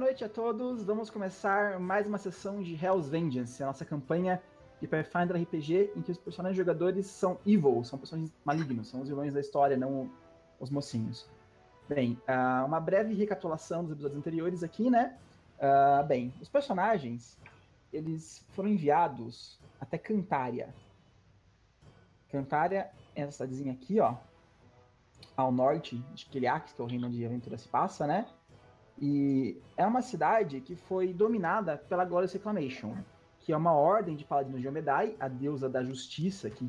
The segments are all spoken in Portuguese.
noite a todos, vamos começar mais uma sessão de Hell's Vengeance, a nossa campanha de Pathfinder RPG, em que os personagens jogadores são evil, são personagens malignos, são os vilões da história, não os mocinhos. Bem, uma breve recapitulação dos episódios anteriores aqui, né? Bem, os personagens, eles foram enviados até Cantária. Cantária é essa cidadezinha aqui, ó, ao norte de Kiliax, que é o reino onde a aventura se passa, né? E é uma cidade que foi dominada pela Glorious Reclamation, que é uma ordem de paladinos de Omedai, a deusa da justiça aqui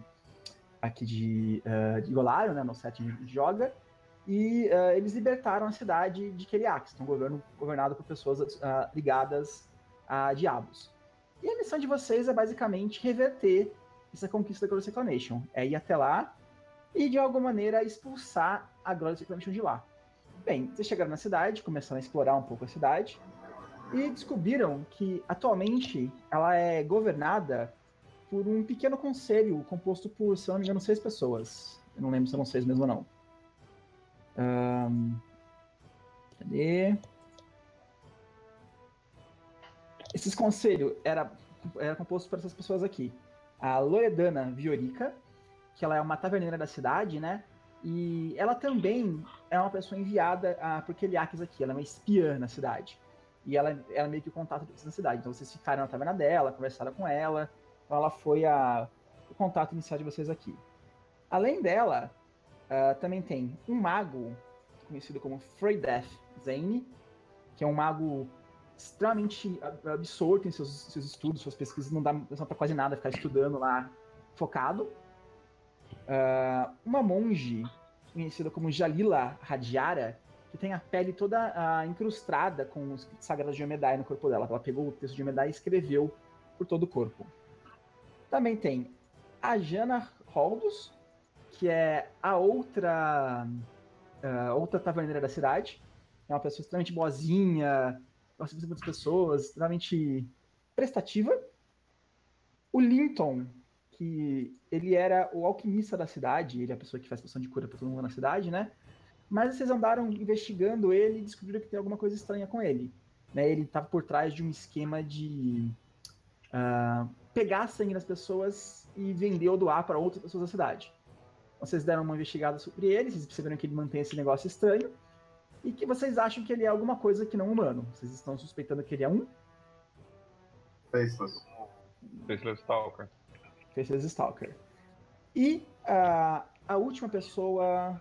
de Golarion, né, no setting de joga, e eles libertaram a cidade de Keliax, que é um governo governado por pessoas ligadas a diabos. E a missão de vocês é basicamente reverter essa conquista da Glorious Reclamation, é ir até lá e de alguma maneira expulsar a Glorious Reclamation de lá. Bem, vocês chegaram na cidade, começaram a explorar um pouco a cidade e descobriram que atualmente ela é governada por um pequeno conselho composto por, se não me engano, 6 pessoas. Eu não lembro se são 6 mesmo ou não. Cadê? Esse conselho era composto por essas pessoas aqui. A Loredana Viorica, que ela é uma taverneira da cidade, né? E ela também é uma pessoa enviada por Keliax aqui. Ela é uma espiã na cidade. E ela é meio que o contato de vocês na cidade. Então vocês ficaram na taverna dela, conversaram com ela. Então ela foi o contato inicial de vocês aqui. Além dela, também tem um mago conhecido como Freydeth Zane, que é um mago extremamente absorto em seus estudos, suas pesquisas. Não dá pra quase nada ficar estudando lá, focado. Uma monge conhecida como Jalila Radiara, que tem a pele toda incrustada com os sagrados de Omedai no corpo dela. Ela pegou o texto de Omedai e escreveu por todo o corpo. Também tem a Jana Holdus, que é a outra taverneira da cidade. É uma pessoa extremamente boazinha, gosta de muitas pessoas, extremamente prestativa. O Linton, que ele era o alquimista da cidade, ele é a pessoa que faz poção de cura para todo mundo na cidade, né? Mas vocês andaram investigando ele e descobriram que tem alguma coisa estranha com ele. Né? Ele estava por trás de um esquema de pegar sangue das pessoas e vender ou doar para outras pessoas da cidade. Vocês deram uma investigada sobre ele, vocês perceberam que ele mantém esse negócio estranho e que vocês acham que ele é alguma coisa que não humano. Vocês estão suspeitando que ele é um Faceless Stalker. Faceless Stalker. E a última pessoa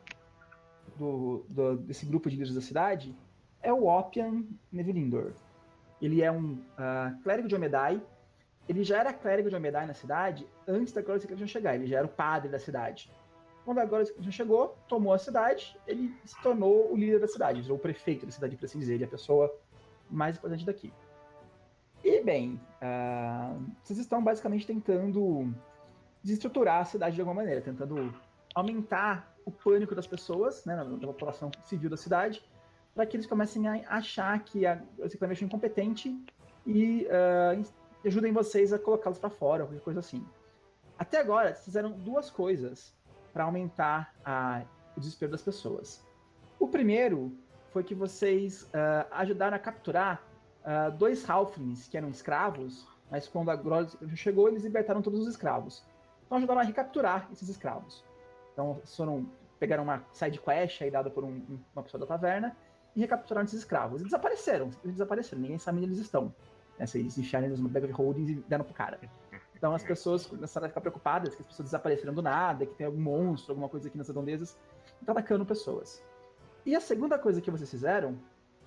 desse grupo de líderes da cidade é o Opian Nevilindor. Ele é um clérigo de Omedai. Ele já era clérigo de Omedai na cidade antes da Glorious Reclamation chegar. Ele já era o padre da cidade. Quando a Glorious Reclamation chegou, tomou a cidade, ele se tornou o líder da cidade, virou o prefeito da cidade, por assim dizer. Ele é a pessoa mais importante daqui. E, bem, vocês estão basicamente tentando desestruturar a cidade de alguma maneira, tentando aumentar o pânico das pessoas, né, da população civil da cidade, para que eles comecem a achar que a Reclamation é incompetente e ajudem vocês a colocá-los para fora, qualquer coisa assim. Até agora, vocês fizeram 2 coisas para aumentar o desespero das pessoas. O primeiro foi que vocês ajudaram a capturar 2 halflings que eram escravos, mas quando a Glorious chegou, eles libertaram todos os escravos. Então ajudaram a recapturar esses escravos. Então pegaram uma side quest aí dada por uma pessoa da taverna e recapturaram esses escravos. E desapareceram, ninguém sabe onde eles estão. Né? Vocês enfiaram eles no bag of holdings e deram pro cara. Então as pessoas começaram a ficar preocupadas que as pessoas desapareceram do nada, que tem algum monstro, alguma coisa aqui nas redondezas, e tá atacando pessoas. E a segunda coisa que vocês fizeram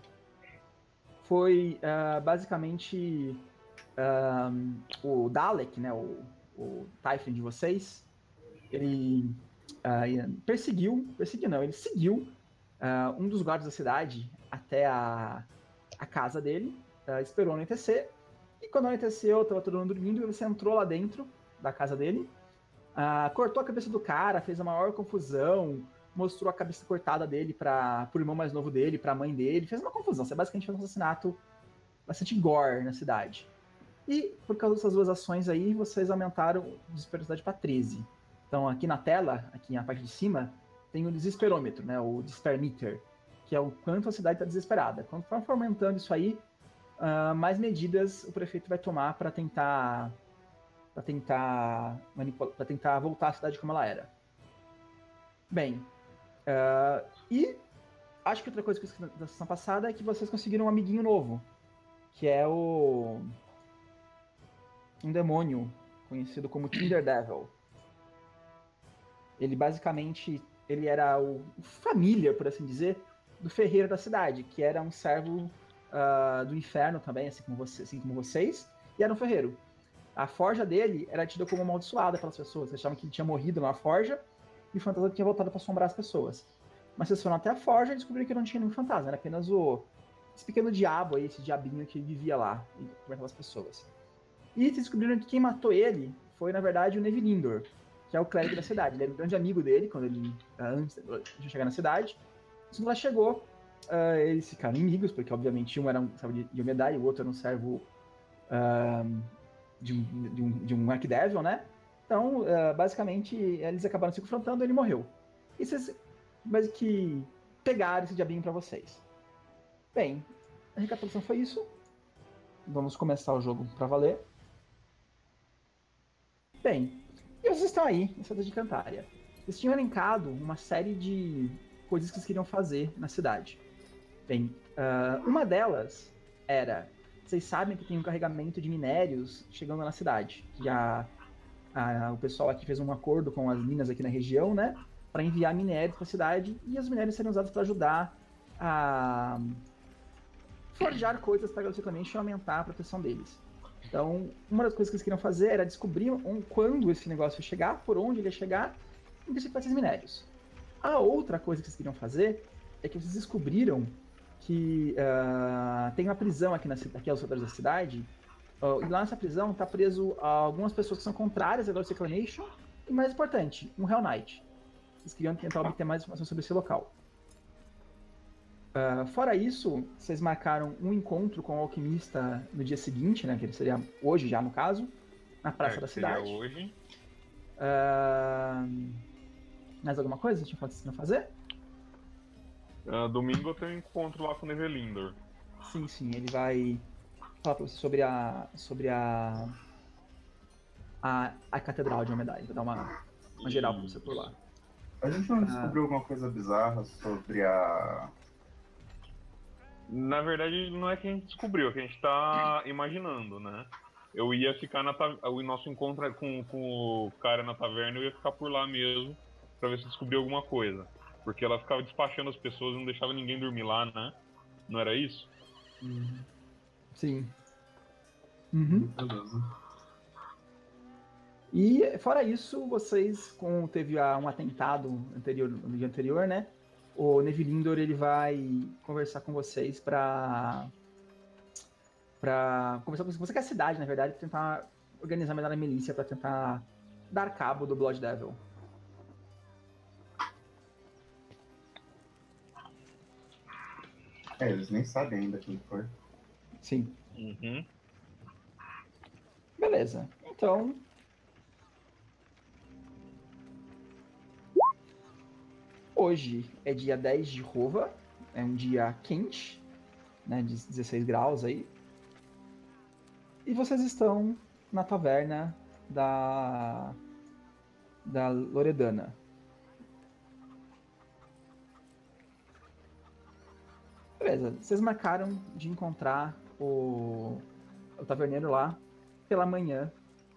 foi basicamente o Dalek, né, o Typhon de vocês, ele ele seguiu um dos guardas da cidade até a casa dele, esperou anoitecer, e quando anoiteceu, estava todo mundo dormindo, e você entrou lá dentro da casa dele, cortou a cabeça do cara, fez a maior confusão, mostrou a cabeça cortada dele pro irmão mais novo dele, pra mãe dele, fez uma confusão, você basicamente fez um assassinato bastante gore na cidade. E por causa dessas 2 ações aí, vocês aumentaram o desespero da cidade para 13. Então aqui na tela, aqui na parte de cima, tem o desesperômetro, né, o Despair Meter, que é o quanto a cidade está desesperada. Conforme for aumentando isso aí, mais medidas o prefeito vai tomar para tentar voltar a cidade como ela era. Bem, e acho que outra coisa que eu esqueci da sessão passada é que vocês conseguiram um amiguinho novo, que é um demônio conhecido como Tinder Devil. Ele basicamente era o família, por assim dizer, do ferreiro da cidade, que era um servo do inferno também, assim como vocês, e era um ferreiro. A forja dele era tida como amaldiçoada pelas pessoas. Eles achavam que ele tinha morrido na forja e o fantasma tinha voltado para assombrar as pessoas. Mas vocês foram até a forja e descobriram que não tinha nenhum fantasma, era apenas esse pequeno diabo aí, esse diabinho que vivia lá e atormentava as pessoas. E vocês descobriram que quem matou ele foi, na verdade, o Nevilindor, que é o clérigo da cidade. Ele era um grande amigo dele quando ele antes de chegar na cidade. Quando ela chegou, eles ficaram inimigos, porque obviamente um era um servo de Omedai e o outro era um servo de um Archdevil, né? Então, basicamente, eles acabaram se confrontando e ele morreu. E vocês que pegaram esse diabinho pra vocês. Bem, a recapitulação foi isso. Vamos começar o jogo pra valer. Bem, e vocês estão aí, na cidade de Cantária. Eles tinham elencado uma série de coisas que eles queriam fazer na cidade. Bem, uma delas era... Vocês sabem que tem um carregamento de minérios chegando na cidade. Que o pessoal aqui fez um acordo com as minas aqui na região, né? Para enviar minérios para a cidade. E os minérios serem usados para ajudar a forjar coisas para Galacticamente e aumentar a proteção deles. Então, uma das coisas que eles queriam fazer era descobrir quando esse negócio ia chegar, por onde ele ia chegar, e interceptar esses minérios. A outra coisa que eles queriam fazer é que vocês descobriram que tem uma prisão aqui aos redores da cidade, e lá nessa prisão está preso algumas pessoas que são contrárias à Ghost Reclamation, e mais importante, um Hell Knight. Eles queriam tentar obter mais informação sobre esse local. Fora isso, vocês marcaram um encontro com o alquimista no dia seguinte, né, que seria hoje já no caso, na praça da cidade. Seria hoje. Mais alguma coisa que a gente pode fazer? Domingo eu tenho um encontro lá com o Nevelindor. Sim, ele vai falar pra você sobre a Catedral de Omedai. Vai dar uma geral pra você por lá. A gente não descobriu alguma coisa bizarra sobre a... Na verdade, não é que a gente descobriu, é que a gente tá imaginando, né? Eu ia ficar o nosso encontro com o cara na taverna, eu ia ficar por lá mesmo, pra ver se descobriu alguma coisa. Porque ela ficava despachando as pessoas e não deixava ninguém dormir lá, né? Não era isso? Sim. Beleza. E fora isso, vocês, teve um atentado no dia anterior, né? O Nevilindor, ele vai conversar com vocês pra conversar com você que é a cidade, na verdade, pra tentar organizar melhor a milícia, pra tentar dar cabo do Blood Devil. Eles nem sabem ainda quem foi. Sim. Uhum. Beleza. Então... Hoje é dia 10 de Rova, é um dia quente, né, de 16 graus aí. E vocês estão na taverna da Loredana. Beleza, vocês marcaram de encontrar o taverneiro lá pela manhã,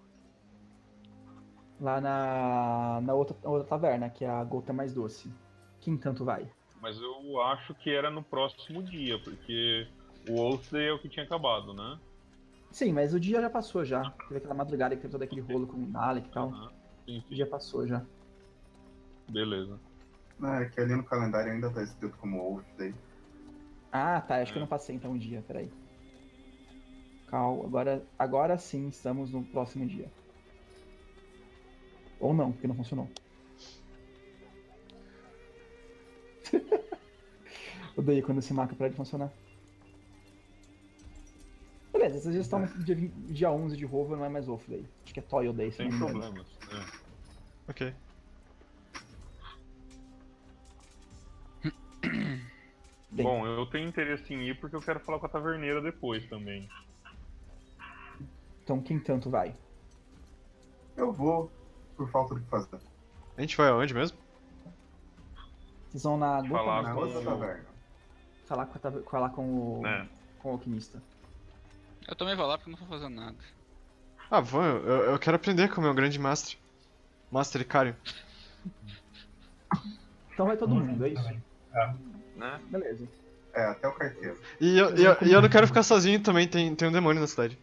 lá na outra taverna, que é a Gota Mais Doce. Quem tanto vai? Mas eu acho que era no próximo dia, porque o Oathday é o que tinha acabado, né? Sim, mas o dia já passou já. Teve aquela madrugada que teve todo aquele rolo com o Dalek e tal. Sim. O dia passou já. Beleza. É que ali no calendário ainda tá escrito como Oathday. Ah, tá. Acho que eu não passei então um dia, peraí. Calma, agora sim estamos no próximo dia. Ou não, porque não funcionou. Odeio quando se marca pra ele funcionar. Beleza, vocês já estão no dia 11 de Rova, não é mais Oathday. Acho que é Toil Day. Sem problemas. Ok. Bem, Bom, eu tenho interesse em ir porque eu quero falar com a taverneira depois também. então quem tanto vai? Eu vou por falta do que fazer. A gente vai aonde mesmo? Vocês vão na Gota Falar Na mais com outra doce? o- taverna. Falar com o, É. com o alquimista. Eu também vou lá porque eu não vou fazer nada. Ah, vamos, eu quero aprender com o meu grande mestre. Master Icarion. Então vai todo mundo, é isso? Né? Beleza. É, até o carteiro. E eu não quero ficar sozinho também, tem um demônio na cidade.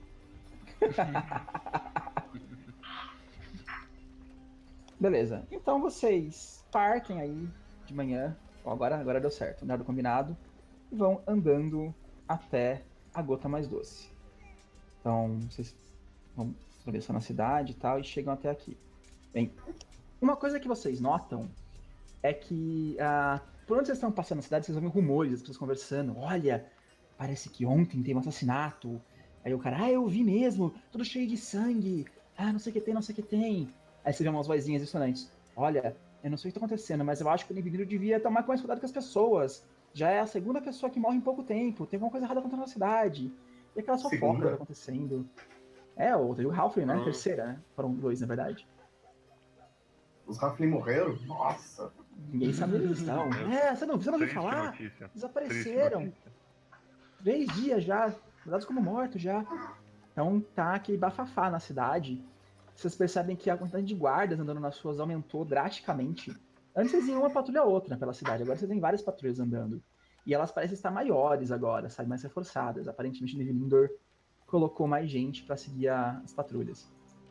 Beleza. Então vocês partem aí de manhã. Ó, agora deu certo, nada combinado. E vão andando até a Gota mais doce. Então vocês vão atravessando a cidade e tal e chegam até aqui. Bem, uma coisa que vocês notam é que por onde vocês estão passando na cidade, vocês ouvem rumores, as pessoas conversando. Olha, parece que ontem teve um assassinato. Aí o cara, eu vi mesmo, tudo cheio de sangue. Ah, não sei o que tem, não sei o que tem. Aí você vê umas vozinhas dissonantes. Olha, eu não sei o que tá acontecendo, mas eu acho que o Nibiru devia tomar mais cuidado com as pessoas. Já é a segunda pessoa que morre em pouco tempo. Tem alguma coisa errada acontecendo na cidade. E aquela fofoca Segunda? tá acontecendo. É, o Halfling, né? Terceira, né? Foram 2, na verdade. Os Raflin morreram? Nossa! Ninguém sabe onde eles estão. É, você não ouviu Triste falar? notícia. Desapareceram. Triste notícia. 3 dias já, dados como mortos já. Então tá aquele bafafá na cidade. Vocês percebem que a quantidade de guardas andando nas ruas aumentou drasticamente. Antes vocês iam uma patrulha a outra pela cidade, agora vocês têm várias patrulhas andando. E elas parecem estar maiores agora, sabe, mais reforçadas. Aparentemente o Nivilindor colocou mais gente pra seguir as patrulhas.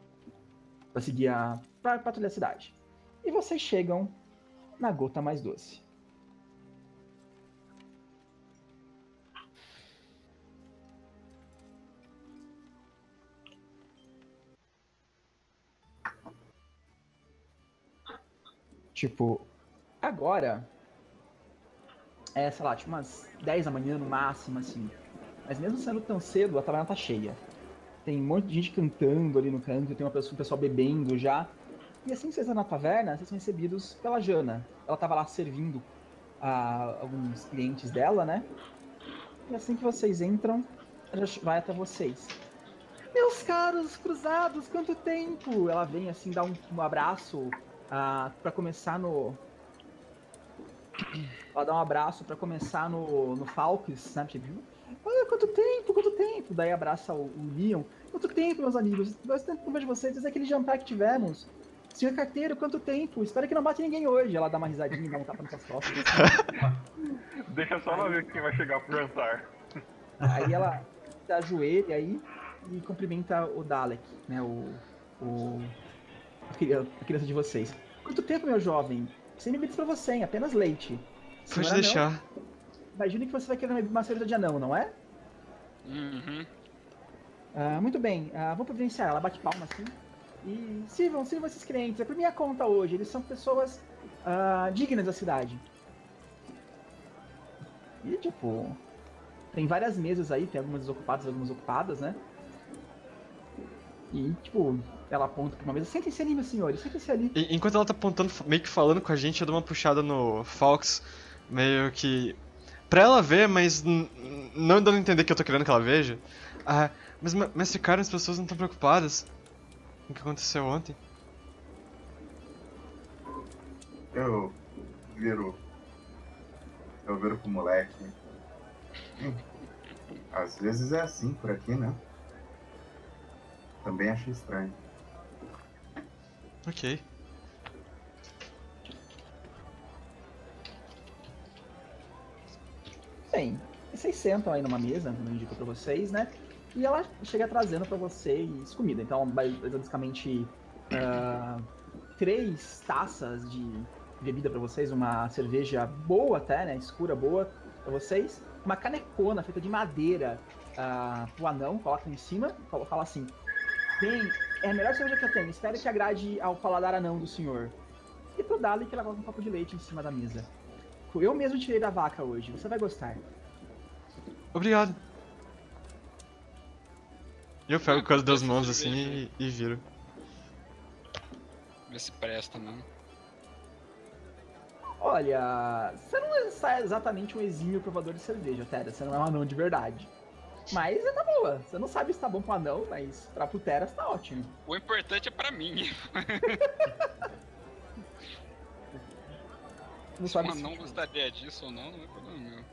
Pra patrulhar a cidade. E vocês chegam na Gota mais doce. Tipo, agora sei lá, tipo umas 10 da manhã no máximo, assim. Mas mesmo sendo tão cedo, a taverna tá cheia. Tem um monte de gente cantando ali no canto, tem um pessoal bebendo já. E assim que vocês estão na taverna, vocês são recebidos pela Jana. Ela tava lá servindo a alguns clientes dela, né? E assim que vocês entram, ela já vai até vocês. Meus caros cruzados, quanto tempo! Ela vem assim, dá um abraço pra começar no... Ela dá um abraço pra começar no Falks, sabe? Tipo, ah, quanto tempo! Daí abraça o Leon. Quanto tempo, meus amigos? Faz tempo que eu vejo vocês, desde aquele jantar que tivemos. Senhor carteiro, quanto tempo? Espero que não bate ninguém hoje. Ela dá uma risadinha e dá um tapa nas suas costas. Deixa só ela ver quem vai chegar pro jantar. Aí ela se ajoelha aí e cumprimenta o Dalek, né? A criança de vocês. Quanto tempo, meu jovem? Sem bebidas pra você, hein? Apenas leite. Pode Senhora deixar. Não, imagine que você vai querer uma cerveja de anão, não é? Uhum. Muito bem, vou providenciar. Ela bate palma assim. E sirvam esses clientes. É por minha conta hoje. Eles são pessoas dignas da cidade. E tipo, tem várias mesas aí, tem algumas desocupadas, algumas ocupadas, né? E tipo, ela aponta pra uma mesa. Sentem-se ali, meus senhores, sentem-se ali. Enquanto ela tá apontando, meio que falando com a gente, eu dou uma puxada no Fox, meio que... Pra ela ver, mas não dando a entender que eu tô querendo que ela veja. Mas, mestre Karen, as pessoas não estão preocupadas com o que aconteceu ontem. Eu viro pro moleque. Às vezes é assim por aqui, né? Também achei estranho. Ok. Bem, vocês sentam aí numa mesa, como eu indico pra vocês, né? E ela chega trazendo pra vocês comida. Então, basicamente, 3 taças de bebida pra vocês, uma cerveja boa até, né? Escura, boa pra vocês. Uma canecona feita de madeira pro anão, coloca em cima, fala assim: bem, é a melhor cerveja que eu tenho, espero que agrade ao paladar anão do senhor. E pro Dali que ela coloca um copo de leite em cima da mesa. Eu mesmo tirei da vaca hoje, você vai gostar. Obrigado. Eu pego com as 2 mãos assim e viro. Vê se presta, não. Olha, você está exatamente um exímio provador de cerveja, Tera. Você não é um anão de verdade. Mas é tá boa. Você não sabe se tá bom pro anão, mas pro Teras tá ótimo. O importante é pra mim. Não Se sabe eu se... não gostaria disso ou não é problema meu.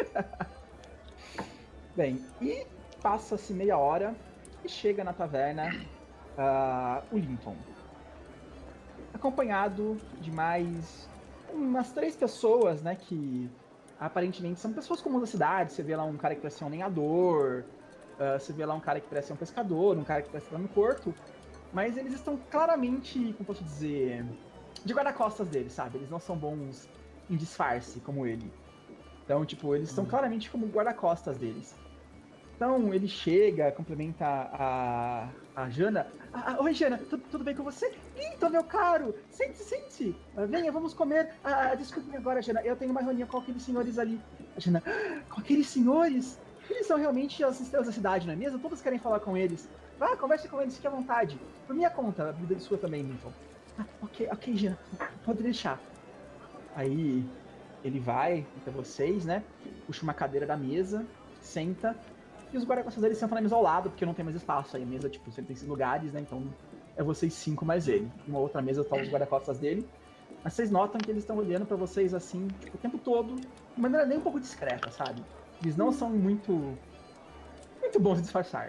Bem, e passa-se meia hora e chega na taverna o Linton. Acompanhado de mais umas 3 pessoas, né, que aparentemente são pessoas comuns da cidade. Você vê lá um cara que parece ser um lenhador, você vê lá um cara que parece ser um pescador, um cara que parece estar no porto, mas eles estão claramente, como posso dizer, de guarda-costas deles, sabe? Eles não são bons em disfarce como ele. Então, tipo, eles estão claramente como guarda-costas deles. Então, ele chega, cumprimenta a Jana. Oi, Jana, tudo bem com você? Então, meu caro, sente-se. Venha, vamos comer. Desculpe-me agora, Jana, eu tenho uma reunião com aqueles senhores ali. A Jana, com aqueles senhores? Eles são realmente as estrelas da cidade, não é mesmo? Todos querem falar com eles. Vá, converse com eles, fique à vontade. Por minha conta, a vida é sua também, Linton. Ok, Jana, pode deixar. Aí, ele vai até vocês, né? Puxa uma cadeira da mesa, senta. E os guarda-costas deles sentam na mesa ao lado, porque não tem mais espaço. Aí a mesa, tipo, sempre tem esses lugares, né? Então é vocês 5 mais ele. Uma outra mesa tá os guarda-costas dele. Mas vocês notam que eles estão olhando pra vocês assim, tipo, o tempo todo, de maneira nem um pouco discreta, sabe? Eles não são muito bons de disfarçar.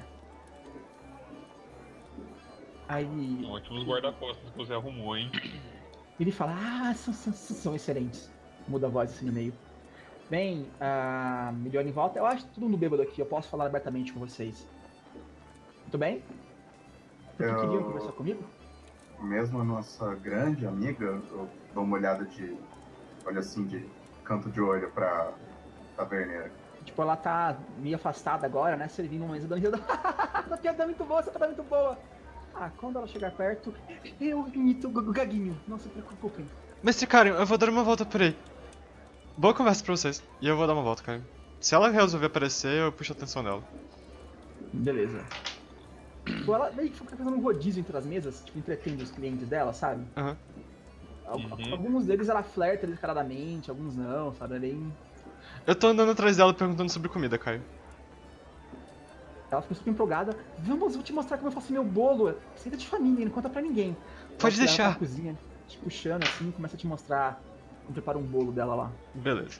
Aí. Ótimos guarda-costas que você arrumou, hein? Ele fala, são excelentes. Muda a voz assim no meio. Bem, me olha em volta. Eu acho todo mundo bêbado aqui, eu posso falar abertamente com vocês. Muito bem? Porque queriam conversar comigo? Mesmo a nossa grande amiga, eu dou uma olhada olha assim, de canto de olho pra taverneira. Tipo, ela tá meio afastada agora, né? Servindo uma mesa dando risada. Essa piada é muito boa, essa piada é muito boa. Quando ela chegar perto, eu imito o Gaguinho. Não se preocupem. Mestre Karen, eu vou dar uma volta por aí. Boa conversa pra vocês. E eu vou dar uma volta, Karen. Se ela resolver aparecer, eu puxo a atenção dela. Beleza. Tipo, ela meio que fica fazendo um rodízio entre as mesas, tipo, entretendo os clientes dela, sabe? Alguns deles ela flerta descaradamente, alguns não, sabe? É bem... Eu tô andando atrás dela perguntando sobre comida, Karen. Ela fica super empolgada. Vou te mostrar como eu faço meu bolo. Receita de família, não conta pra ninguém. Pode deixar. Ela tá na cozinha, te puxando assim, começa a te mostrar como prepara um bolo dela lá. Beleza.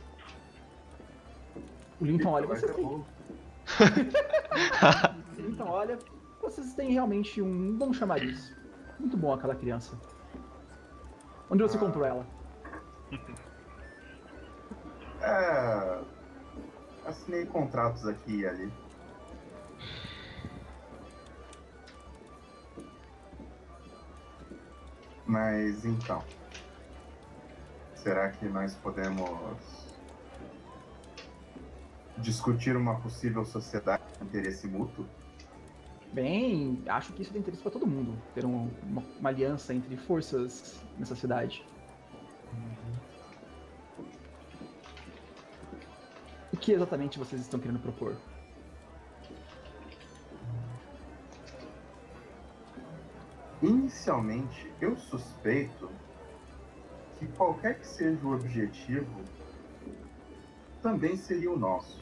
O Linton olha, vocês têm... O Linton olha, vocês têm realmente um bom chamariz. Muito bom aquela criança. Onde você comprou ela? Assinei contratos aqui e ali. Mas então, será que nós podemos discutir uma possível sociedade de interesse mútuo? Bem, acho que isso tem interesse pra todo mundo, ter uma aliança entre forças nessa cidade. O que exatamente vocês estão querendo propor? Inicialmente, eu suspeito que qualquer que seja o objetivo, também seria o nosso.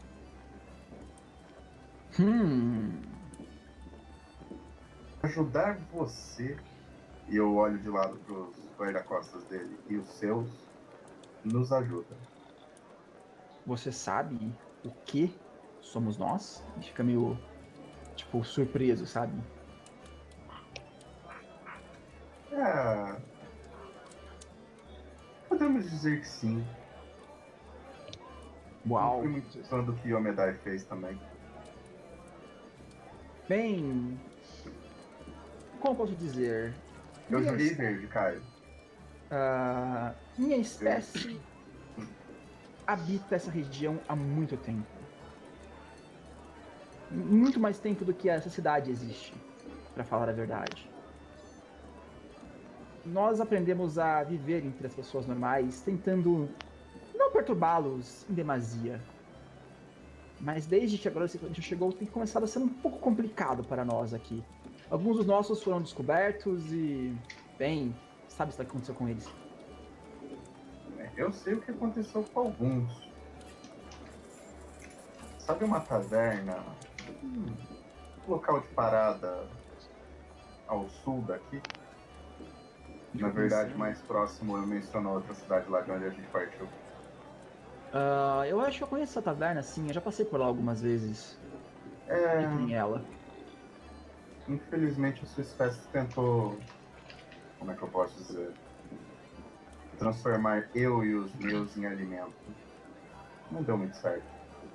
Ajudar você, e eu olho de lado para os guarda-costas dele, e os seus, nos ajuda. Você sabe o que somos nós? Ele fica meio, tipo, surpreso, sabe? Podemos dizer que sim. Uau! Eu fui muito fã do que o Omedai fez também. Bem... Como posso dizer? Eu joguei verde, Caio. Minha espécie habita essa região há muito tempo. Muito mais tempo do que essa cidade existe, pra falar a verdade. Nós aprendemos a viver entre as pessoas normais, tentando não perturbá-los em demasia. Mas desde que agora você chegou, tem começado a ser um pouco complicado para nós aqui. Alguns dos nossos foram descobertos e... Bem, sabe o que aconteceu com eles? eu sei o que aconteceu com alguns. Sabe uma taverna? Local de parada ao sul daqui? Na verdade, mais próximo eu menciono outra cidade lá de onde a gente partiu. Eu acho que eu conheço essa taverna, sim. Eu já passei por lá algumas vezes. É, E tem ela. infelizmente a sua espécie tentou, como é que eu posso dizer? Transformar eu e os meus em alimento. Não deu muito certo.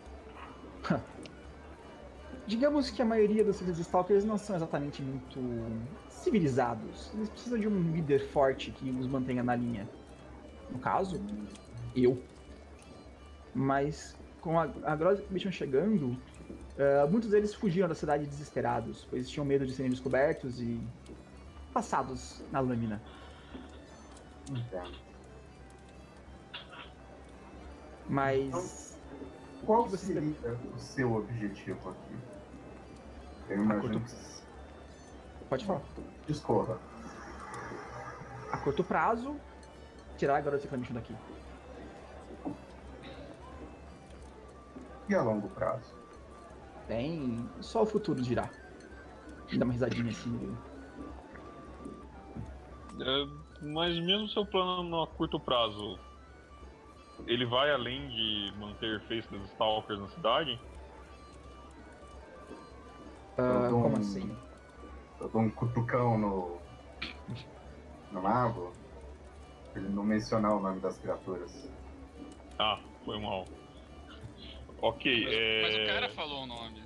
Digamos que a maioria dos Stalkers não são exatamente muito civilizados. Eles precisam de um líder forte que os mantenha na linha. No caso, eu. Mas com a Gross Mission chegando, muitos deles fugiram da cidade desesperados, pois tinham medo de serem descobertos e passados na lâmina. Entendo. Mas Qual que você seria o seu objetivo aqui? Eu imagino que... pode falar. Discorra. A curto prazo, tirar a Gross Mission daqui. E a longo prazo? Bem, só o futuro dirá. Dá uma risadinha assim. Mas mesmo seu plano a curto prazo, ele vai além de manter Faceless Stalkers na cidade? Como assim? Eu dou um cutucão no mago, pra ele não mencionar o nome das criaturas. Ah, foi mal. Ok, Mas o cara falou o nome.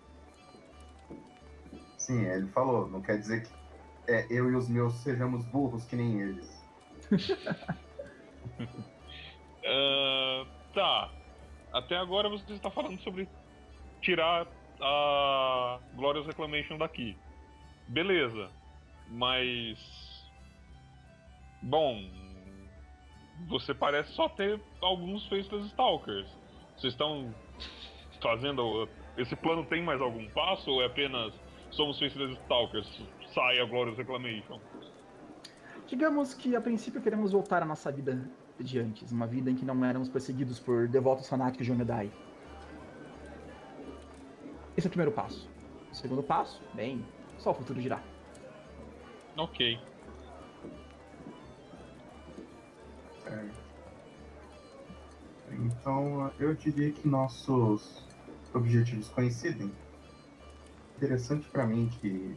Sim, ele falou, não quer dizer que eu e os meus sejamos burros que nem eles. Tá. Até agora você está falando sobre tirar a Glorious Reclamation daqui. Beleza. Mas... Bom... Você parece só ter alguns Faceless Stalkers. Vocês estão fazendo... Esse plano tem mais algum passo ou é apenas somos Faceless Stalkers, sai a Glorious Reclamation? Digamos que a princípio queremos voltar à nossa vida de antes, uma vida em que não éramos perseguidos por devotos fanáticos de Omedai. Esse é o primeiro passo. O segundo passo, bem, só o futuro dirá. Ok. Então, eu diria que nossos objetivos coincidem. Interessante para mim que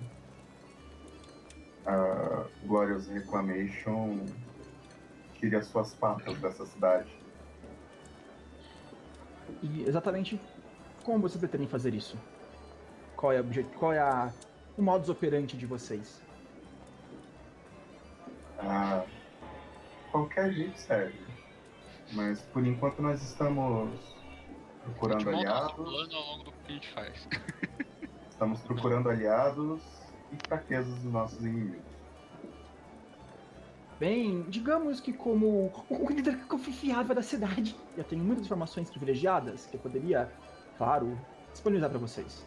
a Glorious Reclamation tire as suas patas dessa cidade. E exatamente como vocês pretendem fazer isso? Qual é o modus operandi de vocês? Qualquer jeito serve. Mas por enquanto nós estamos procurando aliados. Plano ao longo do que a gente faz. Estamos procurando aliados e fraquezas dos nossos inimigos. Bem, digamos que como o líder confiável da cidade, eu tenho muitas informações privilegiadas que eu poderia, claro, disponibilizar para vocês.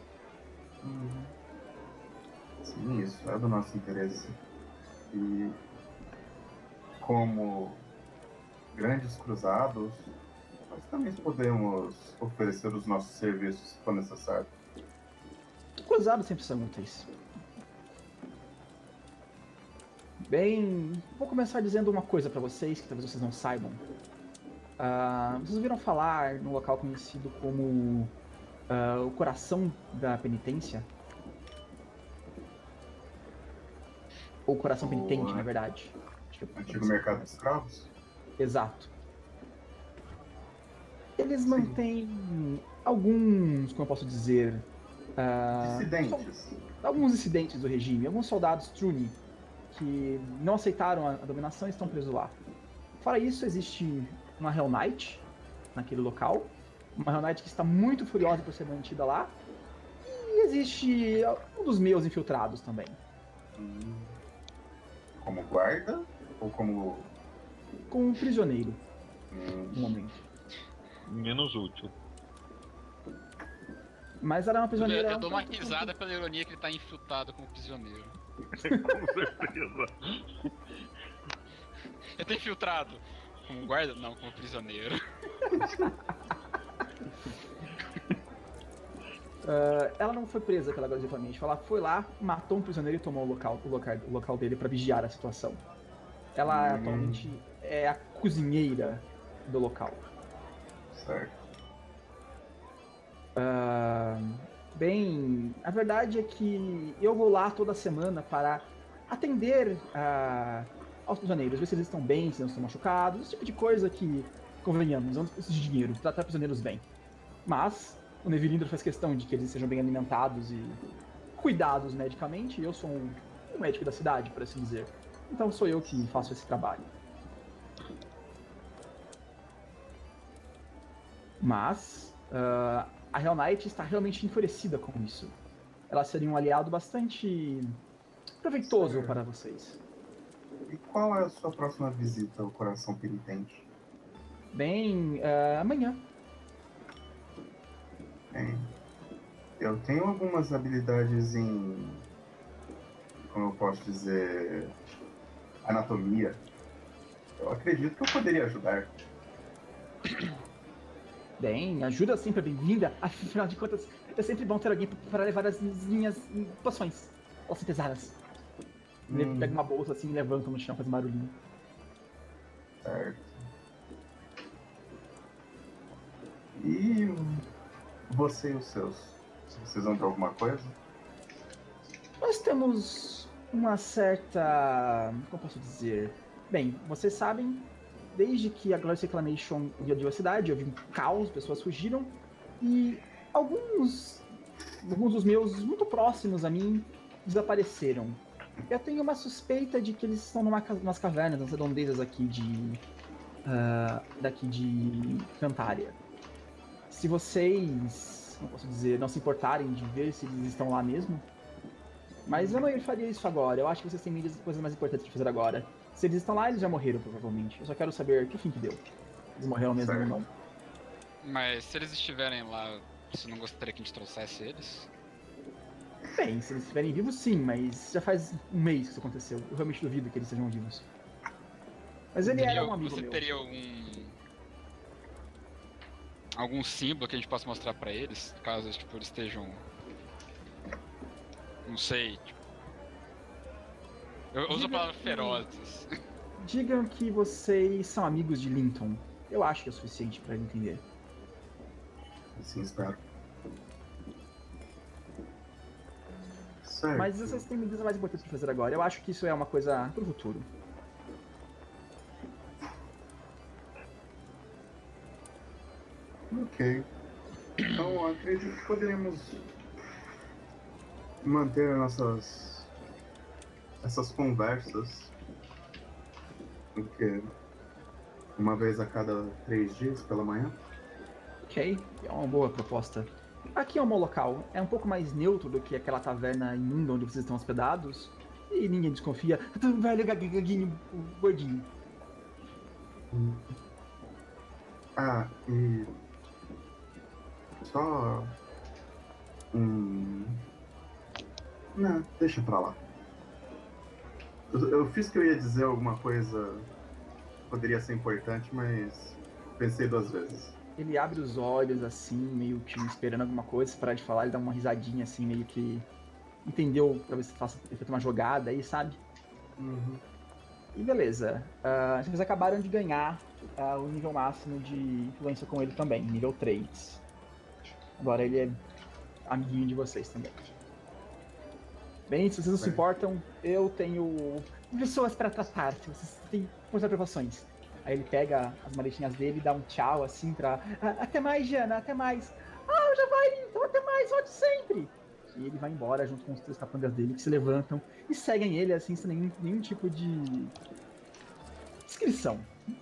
Sim, isso é do nosso interesse. E como grandes cruzados, nós também podemos oferecer os nossos serviços se for necessário. Cruzados sempre são úteis. Bem, vou começar dizendo uma coisa para vocês que talvez vocês não saibam. Vocês ouviram falar num local conhecido como o Coração da Penitência? Ou Coração Penitente, na verdade. Acho que Antigo mercado de escravos? Exato. Eles mantêm alguns, como eu posso dizer... dissidentes. Alguns dissidentes do regime, alguns soldados Truni que não aceitaram a dominação e estão presos lá. Fora isso, existe uma Hell Knight naquele local. Uma Hell Knight que está muito furiosa por ser mantida lá. E existe um dos meus infiltrados também. Como guarda? Ou como... Como um prisioneiro, no momento. Menos útil. Mas ela é uma prisioneira... Eu dou uma risada pela ironia que ele tá infiltrado como prisioneiro. Com certeza. Eu tô infiltrado. Como guarda? Não, como prisioneiro. Ela não foi presa pela Guarda de ela foi lá, matou um prisioneiro e tomou o local dele pra vigiar a situação. Ela atualmente é a cozinheira do local. Certo. Bem, a verdade é que eu vou lá toda semana para atender aos prisioneiros, ver se eles estão bem, se não estão machucados, esse tipo de coisa que, convenhamos, não precisa de dinheiro, tratar prisioneiros bem. Mas o Nevilindro faz questão de que eles sejam bem alimentados e cuidados medicamente, e eu sou um médico da cidade, por assim dizer. Então sou eu que faço esse trabalho. Mas a Hell Knight está realmente enfurecida com isso. Ela seria um aliado bastante proveitoso para vocês. E qual é a sua próxima visita ao Coração Penitente? Bem, amanhã. Bem, eu tenho algumas habilidades em, como eu posso dizer, anatomia. Eu acredito que eu poderia ajudar. Bem, ajuda sempre bem-vinda. Afinal de contas, é sempre bom ter alguém para levar as minhas poções. Elas são pesadas. Ele pega uma bolsa assim e levanta no chão, faz um barulhinho. Certo. E você e os seus? Vocês vão ter alguma coisa? Nós temos uma certa... como posso dizer? Bem, vocês sabem, desde que a Glorious Reclamation invadiu a cidade, houve um caos, pessoas fugiram, e alguns dos meus muito próximos a mim desapareceram. Eu tenho uma suspeita de que eles estão numas cavernas, nas redondezas aqui daqui de Cantária. Se vocês, não posso dizer, não se importarem de ver se eles estão lá mesmo, mas eu não faria isso agora. Eu acho que vocês têm coisas mais importantes de fazer agora. Se eles estão lá, eles já morreram, provavelmente. Eu só quero saber que fim que deu. Eles morreram mesmo ou não. Mas se eles estiverem lá, você não gostaria que a gente trouxesse eles? Bem, se eles estiverem vivos, sim, mas já faz um mês que isso aconteceu. Eu realmente duvido que eles sejam vivos. Mas ele era um amigo você meu. Teria algum símbolo que a gente possa mostrar pra eles, caso tipo, eles estejam... Não sei, tipo... Eu uso a palavra ferozes. Digam que vocês são amigos de Linton. Eu acho que é o suficiente pra ele entender. Sim, espero. Certo. Mas vocês têm medidas mais importantes pra fazer agora. Eu acho que isso é uma coisa pro futuro. Ok. Então, acredito que poderíamos manter essas conversas, porque uma vez a cada 3 dias pela manhã. Ok, é uma boa proposta. Aqui é um bom local. É um pouco mais neutro do que aquela taverna imunda onde vocês estão hospedados. E ninguém desconfia do velho gaguinho gordinho. Ah, e só não, deixa pra lá. Eu fiz que eu ia dizer alguma coisa que poderia ser importante, mas pensei 2 vezes. Ele abre os olhos assim, meio que esperando alguma coisa, parar de falar, ele dá uma risadinha assim, meio que entendeu, talvez faça feito uma jogada aí, sabe? Uhum. E beleza. Vocês acabaram de ganhar o nível máximo de influência com ele também, nível 3. Agora ele é amiguinho de vocês também. Bem, se vocês não se importam, eu tenho pessoas para tratar, se vocês têm preocupações. Aí ele pega as maletinhas dele e dá um tchau assim pra... até mais, Jana, até mais. Já vai, então até mais, volte sempre. E ele vai embora junto com os 3 capangas dele que se levantam e seguem ele assim, sem nenhum tipo de descrição.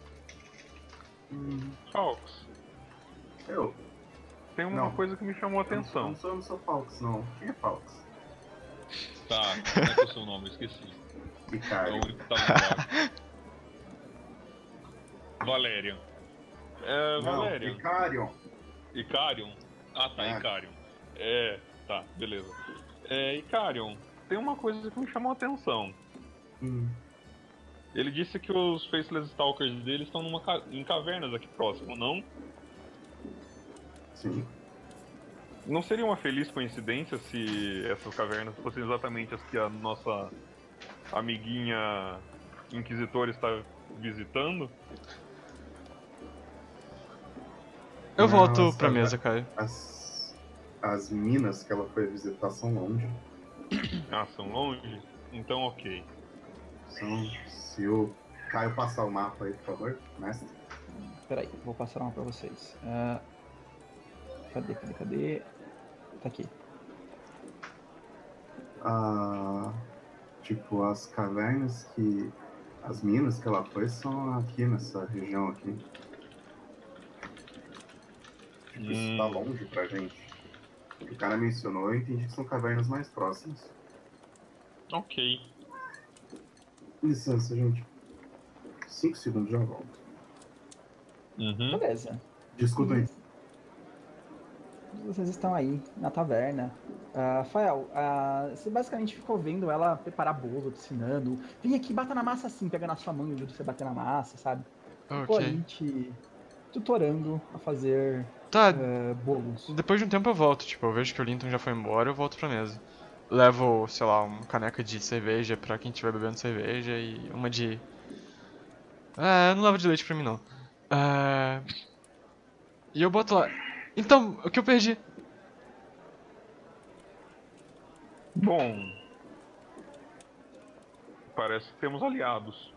Falks, Eu? tem uma Não. coisa que me chamou a atenção. Eu não sou Falks, não. Quem é Falks? Tá, como é que é o seu nome? Eu esqueci. É o Ricardo. único que tá lembrado. Valerian. Valerian. Icarion. Icarion? Ah, tá, É. Icarion. Tá, beleza. Icarion, tem uma coisa que me chamou a atenção. Ele disse que os Faceless Stalkers dele estão em cavernas aqui próximo, não? Sim. Não seria uma feliz coincidência se essas cavernas fossem exatamente as que a nossa amiguinha Inquisitora está visitando? Eu Não, volto as pra caver- mesa, Caio. As minas que ela foi visitar são longe. Ah, são longe? Então ok. Se o Caio passar o mapa aí, por favor, mestre. Peraí, vou passar uma pra vocês. Cadê? Tá aqui. Tipo, as cavernas que... As minas que ela foi são aqui nessa região aqui. Tipo, isso tá longe pra gente. O cara mencionou, eu entendi que são cavernas mais próximas. Ok. Licença, gente. 5 segundos, já volto. Uhum. Beleza. Desculpa aí. Vocês estão aí na taverna. Fael, você basicamente ficou vendo ela preparar bolo, te ensinando. Vem aqui, bata na massa assim, pega na sua mão e ajuda você a bater na massa, sabe? Ficou Ok. ali te tutorando a fazer Tá, bolos. depois de um tempo eu volto, tipo, eu vejo que o Linton já foi embora, eu volto pra mesa. Levo, sei lá, uma caneca de cerveja pra quem estiver bebendo cerveja e uma de... eu não levo de leite pra mim não. E eu boto lá. Então, o que eu perdi? Bom, parece que temos aliados.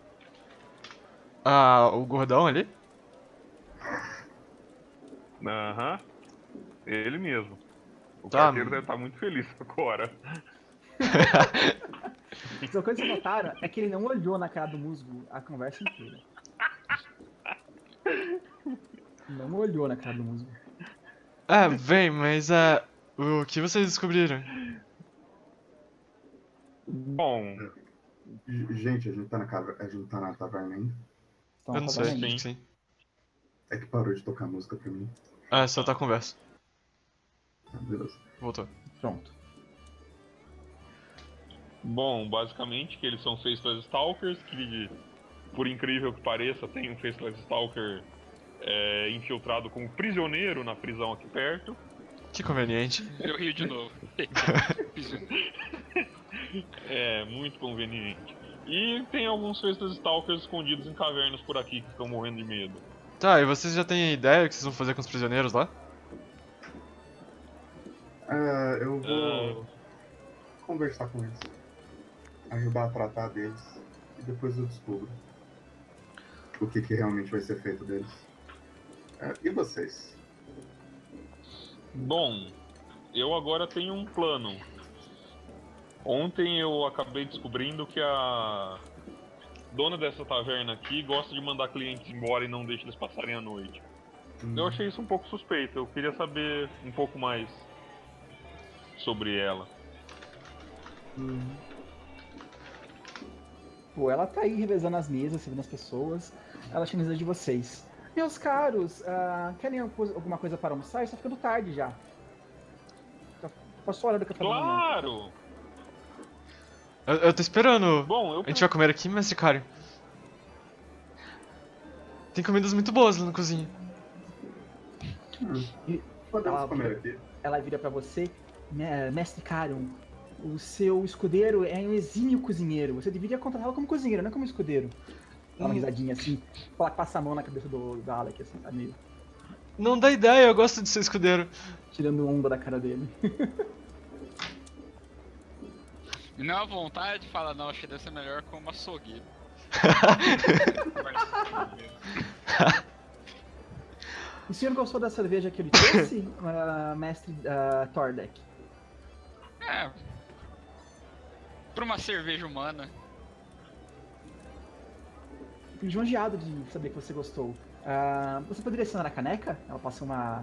O gordão ali? Aham. Ele mesmo. O Tá. carteiro deve estar muito feliz agora. Uma coisa que vocês notaram é que ele não olhou na cara do musgo a conversa inteira. Não olhou na cara do musgo. Vem, mas o que vocês descobriram? Bom, Gente, a gente tá na taverna ainda. Estão Eu na não taverna sei, ainda. sim. sim. É que parou de tocar música pra mim. Só tá a conversa. Beleza. Voltou. Pronto. Bom, basicamente que eles são Faceless Stalkers, que por incrível que pareça, tem um Faceless Stalker infiltrado como prisioneiro na prisão aqui perto. Que conveniente. Eu rio de novo. É, muito conveniente. E tem alguns Faceless Stalkers escondidos em cavernas por aqui que estão morrendo de medo. Tá, e vocês já têm ideia do que vocês vão fazer com os prisioneiros lá? Eu vou conversar com eles. Ajudar a tratar deles. E depois eu descubro o que realmente vai ser feito deles. E vocês? Bom, eu agora tenho um plano. Ontem eu acabei descobrindo que a dona dessa taverna aqui gosta de mandar clientes embora e não deixa eles passarem a noite. Eu achei isso um pouco suspeito, eu queria saber um pouco mais sobre ela. Pô, ela tá aí revezando as mesas, servindo as pessoas. Ela chama de vocês. Meus caros, querem alguma coisa para almoçar? Está ficando tarde já. Passou a hora do café da manhã. Claro! Eu tô esperando. Bom, A gente vai comer aqui, mestre Caio? Tem comidas muito boas lá na cozinha. Podemos comer aqui. Ela vira pra você, mestre Caron. O seu escudeiro é um exímio cozinheiro. Você deveria contratá-lo como cozinheiro, não como escudeiro. Dá uma risadinha assim, passa a mão na cabeça do Alec, assim, tá meio Não dá ideia, eu gosto de ser escudeiro. tirando onda da cara dele. Me dá uma vontade de falar, não, acho que deve ser melhor como açougueiro. O senhor gostou da cerveja que ele trouxe, mestre Tordek? Pra uma cerveja humana. Fico lisonjeado de saber que você gostou. Você poderia assinar a caneca? Ela passa uma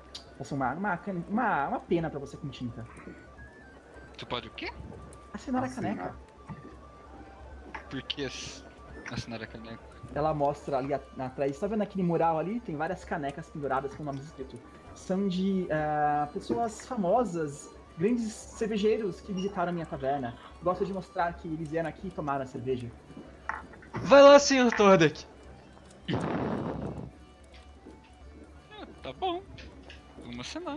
pena pra você com tinta. Tu pode o quê? Assinar a caneca. Por que assinar a caneca? Ela mostra ali atrás, tá vendo aquele mural ali? Tem várias canecas penduradas com nomes escritos. São de pessoas famosas, grandes cervejeiros que visitaram a minha taverna. Gosto de mostrar que eles vieram aqui e tomaram a cerveja. Vai lá, Sr. Tordek. Tá bom. Vamos assinar.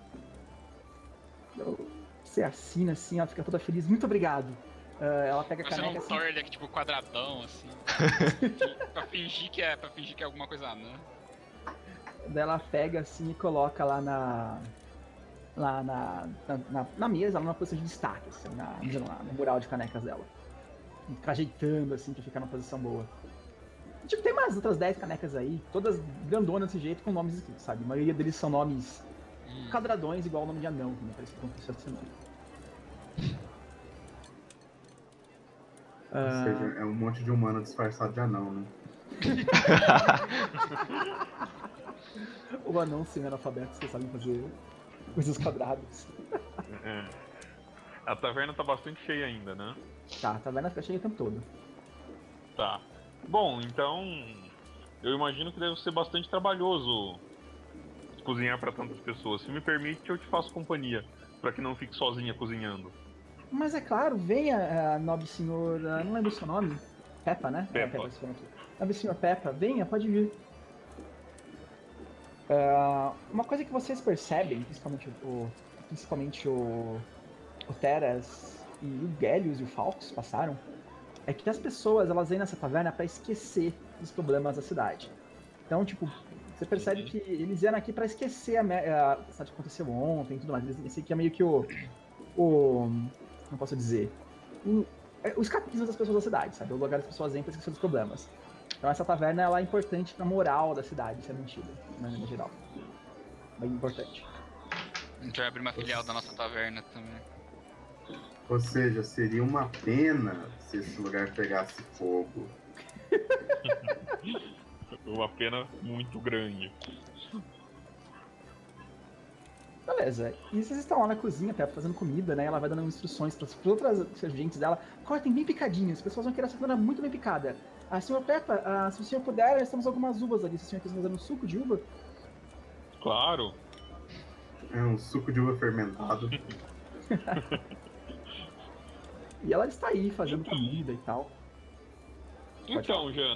Você assina assim, ela fica toda feliz. Muito obrigado. Ela pega a Vai ser caneca um assim. Tordek, tipo, quadradão, assim. pra fingir que é alguma coisa anã. Daí ela pega assim e coloca lá na mesa, lá numa posição de destaque, assim, no mural de canecas dela. Fica ajeitando assim pra ficar numa posição boa. E, tipo, tem umas outras 10 canecas aí, todas grandonas desse jeito, com nomes escritos, sabe? A maioria deles são nomes quadradões, igual o nome de anão, que me parece que aconteceu essa semana. Ou seja, é um monte de humano disfarçado de anão, né? O anão semi-analfabetos que sabem fazer coisas quadradas. É. A taverna tá bastante cheia ainda, né? Tá, a taverna fica cheia o tempo todo. Tá. Bom, então eu imagino que deve ser bastante trabalhoso cozinhar pra tantas pessoas. Se me permite, eu te faço companhia, pra que não fique sozinha cozinhando. Mas é claro, venha, nobre senhor. Não lembro o seu nome. Peppa, né? Peppa. Peppa, esse nome aqui. Nobre senhor Peppa, venha, pode vir. Uma coisa que vocês percebem, principalmente o Teras e o Gélios e o Falcos passaram, é que as pessoas elas vêm nessa taverna pra esquecer dos problemas da cidade. Então, tipo, você percebe que eles vieram aqui pra esquecer a que aconteceu ontem e tudo mais. Esse aqui é meio que não posso dizer, o escapismo das pessoas da cidade, sabe? O lugar das pessoas vêm pra esquecer dos problemas. Então essa taverna ela é importante pra moral da cidade ser mantida, no geral. Bem importante. A gente vai abrir uma filial da nossa taverna também. Ou seja, seria uma pena se esse lugar pegasse fogo. Uma pena muito grande. Beleza, e vocês estão lá na cozinha, Peppa, fazendo comida, né? Ela vai dando instruções para as outras serventes dela. Cortem bem picadinhos, as pessoas vão querer essa comida muito bem picada. Senhor Peppa, se o senhor puder, nós temos algumas uvas ali. Se o senhor quiser fazer um suco de uva. Claro. É um suco de uva fermentado. E ela está aí fazendo comida e tal. Então, Jana.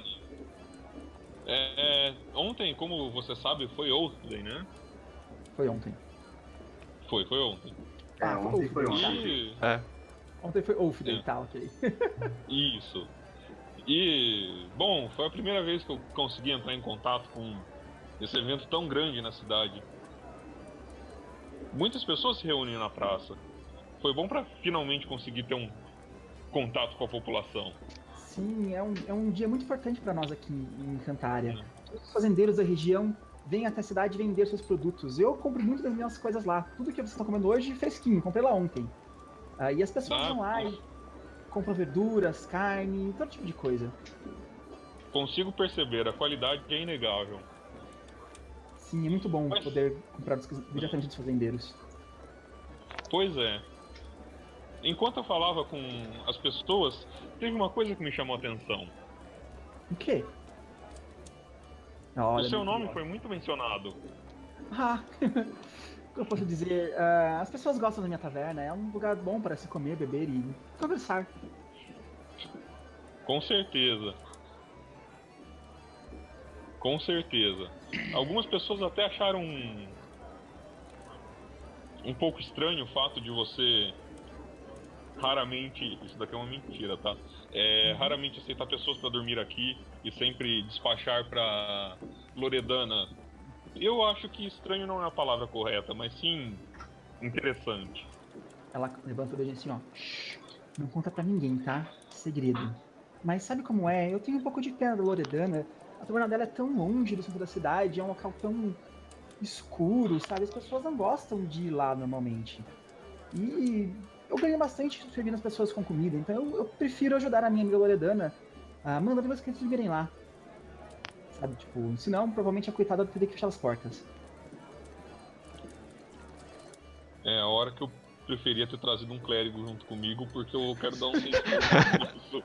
Ontem, como você sabe, foi Oathday, né? Foi ontem. Foi ontem. Ontem foi ontem. Ontem foi Oathday, tá, ok. Isso. E, bom, foi a primeira vez que eu consegui entrar em contato com esse evento tão grande na cidade. Muitas pessoas se reúnem na praça. Foi bom pra finalmente conseguir ter um contato com a população. Sim, é um dia muito importante pra nós aqui em Cantária. Os fazendeiros da região vêm até a cidade vender seus produtos. Eu compro muito das minhas coisas lá. Tudo que vocês estão comendo hoje, fresquinho, comprei lá ontem. E as pessoas vão lá e compram verduras, carne, todo tipo de coisa. Consigo perceber, a qualidade é inegável. Sim, é muito bom poder comprar diretamente dos fazendeiros. Pois é. Enquanto eu falava com as pessoas, teve uma coisa que me chamou a atenção. O quê? O seu nome foi muito mencionado. O que eu posso dizer? As pessoas gostam da minha taverna, é um lugar bom para se comer, beber e conversar. Com certeza. Com certeza. Algumas pessoas até acharam um pouco estranho o fato de você raramente, isso daqui é uma mentira, tá? Raramente aceitar pessoas para dormir aqui e sempre despachar para Loredana. Eu acho que estranho não é a palavra correta, mas sim interessante. Ela levanta o dedo assim, ó. Não conta pra ninguém, tá? Segredo. Mas sabe como é? Eu tenho um pouco de pena da Loredana. A taverna dela é tão longe do centro da cidade, é um local tão escuro, sabe? As pessoas não gostam de ir lá normalmente. E eu ganho bastante servindo as pessoas com comida, então eu prefiro ajudar a minha amiga Loredana mandando meus clientes virem lá. Sabe, tipo, senão provavelmente a coitada teria que fechar as portas. É a hora que eu preferia ter trazido um clérigo junto comigo, porque eu quero dar um senso nisso.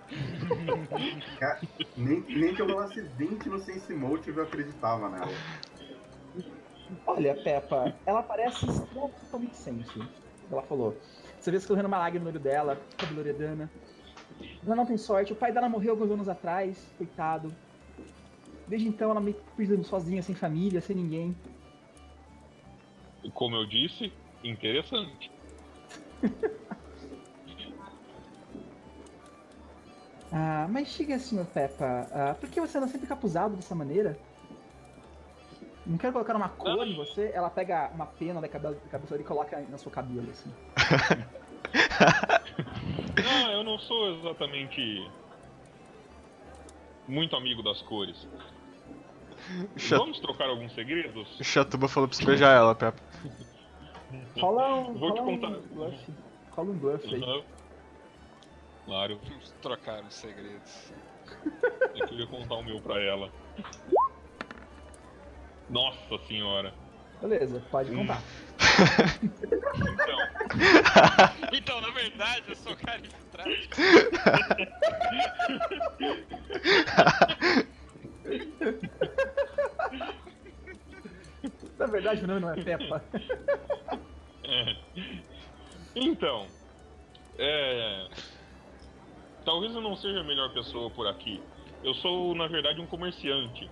Nem que eu rolasse 20 no Sense Motive eu acreditava nela. Olha, Peppa, ela parece extremamente sense. Ela falou. Você vê escorrendo uma lágrima no olho dela, a Loredana. Ela não tem sorte. O pai dela morreu alguns anos atrás, coitado. Desde então ela meio que cuida sozinha, sem família, sem ninguém. E como eu disse, interessante. Mas chega, Sr. Peppa, por que você anda sempre capuzado dessa maneira? Não quero colocar uma cor em você? Ela pega uma pena da cabeça dele e coloca na sua cabelo, assim. Não, eu não sou exatamente muito amigo das cores. Vamos trocar alguns segredos? O Chatuba falou pra você beijar ela, Peppa. Vou te contar. Bluff. Rola um bluff aí. Uhum. Claro, Vamos trocar os segredos. eu queria contar o meu pra ela. Nossa senhora. Beleza, pode contar. Então, Então, na verdade, eu sou o cara infiltrado. Na verdade, o nome não é Peppa. Então, talvez eu não seja a melhor pessoa por aqui. Eu sou, na verdade, um comerciante.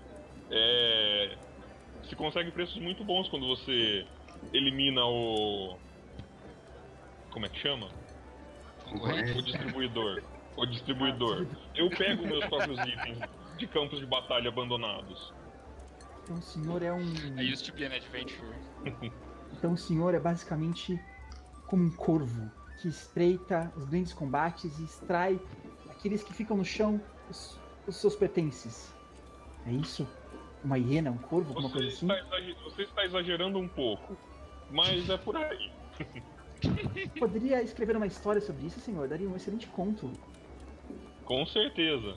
Se consegue preços muito bons quando você elimina o... Como é que chama? Concorrente. O distribuidor. O distribuidor. Eu pego meus próprios itens de campos de batalha abandonados. Então o senhor é um... I used to be an adventurer. Então o senhor é basicamente como um corvo que espreita os grandes combates e extrai aqueles que ficam no chão os seus pertences. É isso? Uma hiena, um corvo, alguma coisa assim? Você está exagerando um pouco, mas é por aí. Poderia escrever uma história sobre isso, senhor? Daria um excelente conto. Com certeza.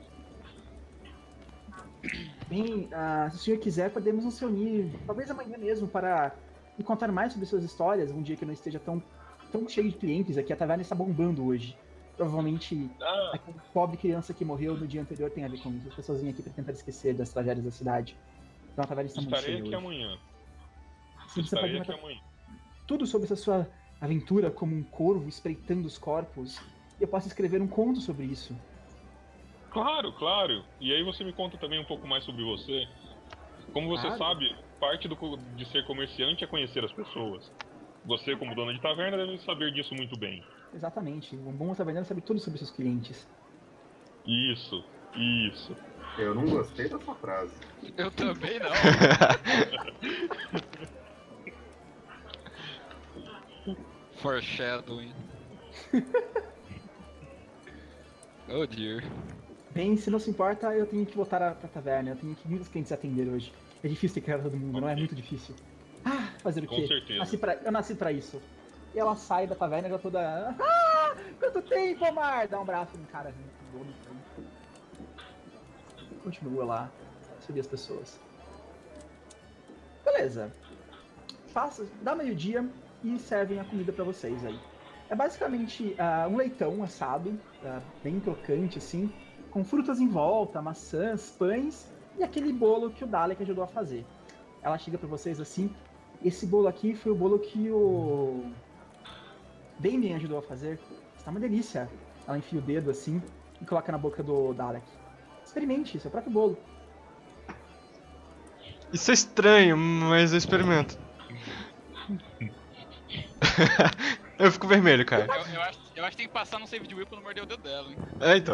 Bem, se o senhor quiser, podemos nos reunir, talvez amanhã mesmo, para me contar mais sobre suas histórias, um dia que eu não esteja tão cheio de clientes aqui. A taverna está bombando hoje. Provavelmente, aquela pobre criança que morreu no dia anterior tem a ver com isso. As pessoas vêm aqui para tentar esquecer das tragédias da cidade. Então a taverna está muito cheia Estarei aqui hoje. amanhã. Sim, você pode Estarei aqui matar amanhã. tudo sobre essa sua aventura como um corvo espreitando os corpos. E eu posso escrever um conto sobre isso. Claro, claro. E aí você me conta também um pouco mais sobre você. Como você Claro. sabe, parte de ser comerciante é conhecer as pessoas. Você, como dona de taverna, deve saber disso muito bem. Exatamente. Um bom taverneiro sabe tudo sobre seus clientes. Isso. Eu não gostei dessa frase. Eu também não. Foreshadowing. Oh dear. Bem, se não se importa, eu tenho que voltar pra taverna. Eu tenho que muitos clientes atender hoje. É difícil ter que todo mundo, não é? Ok. Muito difícil. Fazer o Com quê? certeza. Eu nasci pra isso. E ela sai da taverna já toda... Quanto tempo, Omar! Dá um braço no cara. Continua lá. Subir as pessoas. Beleza. Dá meio-dia e servem a comida pra vocês aí. É basicamente um leitão assado, bem crocante assim, com frutas em volta, maçãs, pães e aquele bolo que o Dalek ajudou a fazer. Ela chega pra vocês assim. Esse bolo aqui foi o bolo que o Damien ajudou a fazer. Está uma delícia. Ela enfia o dedo assim e coloca na boca do Dalek. Experimente, seu próprio bolo. Isso é estranho, mas eu experimento. Eu fico vermelho, cara. Eu acho que tem que passar no save de Will pra não morder o dedo dela, hein? É, então.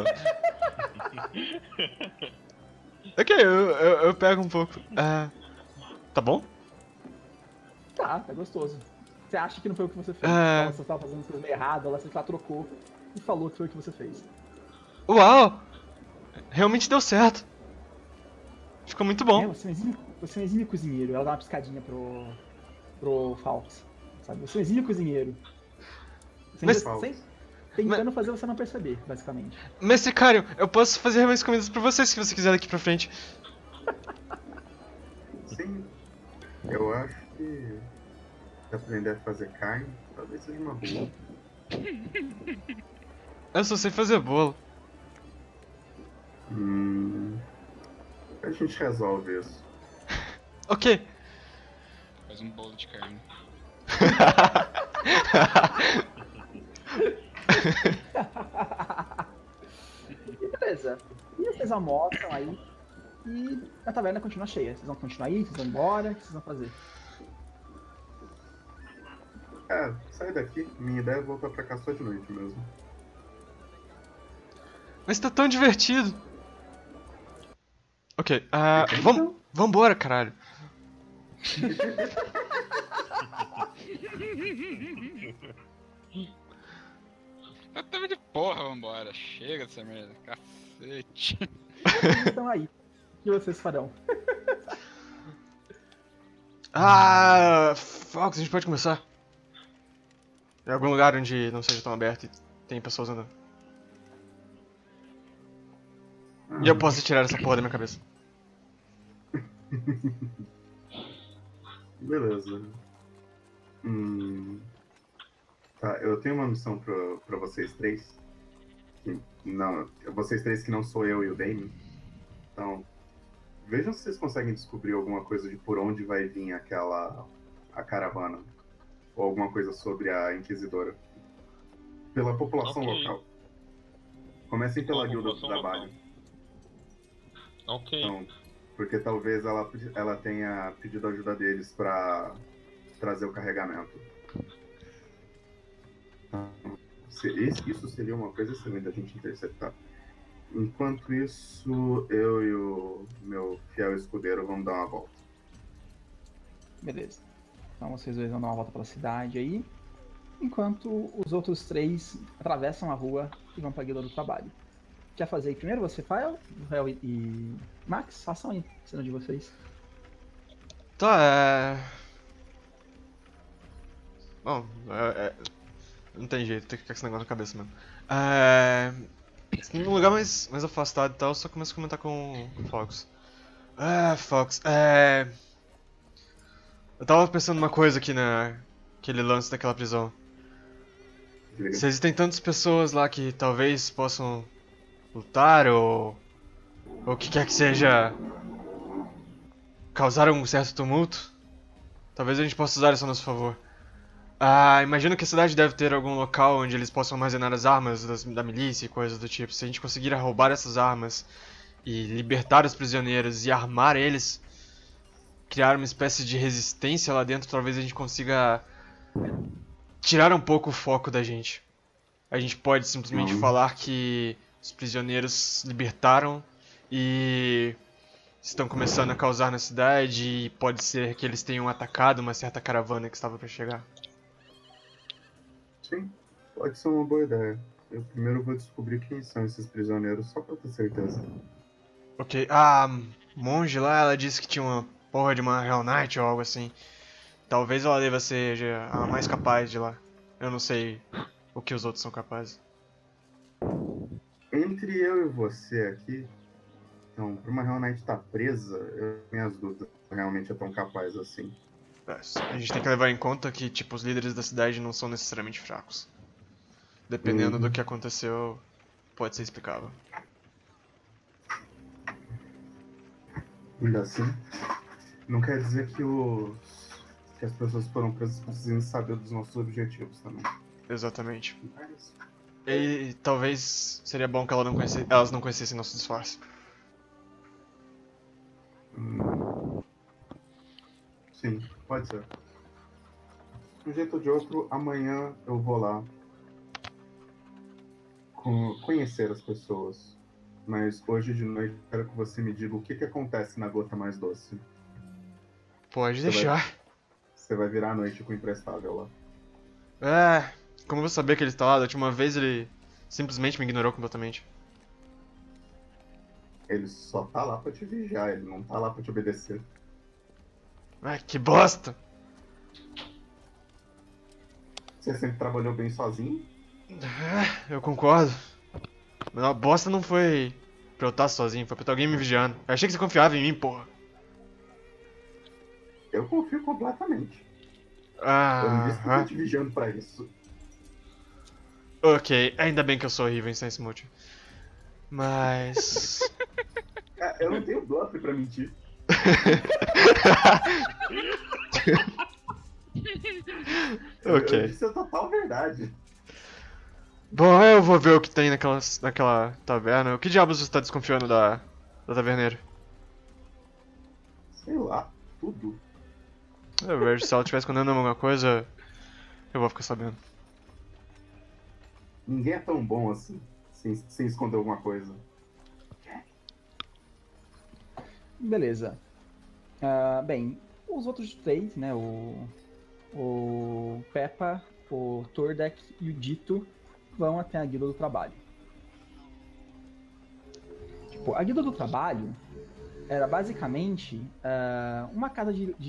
Ok, eu pego um pouco. Tá bom? Tá gostoso. Você acha que não foi o que você fez? Você estava fazendo coisa meio errada, ela trocou e falou que foi o que você fez. Uau! Realmente deu certo. Ficou muito É, bom. você é um exímio cozinheiro. Ela dá uma piscadinha pro Falks. Sabe? Você é um exímio cozinheiro. Mas- Tentando fazer você não perceber, basicamente. Mestre Cario, eu posso fazer mais comidas pra você se você quiser daqui pra frente. Sim, eu acho que aprender a fazer carne talvez seja uma boa. Eu só sei fazer bolo. A gente resolve isso. Ok. Faz um bolo de carne. Beleza. E vocês almoçam aí e a taverna continua cheia. Vocês vão continuar aí? Vocês vão embora? O que vocês vão fazer? Sai daqui. Minha ideia é voltar pra cá só de noite mesmo. Mas tá tão divertido. Ok, vambora, caralho. Eu tava de porra, vambora. Chega dessa merda. Cacete. Vocês estão aí. O que vocês farão? Fox, a gente pode começar. Em algum lugar onde não seja tão aberto e tem pessoas andando. E eu posso tirar essa porra da minha cabeça. Beleza. Tá, eu tenho uma missão pra vocês três. Não, vocês três que não sou eu e o Damien. Então, vejam se vocês conseguem descobrir alguma coisa de por onde vai vir a caravana. Ou alguma coisa sobre a Inquisidora. Pela população local. Comecem pela guilda do trabalho. Ok. Então, porque talvez ela tenha pedido ajuda deles pra trazer o carregamento. Então, isso seria uma coisa excelente a gente interceptar. Enquanto isso, eu e o meu fiel escudeiro vamos dar uma volta. Beleza. Então vocês dois vão dar uma volta pela cidade aí. Enquanto os outros três atravessam a rua e vão pra guilda do trabalho. Quer fazer aí primeiro você, Rael e Max? Façam aí, sendo de vocês. Tá, Bom, não tem jeito, tem que ficar com esse negócio na cabeça mesmo. Num lugar mais afastado e tal, eu só começo a comentar com o Fox. Fox, eu tava pensando numa coisa aqui naquele lance daquela prisão. Se existem tantas pessoas lá que talvez possam lutar ou o que quer que seja, causar um certo tumulto, talvez a gente possa usar isso a nosso favor. Imagino que a cidade deve ter algum local onde eles possam armazenar as armas da milícia e coisas do tipo. Se a gente conseguir roubar essas armas e libertar os prisioneiros e armar eles, criar uma espécie de resistência lá dentro, talvez a gente consiga tirar um pouco o foco da gente. A gente pode simplesmente falar que os prisioneiros libertaram e estão começando a causar na cidade, e pode ser que eles tenham atacado uma certa caravana que estava para chegar. Sim, pode ser uma boa ideia. Eu primeiro vou descobrir quem são esses prisioneiros, só pra ter certeza. Ok, a monge lá, ela disse que tinha uma porra de uma Hell Knight ou algo assim. Talvez ela deva ser a mais capaz de lá. Eu não sei o que os outros são capazes. Entre eu e você aqui, então, pra uma Hell Knight estar presa, eu tenho minhas dúvidas se realmente é tão capaz assim. A gente tem que levar em conta que, tipo, os líderes da cidade não são necessariamente fracos. Dependendo do que aconteceu, pode ser explicável. Ainda assim, não quer dizer que as pessoas foram presas precisando saber dos nossos objetivos também. Exatamente. E talvez seria bom que elas não conhecessem nosso disfarce. Sim, pode ser. De um jeito ou de outro, amanhã eu vou lá conhecer as pessoas. Mas hoje de noite eu quero que você me diga o que acontece na Gota Mais Doce. Pode deixar. Você vai virar a noite com o imprestável lá. Como eu vou saber que ele está lá? Da última vez ele simplesmente me ignorou completamente. Ele só tá lá pra te vigiar, ele não tá lá pra te obedecer. Que bosta! Você sempre trabalhou bem sozinho? Eu concordo. Mas a bosta não foi pra eu estar sozinho, foi pra ter alguém me vigiando. Eu achei que você confiava em mim, porra. Eu confio completamente. Eu não disse que eu tô te vigiando pra isso. Ok, ainda bem que eu sou horrível em Sense Motive. Mas... Eu não tenho bluff pra mentir. Ok. Isso é total verdade. Bom, eu vou ver o que tem naquela taverna. O que diabos você tá desconfiando da taverneira? Sei lá, tudo. Eu vejo se ela estiver escondendo alguma coisa, eu vou ficar sabendo. Ninguém é tão bom assim, sem esconder alguma coisa. Beleza. Bem, os outros três, né? O Peppa, o Tordek e o Dito vão até a Guilda do Trabalho. Tipo, a Guilda do Trabalho era basicamente uma casa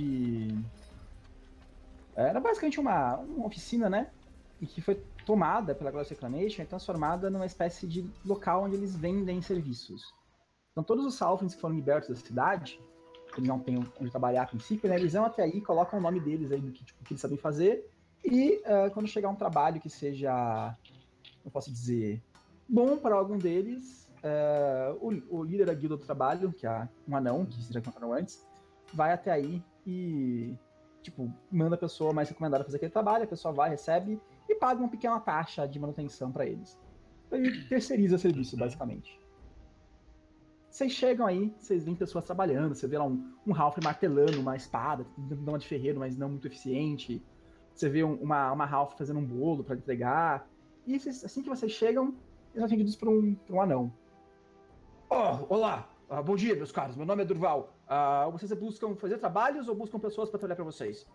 era basicamente uma oficina, né? E que foi tomada pela Glass Reclamation e transformada numa espécie de local onde eles vendem serviços. Então todos os Salfins que foram libertos da cidade, eles não têm onde trabalhar a princípio, né? Eles vão até aí, colocam o nome deles aí do que eles sabem fazer, e quando chegar um trabalho que seja, eu posso dizer, bom para algum deles, o líder da guilda do trabalho, que é um anão, que vocês já encontraram antes, vai até aí e tipo, manda a pessoa mais recomendada fazer aquele trabalho, a pessoa vai, recebe e paga uma pequena taxa de manutenção para eles. Então, ele terceiriza serviço, basicamente. Vocês chegam aí, vocês veem pessoas trabalhando, você vê lá um Ralph martelando uma espada, dando uma de ferreiro, mas não muito eficiente. Você vê uma Ralph fazendo um bolo para entregar. E assim que vocês chegam, eles são atendidos por um anão. Oh, olá! Bom dia, meus caros. Meu nome é Durval. Vocês buscam fazer trabalhos ou buscam pessoas para trabalhar para vocês?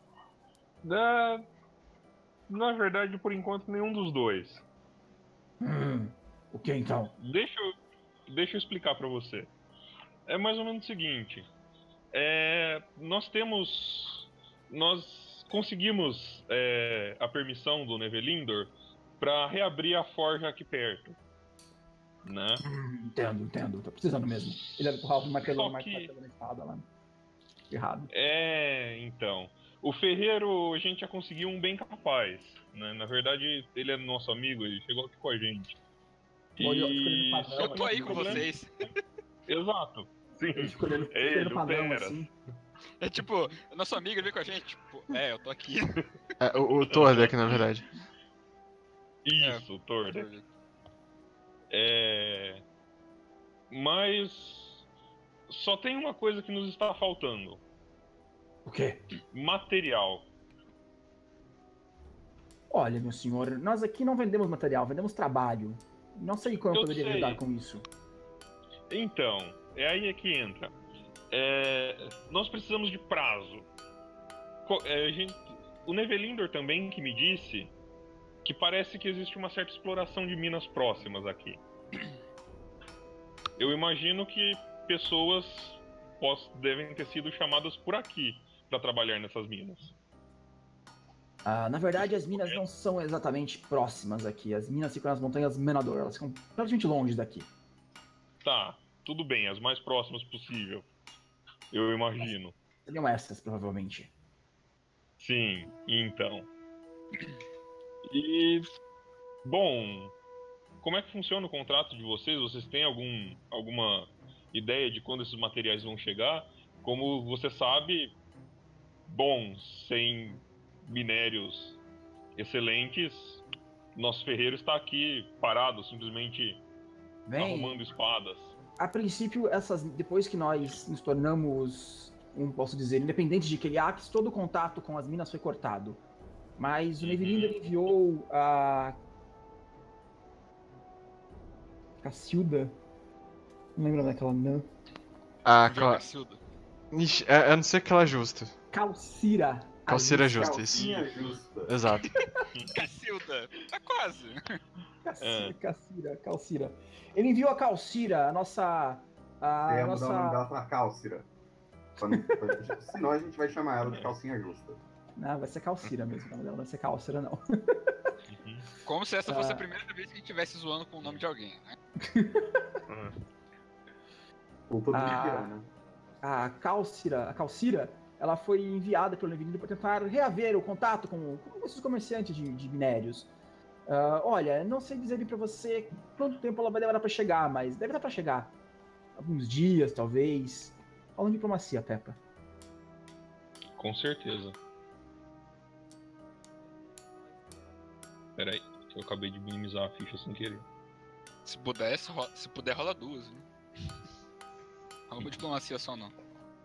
Na verdade, por enquanto, nenhum dos dois. O que então? Deixa eu explicar pra você. É mais ou menos o seguinte. Nós conseguimos a permissão do Nevelindor pra reabrir a forja aqui perto, né? Entendo. Tô precisando mesmo. Ele era pro Ralph martelando Só que- martelando a espada lá. Errado. Então. O ferreiro a gente já conseguiu um bem capaz, né? Na verdade, ele é nosso amigo, ele chegou aqui com a gente. E só Eu que tô o aí com problema- vocês. Exato. Sim. Ele ficou olhando É ele, no o padrão, Teras. assim. É tipo, nosso amigo ele veio com a gente. Tipo, eu tô aqui. O Tordek, na verdade. Isso, Tordek. Mas só tem uma coisa que nos está faltando. O quê? Material. Olha, meu senhor, nós aqui não vendemos material, vendemos trabalho. Não sei como eu Eu poderia sei. ajudar com isso. Então, é aí que entra. Nós precisamos de prazo. O Nevelindor também que me disse que parece que existe uma certa exploração de minas próximas aqui. Eu imagino que pessoas devem ter sido chamadas por aqui para trabalhar nessas minas. Na verdade, as minas não são exatamente próximas aqui. As minas ficam nas montanhas Menador, elas ficam relativamente longe daqui. Tá, tudo bem, as mais próximas possível. Eu imagino. Seriam essas, provavelmente. Sim, então. E bom, como é que funciona o contrato de vocês? Vocês têm alguma ideia de quando esses materiais vão chegar? Como você sabe, sem minérios excelentes, nosso ferreiro está aqui parado, simplesmente arrumando espadas. A princípio, depois que nós nos tornamos, posso dizer, independentes de Keliax, todo o contato com as minas foi cortado. Mas o Nevelindor enviou a Cacilda. Não lembro daquela Nã. Cacilda. Ixi, a não ser que ela é justa. Calcira. Calcira justa, isso. Calcinha justa. Exato. Cacilda. Tá quase. Calcira. Ele enviou a Calcira, a nossa. Você ia mudar o nome dela pra Cálcira. Senão a gente vai chamar ela de Calcinha Justa. Não, vai ser Calcira mesmo. O nome dela não vai ser Calcira, não. Como se essa fosse a primeira vez que a gente estivesse zoando com o nome de alguém, né? Voltou tudo de pirana. A Calcira, ela foi enviada pelo Nevelindor para tentar reaver o contato com esses comerciantes de minérios. Olha, não sei dizer para você quanto tempo ela vai demorar para chegar, mas deve dar para chegar. Alguns dias, talvez. Fala diplomacia, Peppa. Com certeza. Peraí, Eu acabei de minimizar a ficha sem querer. Se puder, rola 2, né? Arruma diplomacia só não.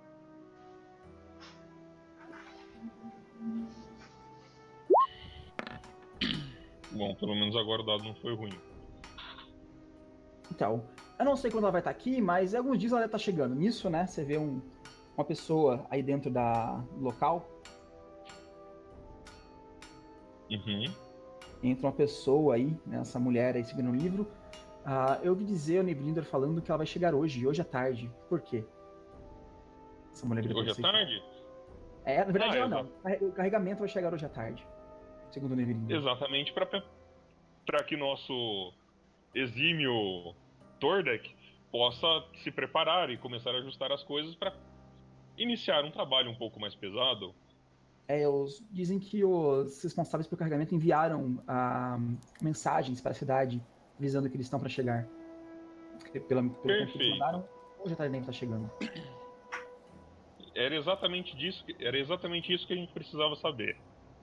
Bom, pelo menos agora o dado não foi ruim. Então, eu não sei quando ela vai estar aqui, mas alguns dias ela deve estar chegando. Nisso, né, você vê uma pessoa aí dentro do local. Uhum. Entra uma pessoa aí, né, essa mulher aí seguindo o livro. Eu ouvi dizer o Neblinder falando que ela vai chegar hoje à tarde. Por quê? Essa mulher vira pra Hoje à você. tarde? Na verdade ela exato. não. O carregamento vai chegar hoje à tarde. Segundo o Neblinder. Exatamente para que nosso exímio Tordek possa se preparar e começar a ajustar as coisas para iniciar um trabalho um pouco mais pesado. Dizem que os responsáveis pelo carregamento enviaram mensagens para a cidade avisando que eles estão para chegar. Pelo tempo que eles Perfeito. mandaram, hoje à tarde nem está chegando. Era exatamente isso que a gente precisava saber.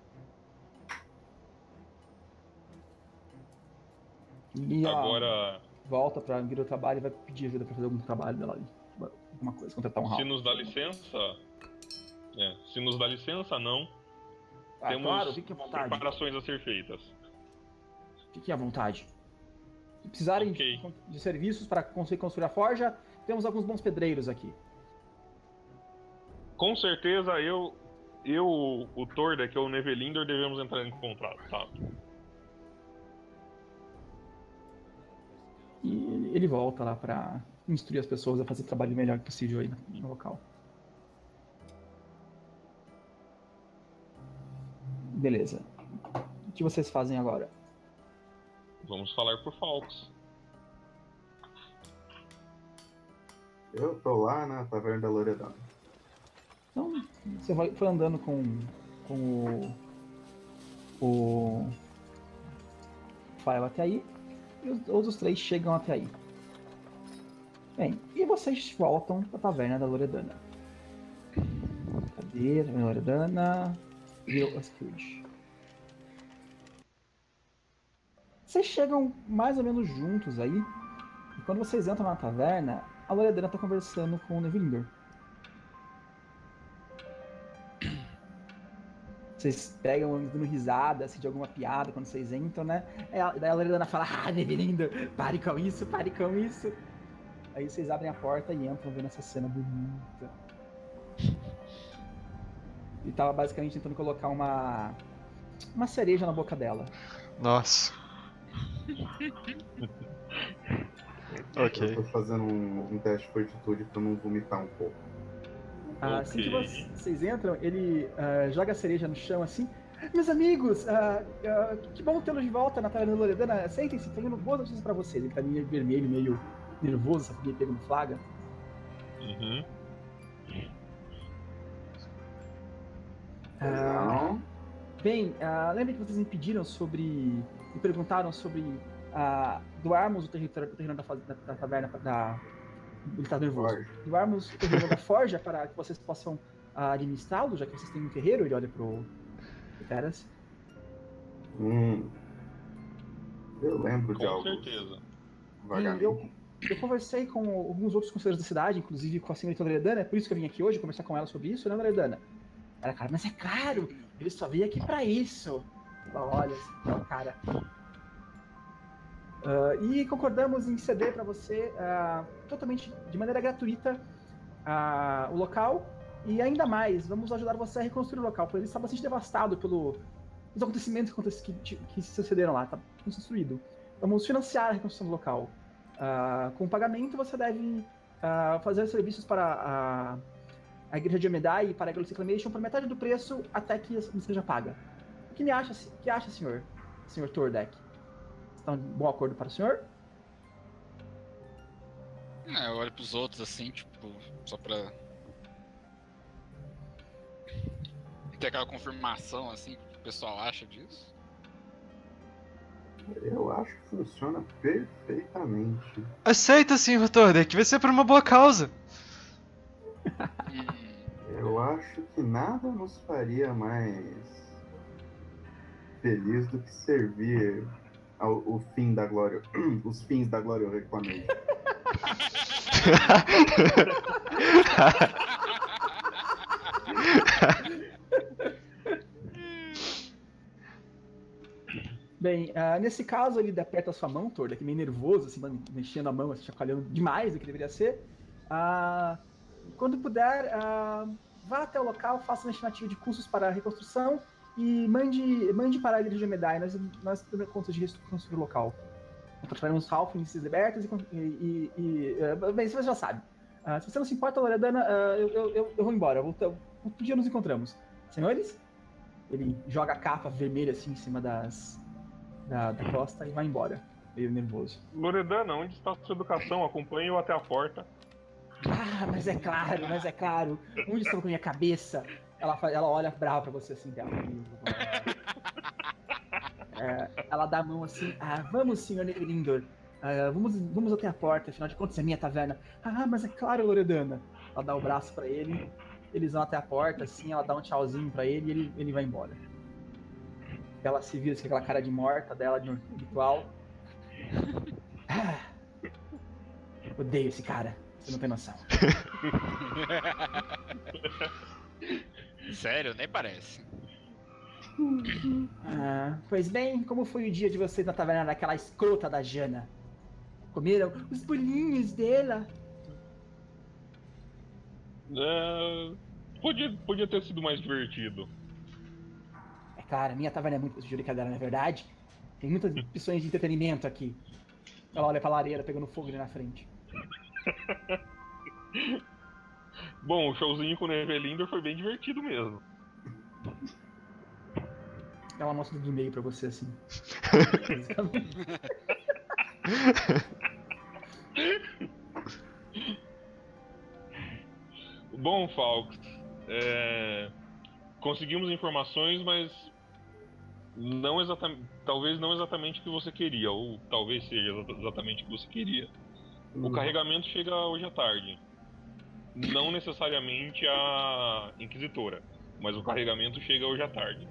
E ela Agora, volta para vir ao trabalho e vai pedir ajuda para fazer algum trabalho dela ali. Alguma coisa, contratar um se hall. nos dá licença... se nos dá licença, não. Temos Claro, fiquem à vontade. preparações a ser feitas. Fiquem à vontade. Se precisarem Ok. de serviços para conseguir construir a forja, temos alguns bons pedreiros aqui. Com certeza, o Tordek ou o Nevelindor devemos entrar em contrato, tá? E ele volta lá para instruir as pessoas a fazer o trabalho melhor possível aí no local. Beleza. O que vocês fazem agora? Vamos falar por Falcos. Eu tô lá na Taverna da Loredana. Então, você foi andando com o Fael até aí, e os outros 3 chegam até aí. Bem, e vocês voltam para a Taverna da Loredana. Cadê a Taverna da Loredana? Real Escute. Vocês chegam mais ou menos juntos aí, e quando vocês entram na taverna, a Loredana está conversando com o Nevelindor. Vocês pegam dando risada assim, de alguma piada quando vocês entram, né? Daí a Loredana fala, Nevelindor, pare com isso, pare com isso. Aí vocês abrem a porta e entram vendo essa cena bonita. E tava basicamente tentando colocar uma cereja na boca dela. Nossa. Ok. Eu tô fazendo um teste de fortitude pra não vomitar um pouco. Assim que Ok. vocês entram, ele joga a cereja no chão assim. Meus amigos, que bom tê-los de volta na Taverna da Loredana. Sentem-se, tenho boas notícias pra vocês. Ele tá meio vermelho, meio nervoso, sabe? Meio pego no flaga. Uhum. Não. Bem, lembra que vocês me pediram me perguntaram sobre doarmos o terreno da taverna ele tá nervoso. Forja. Doarmos o terreno da forja para que vocês possam administrá-lo, já que vocês têm um terreiro. Ele olha pro Teras. Eu lembro de Com algo. certeza. Vagamente. Eu conversei com alguns outros conselheiros da cidade, inclusive com a senhorita Loredana, é por isso que eu vim aqui hoje conversar com ela sobre isso, né, Loredana? Ela, cara, mas é claro, ele só veio aqui pra isso. Ela olha assim, cara. E concordamos em ceder pra você totalmente, de maneira gratuita, o local. E ainda mais, vamos ajudar você a reconstruir o local, porque ele está bastante devastado pelos acontecimentos que se sucederam lá, está construído. Vamos financiar a reconstrução do local. Com o pagamento, você deve fazer serviços para a Igreja de Omedai e para a Galus Reclamation por metade do preço até que a seja paga. O que acha, senhor Tordek? Está um bom acordo para o senhor? Eu olho pros outros assim, tipo, só pra ter aquela confirmação assim, o que o pessoal acha disso. Eu acho que funciona perfeitamente. Aceita sim, Tordek, vai ser por uma boa causa. Eu acho que nada nos faria mais feliz do que servir O fim da glória. Os fins da glória eu reclamei. Bem, nesse caso ele aperta a sua mão, Torda, que meio nervoso, assim, mexendo a mão, assim, chacoalhando demais do que deveria ser. Quando puder, vá até o local, faça uma estimativa de custos para a reconstrução e mande para a Igreja de Medai. Nós temos conta de reconstruir o local. Contrataremos halflings libertos bem, você já sabe. Se você não se importa, Loredana, eu vou embora. Outro dia nos encontramos. Senhores? Ele joga a capa vermelha assim em cima da costa e vai embora, meio nervoso. Loredana, onde está a sua educação? Acompanhe-o até a porta. Mas é claro. Onde estou com a minha cabeça? Ela olha brava pra você assim, dela. Ela dá a mão assim, vamos, senhor Nevelindor. Vamos até a porta, afinal de contas é minha taverna. Mas é claro, Loredana. Ela dá o braço pra ele, eles vão até a porta, assim, ela dá um tchauzinho pra ele e ele vai embora. Ela se vira com aquela cara de morta dela, de ritual. Odeio esse cara, você não tem noção. Sério, nem parece. Pois bem, como foi o dia de vocês na taverna daquela escrota da Jana? Comeram os bolinhos dela? Podia ter sido mais divertido. É claro, minha taverna é muito brincadeira, não é verdade? Tem muitas opções de entretenimento aqui. Ela olha pra lareira pegando fogo ali na frente. Bom, o showzinho com o Nevelindor foi bem divertido mesmo. Ela mostra o dedo do meio pra você assim. Bom, Falks, conseguimos informações, mas talvez não exatamente o que você queria, ou talvez seja exatamente o que você queria. O carregamento chega hoje à tarde. Não necessariamente a Inquisitora, mas o carregamento chega hoje à tarde.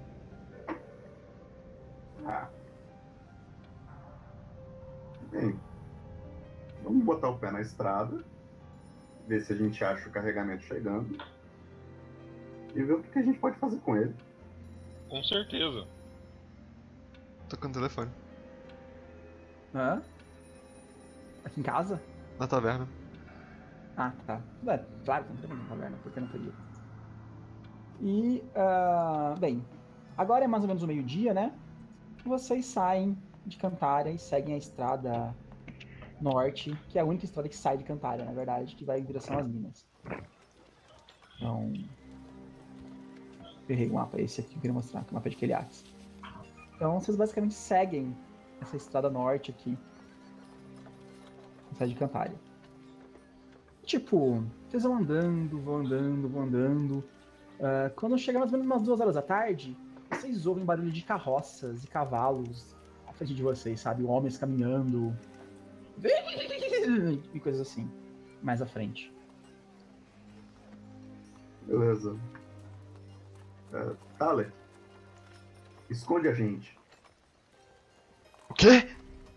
Bem, vamos botar o pé na estrada, ver se a gente acha o carregamento chegando e ver o que a gente pode fazer com ele. Com certeza. Tocando o telefone. Aqui em casa? Na taverna. Tá. Claro que não tem na taverna, porque não teria. E, bem, agora é mais ou menos o meio-dia, né? Vocês saem de Cantária e seguem a estrada norte, que é a única estrada que sai de Cantária, na verdade, que vai em direção às minas. Então, errei o mapa, esse aqui que eu queria mostrar, que é o mapa de Keliax. Então, vocês basicamente seguem essa estrada norte aqui, que sai de Cantária. Tipo, vocês vão andando. Quando chega mais ou menos umas 2 horas da tarde, vocês ouvem barulho de carroças e cavalos à frente de vocês, sabe? Homens caminhando. E coisas assim, mais à frente. Beleza. Thaler, esconde a gente. O quê?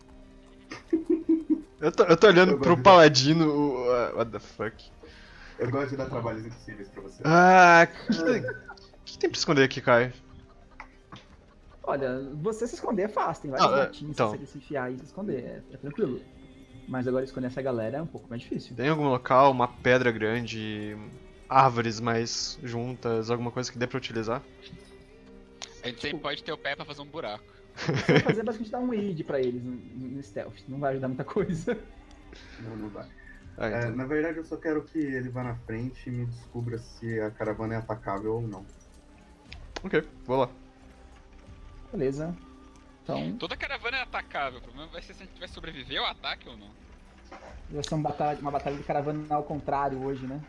Eu tô olhando pro paladino, what the fuck? Eu gosto de dar trabalhos impossíveis pra você. O que tem pra esconder aqui, Kai? Olha, você se esconder é fácil, tem vários gatinhos então. pra você se enfiar e se esconder, é tranquilo. Mas agora esconder essa galera é um pouco mais difícil. Tem algum local, uma pedra grande, árvores mais juntas, alguma coisa que dê pra utilizar? A gente sempre pode ter o pé pra fazer um buraco. Você vai fazer basicamente dar um aid pra eles no stealth, não vai ajudar muita coisa. Não vai. Então. Na verdade, eu só quero que ele vá na frente e me descubra se a caravana é atacável ou não. Ok, vou lá. Beleza. Então, Toda caravana é atacável, o problema vai ser se a gente vai sobreviver ao ataque ou não. vai ser uma batalha de caravana ao contrário hoje, né?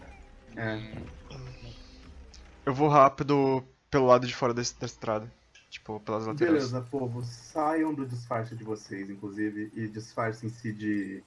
Eu vou rápido pelo lado de fora da estrada. Tipo, pelas laterais. Beleza, povo, saiam do disfarce de vocês, inclusive, e disfarcem-se de...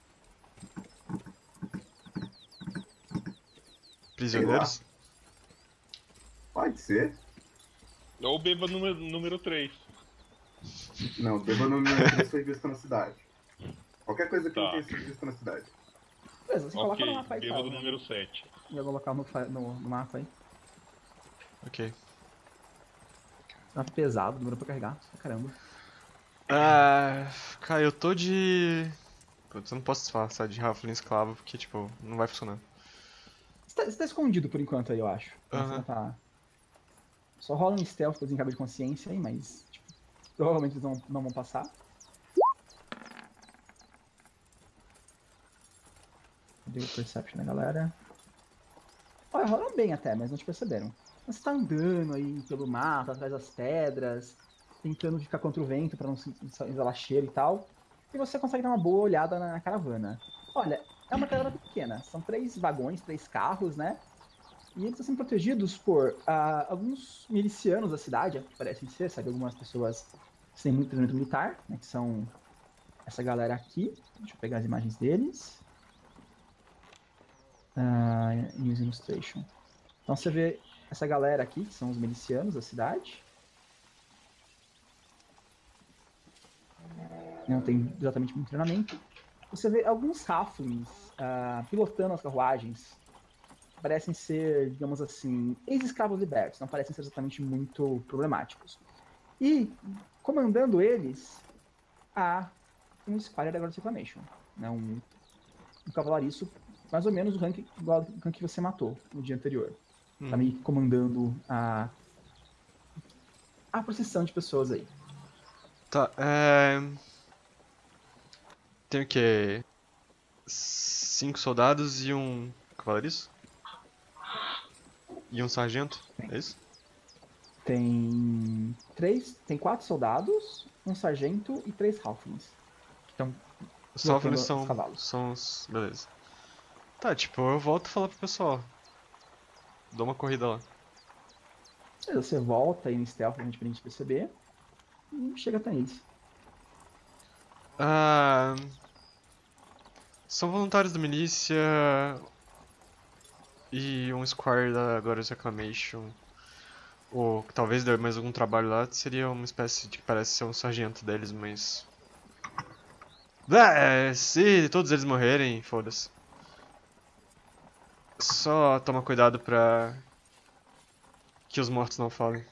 Prisioneiros? Pode ser. É o bêbado número 3. Não, bêbado não foi visto na cidade. Qualquer coisa que não Tá. tenha sido visto na cidade. Beleza, você coloca Ok, no mapa aí, bêbado cara. número 7. Em algum local no mapa aí. Ok. Mapa pesado, demorou pra carregar. Caramba. Cara, eu tô de... Putz, eu não posso disfarçar de Halfling escravo, porque, tipo, não vai funcionar. Você tá escondido por enquanto aí, eu acho. Então, você Aham. não tá... Só rola um stealth pra desencabar de consciência aí, mas... Tipo, provavelmente eles não vão passar. Deu perception da galera. Olha, rolam bem até, mas não te perceberam. Mas você tá andando aí pelo mato, atrás das pedras, tentando ficar contra o vento pra não se exalar cheiro e tal. E você consegue dar uma boa olhada na caravana. Olha, é uma caravana pequena. São 3 vagões, 3 carros, né? E eles estão sendo protegidos por alguns milicianos da cidade, que parecem ser, sabe? Algumas pessoas que têm muito treinamento militar, né? Que são essa galera aqui. Deixa eu pegar as imagens deles. News Illustration. Então você vê essa galera aqui, que são os milicianos da cidade. Não tem exatamente muito treinamento. Você vê alguns halflings pilotando as carruagens. Parecem ser, digamos assim, ex-escravos libertos. Não parecem ser exatamente muito problemáticos. E, comandando eles, há um Squire da Guard Reclamation. Né? Um cavalariço, mais ou menos o rank igual ao rank que você matou no dia anterior. Tá meio que comandando a procissão de pessoas aí. Tá, Tem o quê? 5 soldados e um cavalariço? E um sargento? É isso? Tem 4 soldados, um sargento e 3 halflings. Então, Os pilotando Halflings os cavalos. são os... Beleza. Tá, tipo, eu volto a falar pro pessoal. Dou uma corrida lá. Você volta aí no stealth pra gente perceber e chega até eles. São voluntários da milícia e um Squire da Glorious Reclamation. Ou talvez dê mais algum trabalho lá, seria uma espécie de que parece ser um sargento deles, mas... se todos eles morrerem, foda-se. Só toma cuidado pra que os mortos não falem.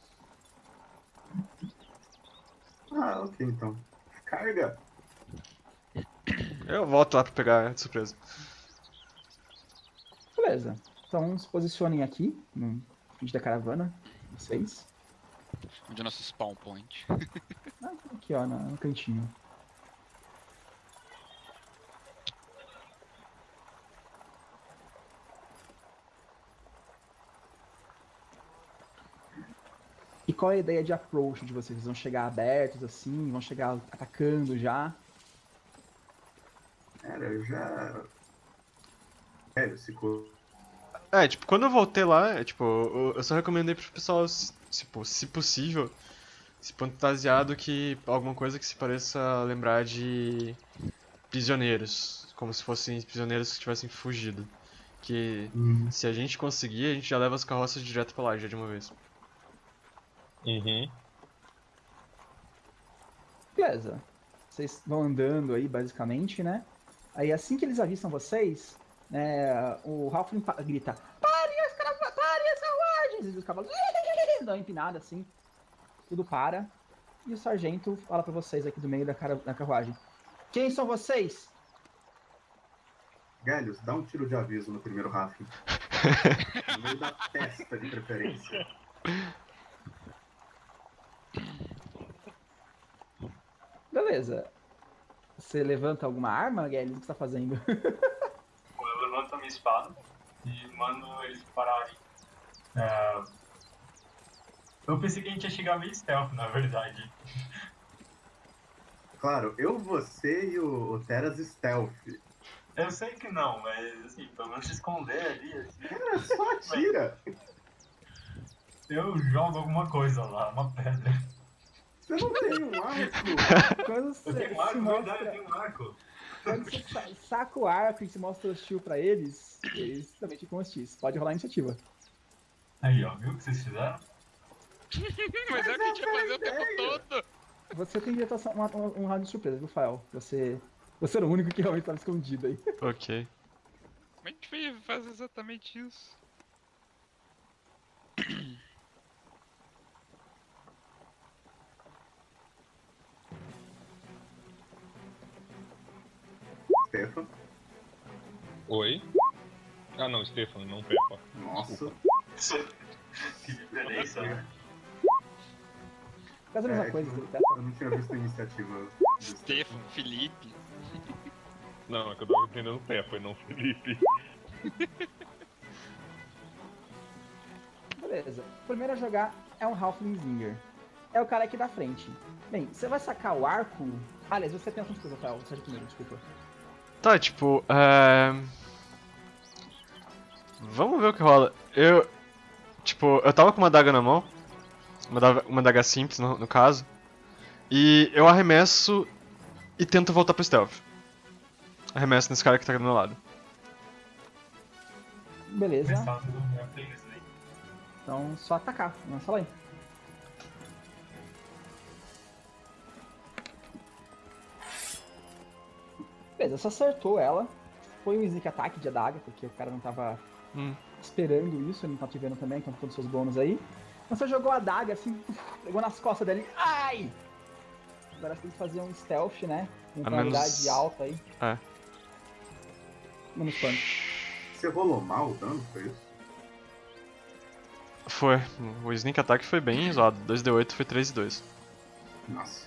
Ok, então. Carga! Eu volto lá pra pegar de surpresa. Beleza. Então se posicionem aqui, no frente da caravana, vocês. Onde é o nosso spawn point? Aqui, ó, no cantinho. E qual é a ideia de approach de vocês? Vocês vão chegar abertos assim? Vão chegar atacando já? Cara, eu já... ficou... Tipo, quando eu voltei lá, eu só recomendei pro pessoal, tipo, se possível, se fantasiado que alguma coisa que se pareça lembrar de prisioneiros, como se fossem prisioneiros que tivessem fugido. Que se a gente conseguir, a gente já leva as carroças direto pra lá já de uma vez. Uhum. Beleza. Vocês vão andando aí, basicamente, né? Aí assim que eles avistam vocês, né, o Halfling grita: parem as carruagens! E os cavalos dão uma empinada assim. Tudo para. E o sargento fala pra vocês aqui do meio da carruagem: quem são vocês? Galhos, dá um tiro de aviso no primeiro Rafting. No meio da testa, de preferência. Beleza. Você levanta alguma arma, Guedes? O que você tá fazendo? Eu levanto a minha espada e mando eles pararem. Eu pensei que a gente ia chegar meio stealth, na verdade. Claro, eu, você e o Teras stealth. Eu sei que não, mas assim, pelo menos se esconder ali, assim. Cara, só atira. Eu jogo alguma coisa lá, uma pedra. Você não tem um arco. Quando Eu você tenho um arco, se verdade, eu mostra, tenho um arco. quando você saca o arco e se mostra hostil pra eles, eles também ficam hostis. Pode rolar a iniciativa. Aí, ó, viu o que vocês fizeram? Mas é o que a gente ia fazer o tempo todo. Você tem direito a um round de surpresa, viu, Fael? Você era o único que realmente estava escondido aí. Ok. Como a gente veio fazer exatamente isso? Stefan. Oi? Ah, não, Stefan, não Peppa. Nossa. Que diferença, né? Faz a mesma É, coisa, eu tá? não tinha visto a iniciativa. Stefan, Felipe. Não, é que eu tava entendendo Peppa e não Felipe. Beleza. O primeiro a jogar é um Halfling Slinger. É o cara aqui da frente. Bem, você vai sacar o arco. Aliás, você tem alguma coisa, Rafael? Você acha primeiro, desculpa. Tá, tipo, vamos ver o que rola. Eu tava com uma daga na mão. Uma daga simples, no caso. E eu arremesso e tento voltar pro stealth. Arremesso nesse cara que tá do meu lado. Beleza. Pensando no meu tênis aí. Então, só atacar. Lança lá aí. Beleza, você acertou ela. Foi um sneak attack de adaga, porque o cara não tava esperando isso, ele não tá te vendo também, com todos os seus bônus aí. Então você jogou a adaga assim, pegou nas costas dele. Ai! Agora você tem que fazer um stealth, né? Com qualidade alta aí. É. Menos quanto? Você rolou mal o dano, foi isso? Foi. O sneak attack foi bem zoado. 2d8 foi 3 e 2. Nossa.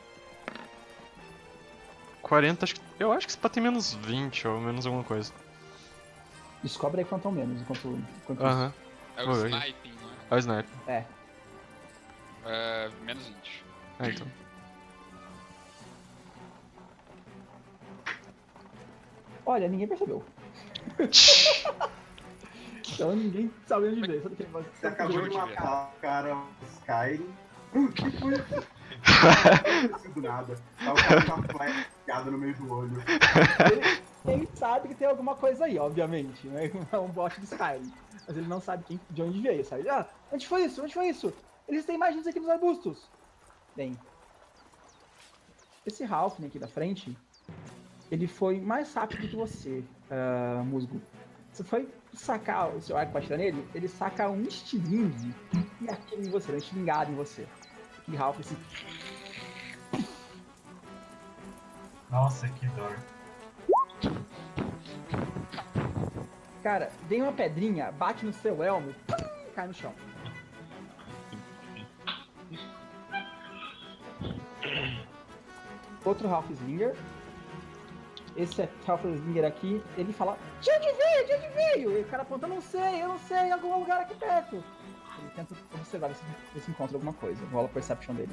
40, eu acho que esse tem menos 20 ou menos alguma coisa. Descobre aí quanto ao menos, enquanto Aham. É o Vou ver. sniping, não é? É o sniper. É. Menos 20. É, então. Olha, ninguém percebeu. Então ninguém sabe onde veio. Sabe aquele negócio que Você acabou de de ver. matar o cara Skyrim. Que foi isso? Não tinha sido nada. Tava com uma flecha no meio do olho. Ele sabe que tem alguma coisa aí, obviamente. Né? É um bot de Skyrim. Mas ele não sabe de onde veio, sabe? Ah, onde foi isso? Onde foi isso? Eles têm imagens aqui nos arbustos. Bem, esse Halfling aqui da frente, ele foi mais rápido que você, Musgo. Você foi sacar o seu arco pra atirar nele, ele saca um estilingue e atira em você, um estilingado em você. E Halfling assim... Nossa, que dor. Cara, vem uma pedrinha, bate no seu elmo, cai no chão. Outro Halfslinger. Esse Halfslinger aqui, ele fala: de onde veio? De onde veio? E o cara aponta: eu não sei, em algum lugar aqui perto. Ele tenta observar se encontra alguma coisa. Rola a perception dele.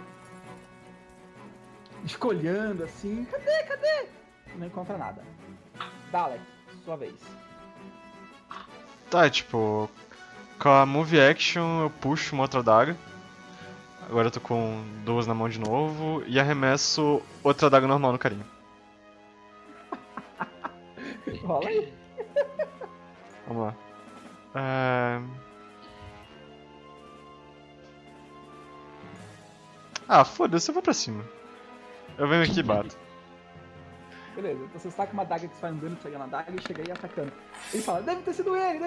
Fica olhando assim: cadê? Não encontra nada. Dalek, sua vez. Tá, tipo, com a move action eu puxo uma outra daga. Agora eu tô com duas na mão de novo e arremesso outra daga normal no carinha. Rola aí. Vamos lá. Ah, foda-se, eu vou pra cima. Eu venho aqui e bato. Beleza, então você está com uma daga que você vai andando, chega na daga e chega aí atacando. Ele fala: deve ter sido ele!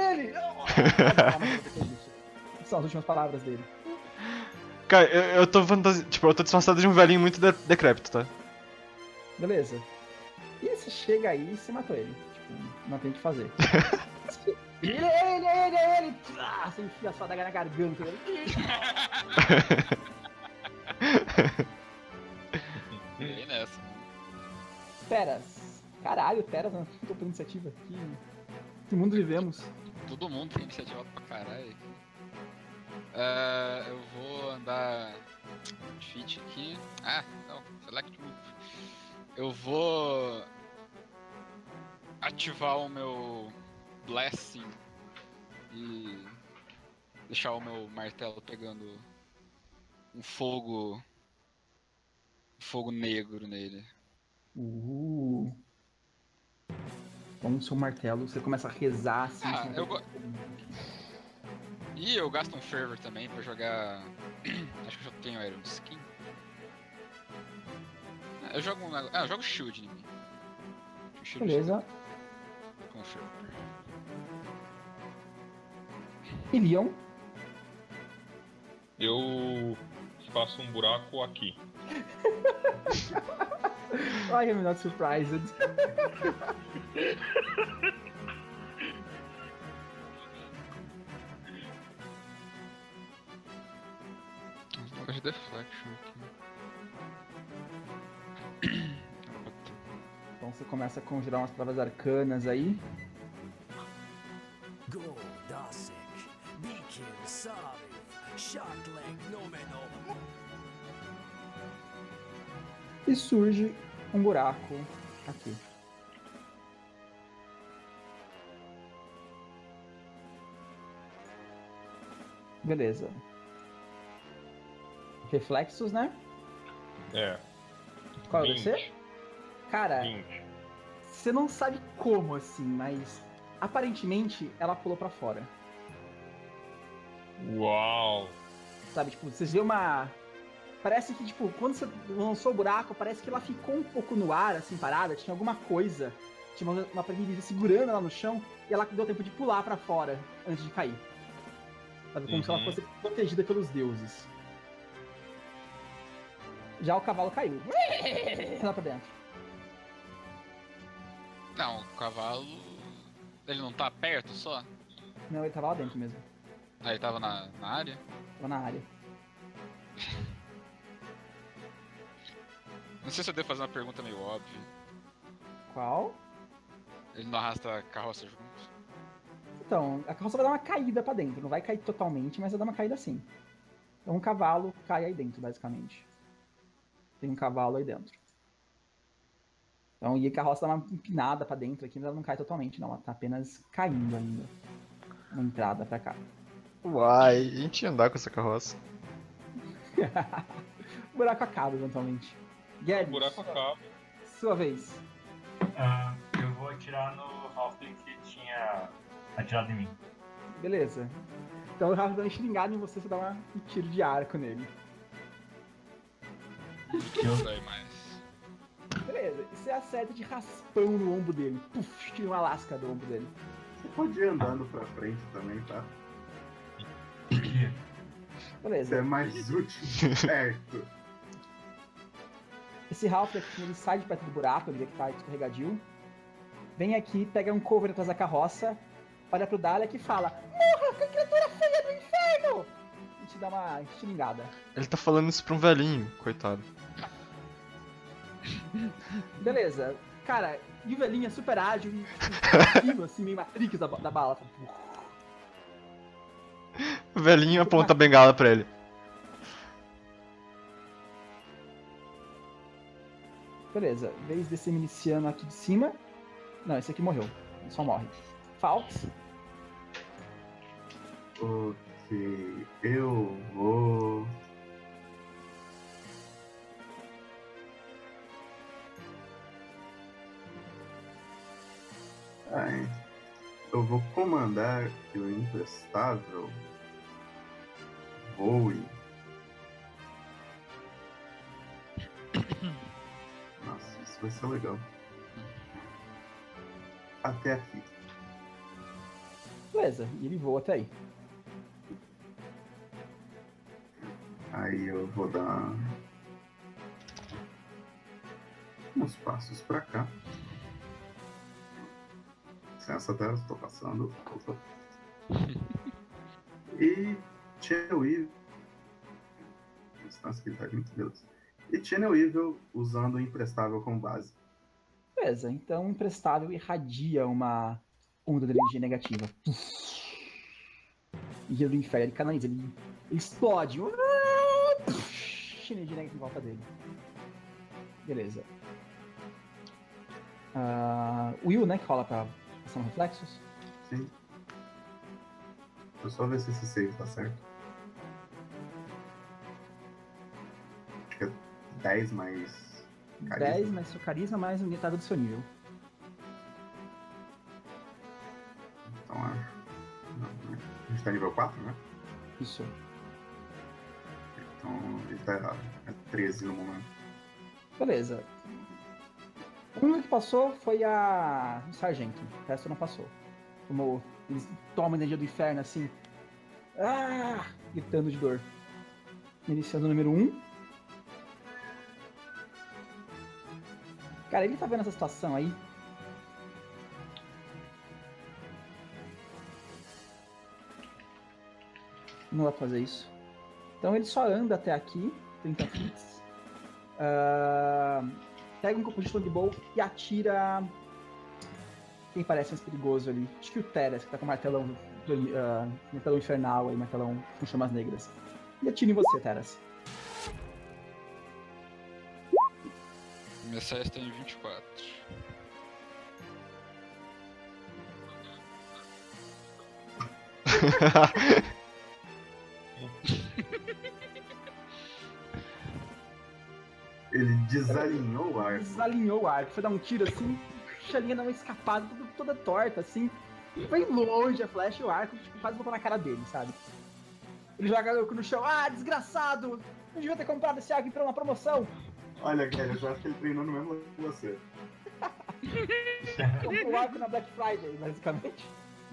São as últimas palavras dele. Cara, eu tô tipo, eu tô disfarçado de um velhinho muito decrépito, tá? Beleza. E você chega aí e você matou ele. Tipo, não tem o que fazer. Ele! Ah, você enfia a sua daga na garganta. Bem nessa. Teras. Caralho, Teras não tô por iniciativa. Que mundo vivemos? Todo mundo tem iniciativa pra caralho. Eu vou andar feat aqui. Ah, não, select move. Eu vou ativar o meu blessing e deixar o meu martelo pegando um fogo negro nele. Com o seu martelo, você começa a rezar assim. E eu gasto um fervor também pra jogar. Acho que eu já tenho Iron Skin. Eu jogo um. Eu jogo shield em mim. Shield Beleza. com shield. E Leon? Eu faço um buraco aqui. I am not surprised. Jogo de deflection aqui. Então você começa a conjurar umas palavras arcanas aí. Go, Dasik, Beacon, Sariv, Sharkleg, Nomeno. E surge um buraco aqui. Beleza. Reflexos, né? É. Qual é 20. você? Cara, 20. você não sabe como assim, mas aparentemente ela pulou pra fora. Uau! Sabe, tipo, vocês vê uma. Parece que, tipo, quando você lançou o buraco, parece que ela ficou um pouco no ar, assim, parada, tinha alguma coisa. Tinha uma prendida segurando ela no chão e ela deu tempo de pular pra fora antes de cair. Sabe, como se ela fosse protegida pelos deuses. Já o cavalo caiu. Lá pra dentro. Não, o cavalo. Ele não tá perto só? Não, ele tava lá dentro mesmo. Aí ele tava na área? Tava na área. Não sei se eu devo fazer uma pergunta meio óbvia. Qual? Ele não arrasta a carroça junto? Então, a carroça vai dar uma caída pra dentro. Não vai cair totalmente, mas vai dar uma caída sim. Então um cavalo cai aí dentro, basicamente. Tem um cavalo aí dentro. Então, e a carroça dá uma empinada pra dentro aqui, mas ela não cai totalmente, não. Ela tá apenas caindo ainda. Uma entrada pra cá. Uai, a gente ia andar com essa carroça. O buraco acaba, eventualmente. Guedes, Buraco acaba. sua vez. Eu vou atirar no Halfling que tinha atirado em mim. Beleza. Então o Rafa dá uma xingada em você, você dá um tiro de arco nele. Isso aí, mas. Beleza. E você acerta de raspão no ombro dele. Puf, tira uma lasca do ombro dele. Você pode ir andando pra frente também, tá? Isso Beleza. é mais útil perto. Esse Ralph aqui, ele sai de perto do buraco, ele vê que tá escorregadio. Vem aqui, pega um cover atrás da carroça, olha pro Dalek e fala: Morra, que criatura feia do inferno! E te dá uma xingada. Ele tá falando isso pra um velhinho, coitado. Beleza. Cara, e o velhinho é super ágil e tipo, assim, meio Matrix da bala. O velhinho aponta a bengala pra ele. Beleza, vez desse miliciano aqui de cima. Não, esse aqui morreu. Ele só morre. Falks. Ok, eu vou. Eu vou comandar que o imprestável voe. Nossa, isso vai ser legal. Até aqui. Beleza, e ele voa até aí. Aí eu vou dar uns passos pra cá. Licença, até estou passando. Opa. E Channel Evil. Distância que ele tá aqui, beleza. E Channel Evil usando o imprestável como base. Beleza, então o imprestável irradia uma onda de energia negativa. E do inferno, ele canaliza, ele explode. Energia negativa em volta dele. Beleza. Will, né, que rola pra ação reflexos. Sim. Deixa eu só ver se esse save tá certo. Acho que é 10 mais carisma. 10 mais seu carisma, mais metade do seu nível. Então acho. Não, né? A gente tá nível 4, né? Isso. Então ele tá errado. É 13 no momento. Beleza. O único que passou foi o sargento. O resto não passou. Como eles tomam energia do inferno assim. Gritando de dor. Iniciando o número 1. Cara, ele tá vendo essa situação aí. Não vai fazer isso. Então ele só anda até aqui, 30 feet. Pega um compositor de bowl e atira. Quem parece mais perigoso ali? Acho que o Teras, que tá com o martelão, martelão infernal aí, martelão com chamas negras. E atira em você, Teras. Minha saia está em 24. Ele desalinhou o arco. Desalinhou o arco. Foi dar um tiro assim, a linha dá uma escapada toda torta, assim. E foi longe a flecha e o arco tipo, quase botou na cara dele, sabe? Ele joga o arco no chão. Desgraçado! Não devia ter comprado esse arco pra uma promoção. Olha, cara, eu já acho que ele treinou no mesmo que você. Comprou o arco na Black Friday, basicamente.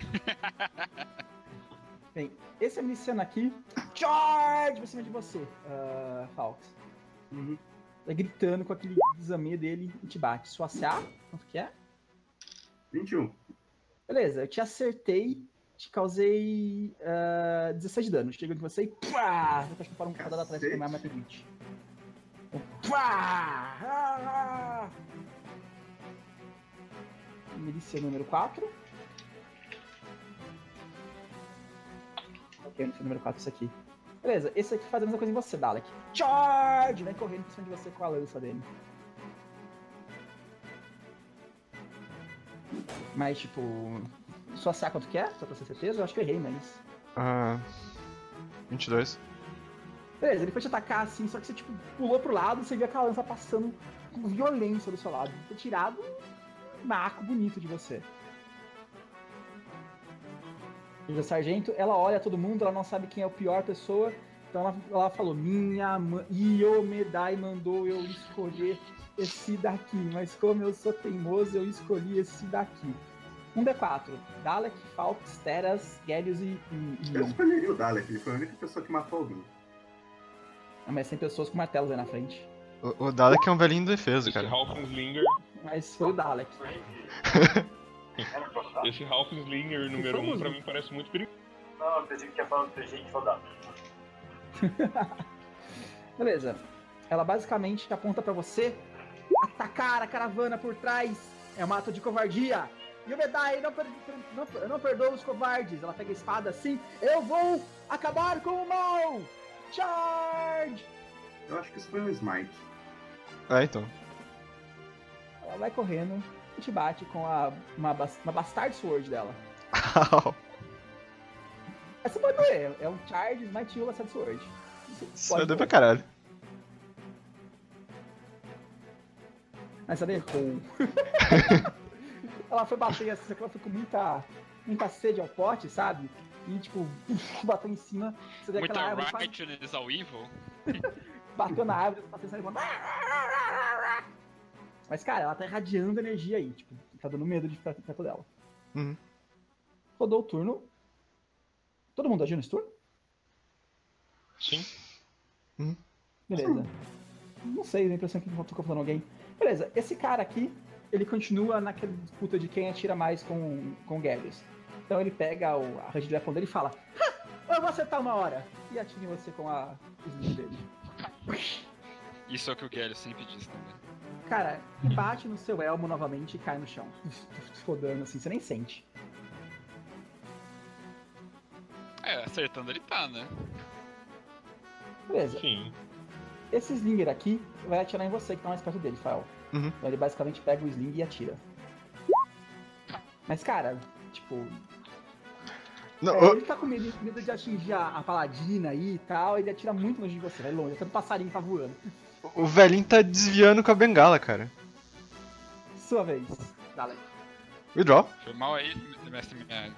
Bem, esse é miliciano aqui. Charge! Pra cima de você, Falks. Uhum. Vai gritando com aquele exame dele e te bate. Sua CA, quanto que é? 21. Beleza, eu te acertei, te causei 16 de dano. Chega de você e pá! Eu acho que para um cadastro atrás pra mais tem 20. Pá! Milícia número 4. Ok, milícia número 4, isso aqui. Beleza, esse aqui faz a mesma coisa em você, Dalek. Charge! Vem correndo por cima de você com a lança dele. Mas, tipo... Sua CA quanto que é? Só pra ter certeza? Eu acho que eu errei, mas... 22. Beleza, ele foi te atacar assim, só que você, tipo, pulou pro lado e você viu aquela lança passando com violência do seu lado. Foi tirado um marco bonito de você. E o sargento, ela olha todo mundo, ela não sabe quem é a pior pessoa, então ela falou, minha mãe, Iomedai mandou eu escolher esse daqui, mas como eu sou teimoso, eu escolhi esse daqui. 1d4, Dalek, Falks, Teras, Gellius e Eu Ion. escolheria o Dalek, ele foi a única pessoa que matou alguém. Mas tem pessoas com martelos aí na frente. O Dalek é um velhinho indefeso, Esse cara. Halflinger, Mas foi o Dalek. esse Halflinger número 1 pra mim parece muito perigoso. Não, eu pensei que tinha falado pra gente rodar. Beleza. Ela basicamente aponta pra você atacar a caravana por trás. É um ato de covardia. E o Medai não perdoa os covardes. Ela pega a espada assim. Eu vou acabar com o mal. Charge! Eu acho que isso foi um smite. Então. Ela vai correndo e te bate com uma Bastard Sword dela. Essa pode doer. É um Charge Smite e Bastard Sword. Isso vai doer pra caralho. Mas ela errou. Ela foi bater assim, ela foi com muita sede ao pote, sabe? E tipo, bateu em cima. Você vê aquela Muita árvore, rightness ao evil. bateu na árvore, bateu saindo voando. Mas cara, ela tá irradiando energia aí, tipo, tá dando medo de ficar perto dela. Uhum. Rodou o turno. Todo mundo agiu nesse turno? Sim. Beleza. Não sei, dá a impressão que tô falando alguém. Beleza, esse cara aqui, ele continua naquela disputa de quem atira mais com o Gellius. Então ele pega a range de weapon dele e fala: eu vou acertar uma hora! E atira em você com a sling dele. Isso é o que o Gellius sempre diz também. Cara, e bate no seu elmo novamente e cai no chão. Rodando assim, você nem sente. Acertando ele tá, né? Beleza. Sim. Esse Slinger aqui vai atirar em você que tá mais perto dele, Fael. Uhum. Então ele basicamente pega o Sling e atira. Mas cara, tipo... Não, ele tá com medo de atingir a paladina aí e tal, ele atira muito longe de você, vai longe, até o passarinho tá voando. o velhinho tá desviando com a bengala, cara. Sua vez, Dalek. Withdraw. Foi mal aí, mestre Miyagi.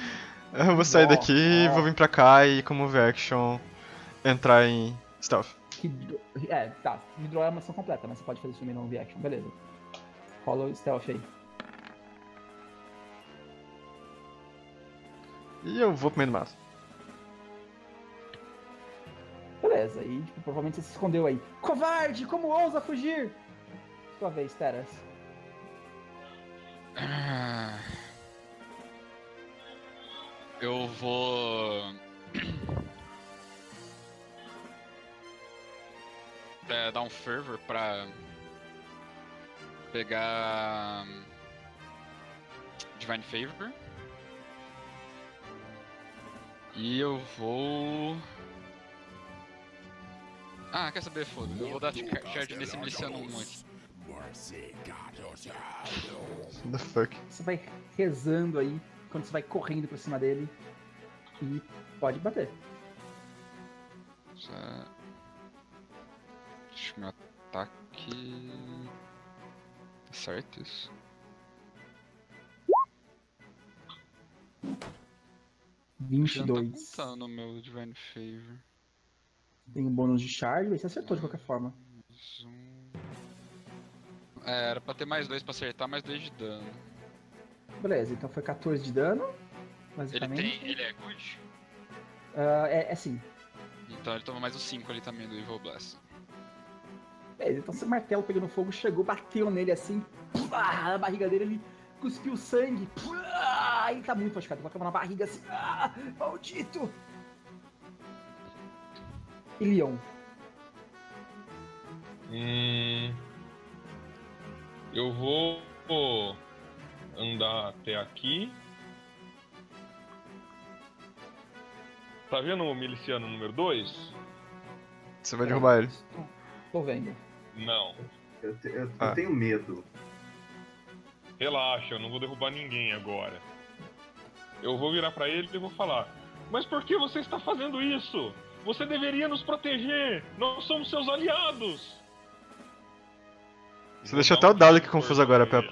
Eu vou sair daqui, vou vir pra cá e como over action entrar em stealth. Tá. Withdraw é uma ação completa, mas você pode fazer isso também no move action. Beleza. Rola o stealth aí. E eu vou pro meio do mato. Beleza. E tipo, provavelmente você se escondeu aí. Covarde! Como ousa fugir? Sua vez, Teras. Eu vou dar um fervor pra pegar Divine Favor. E eu vou... quer saber? Foda. Eu vou dar charge nesse miliciano 1 aqui. The fuck? Você vai rezando aí, quando você vai correndo pra cima dele. E pode bater. Acho que meu ataque... Tá certo isso? Vinte e Eu dois. não tô contando no meu Divine Favor. Tem um bônus de charge, mas você acertou de qualquer forma. Mais um... era pra ter mais 2 pra acertar, mais 2 de dano. Beleza, então foi 14 de dano, basicamente. Ele é good? É sim. Então ele toma mais o 5 ali também do Evil Blast. Beleza, então seu martelo pegando fogo, chegou, bateu nele assim, na barriga dele, ele cuspiu sangue. Ele tá muito machucado, coloca a mão na barriga assim, maldito! E Leon? Eu vou andar até aqui. Tá vendo o miliciano número 2? Você vai derrubar ele. Tô vendo. Não. Eu tenho medo. Relaxa, eu não vou derrubar ninguém agora. Eu vou virar pra ele e vou falar: mas por que você está fazendo isso? Você deveria nos proteger! Nós somos seus aliados! Você deixou até o Dalek confuso agora, Peppa.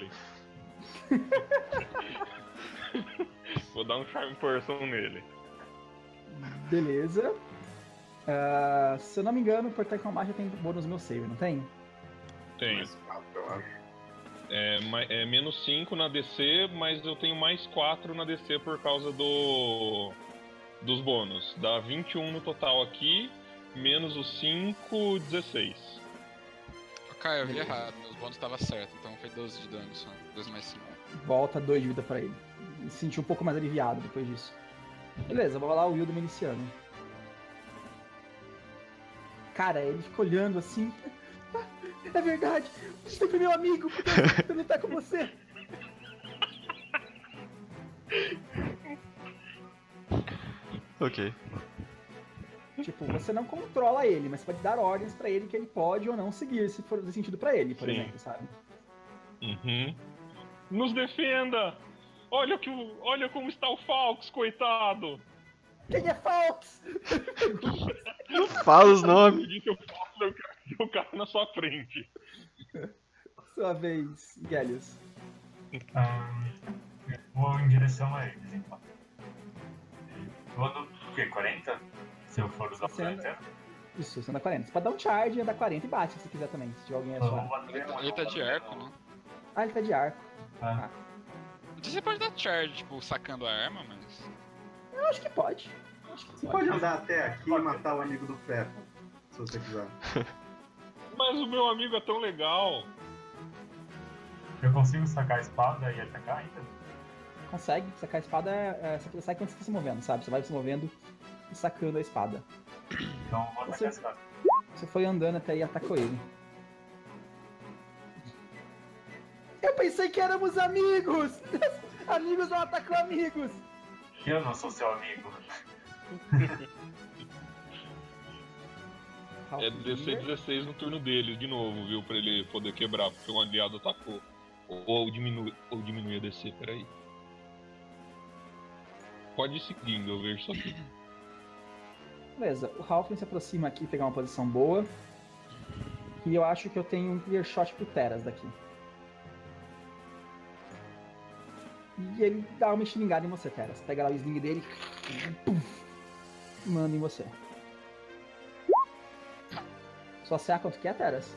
Vou dar um Charm Person nele. Beleza. Se eu não me engano, por ter combate tem bônus no meu save, não tem? Tem. Mais 4, eu acho. É menos 5 na DC, mas eu tenho mais 4 na DC por causa dos bônus. Dá 21 no total aqui, menos os 5, 16. Ok, eu vi errado, meus bônus estavam certo, então foi 12 de dano só. 2 mais 5. Volta 2 de vida pra ele. Me senti um pouco mais aliviado depois disso. Beleza, vou lá o Will do miliciano. Cara, ele fica olhando assim. É verdade, você sempre é meu amigo, porque eu não tá com você. Ok. Tipo, você não controla ele, mas você pode dar ordens pra ele que ele pode ou não seguir, se for fazer sentido pra ele, por Sim. exemplo, sabe? Uhum. Nos defenda! Olha como está o Falx, coitado! Quem é Falx? Não fala os nomes. Eu disse, eu posso dar o cara na sua frente. Sua vez, Gellius. Eu vou em direção a eles, então. Eu ando, o quê? 40? Se eu for usar o Você anda- planeta? Isso, você anda 40. Você pode dar um charge e andar 40 e bate se quiser também, se tiver alguém a Eu sua. vou bater Ele tá de arco, né? Ah, ele tá de arco. Ah, Não sei se você pode dar charge, tipo, sacando a arma, mas... Eu acho que pode. Você pode andar até aqui e matar o amigo do Peppa, se você quiser. Mas o meu amigo é tão legal. eu consigo sacar a espada e atacar ainda? Consegue, sacar a espada você sai quando você tá se movendo, sabe? Você vai se movendo e sacando a espada. Então eu vou atacar a espada. Você foi andando até aí e atacou ele. Eu pensei que éramos amigos! Amigos não atacam amigos! Eu não sou seu amigo. É DC 16 no turno dele de novo, viu? Pra ele poder quebrar, porque um aliado atacou. Ou diminui a DC, peraí. Pode ir seguindo, eu vejo isso aqui. Beleza, o Halfling se aproxima aqui pegar uma posição boa. E eu acho que eu tenho um clear shot pro Teras daqui. E ele dá uma estilingada em você, Teras. Pega lá o sling dele. Pum, manda em você. Sua CA quanto que é, Teras?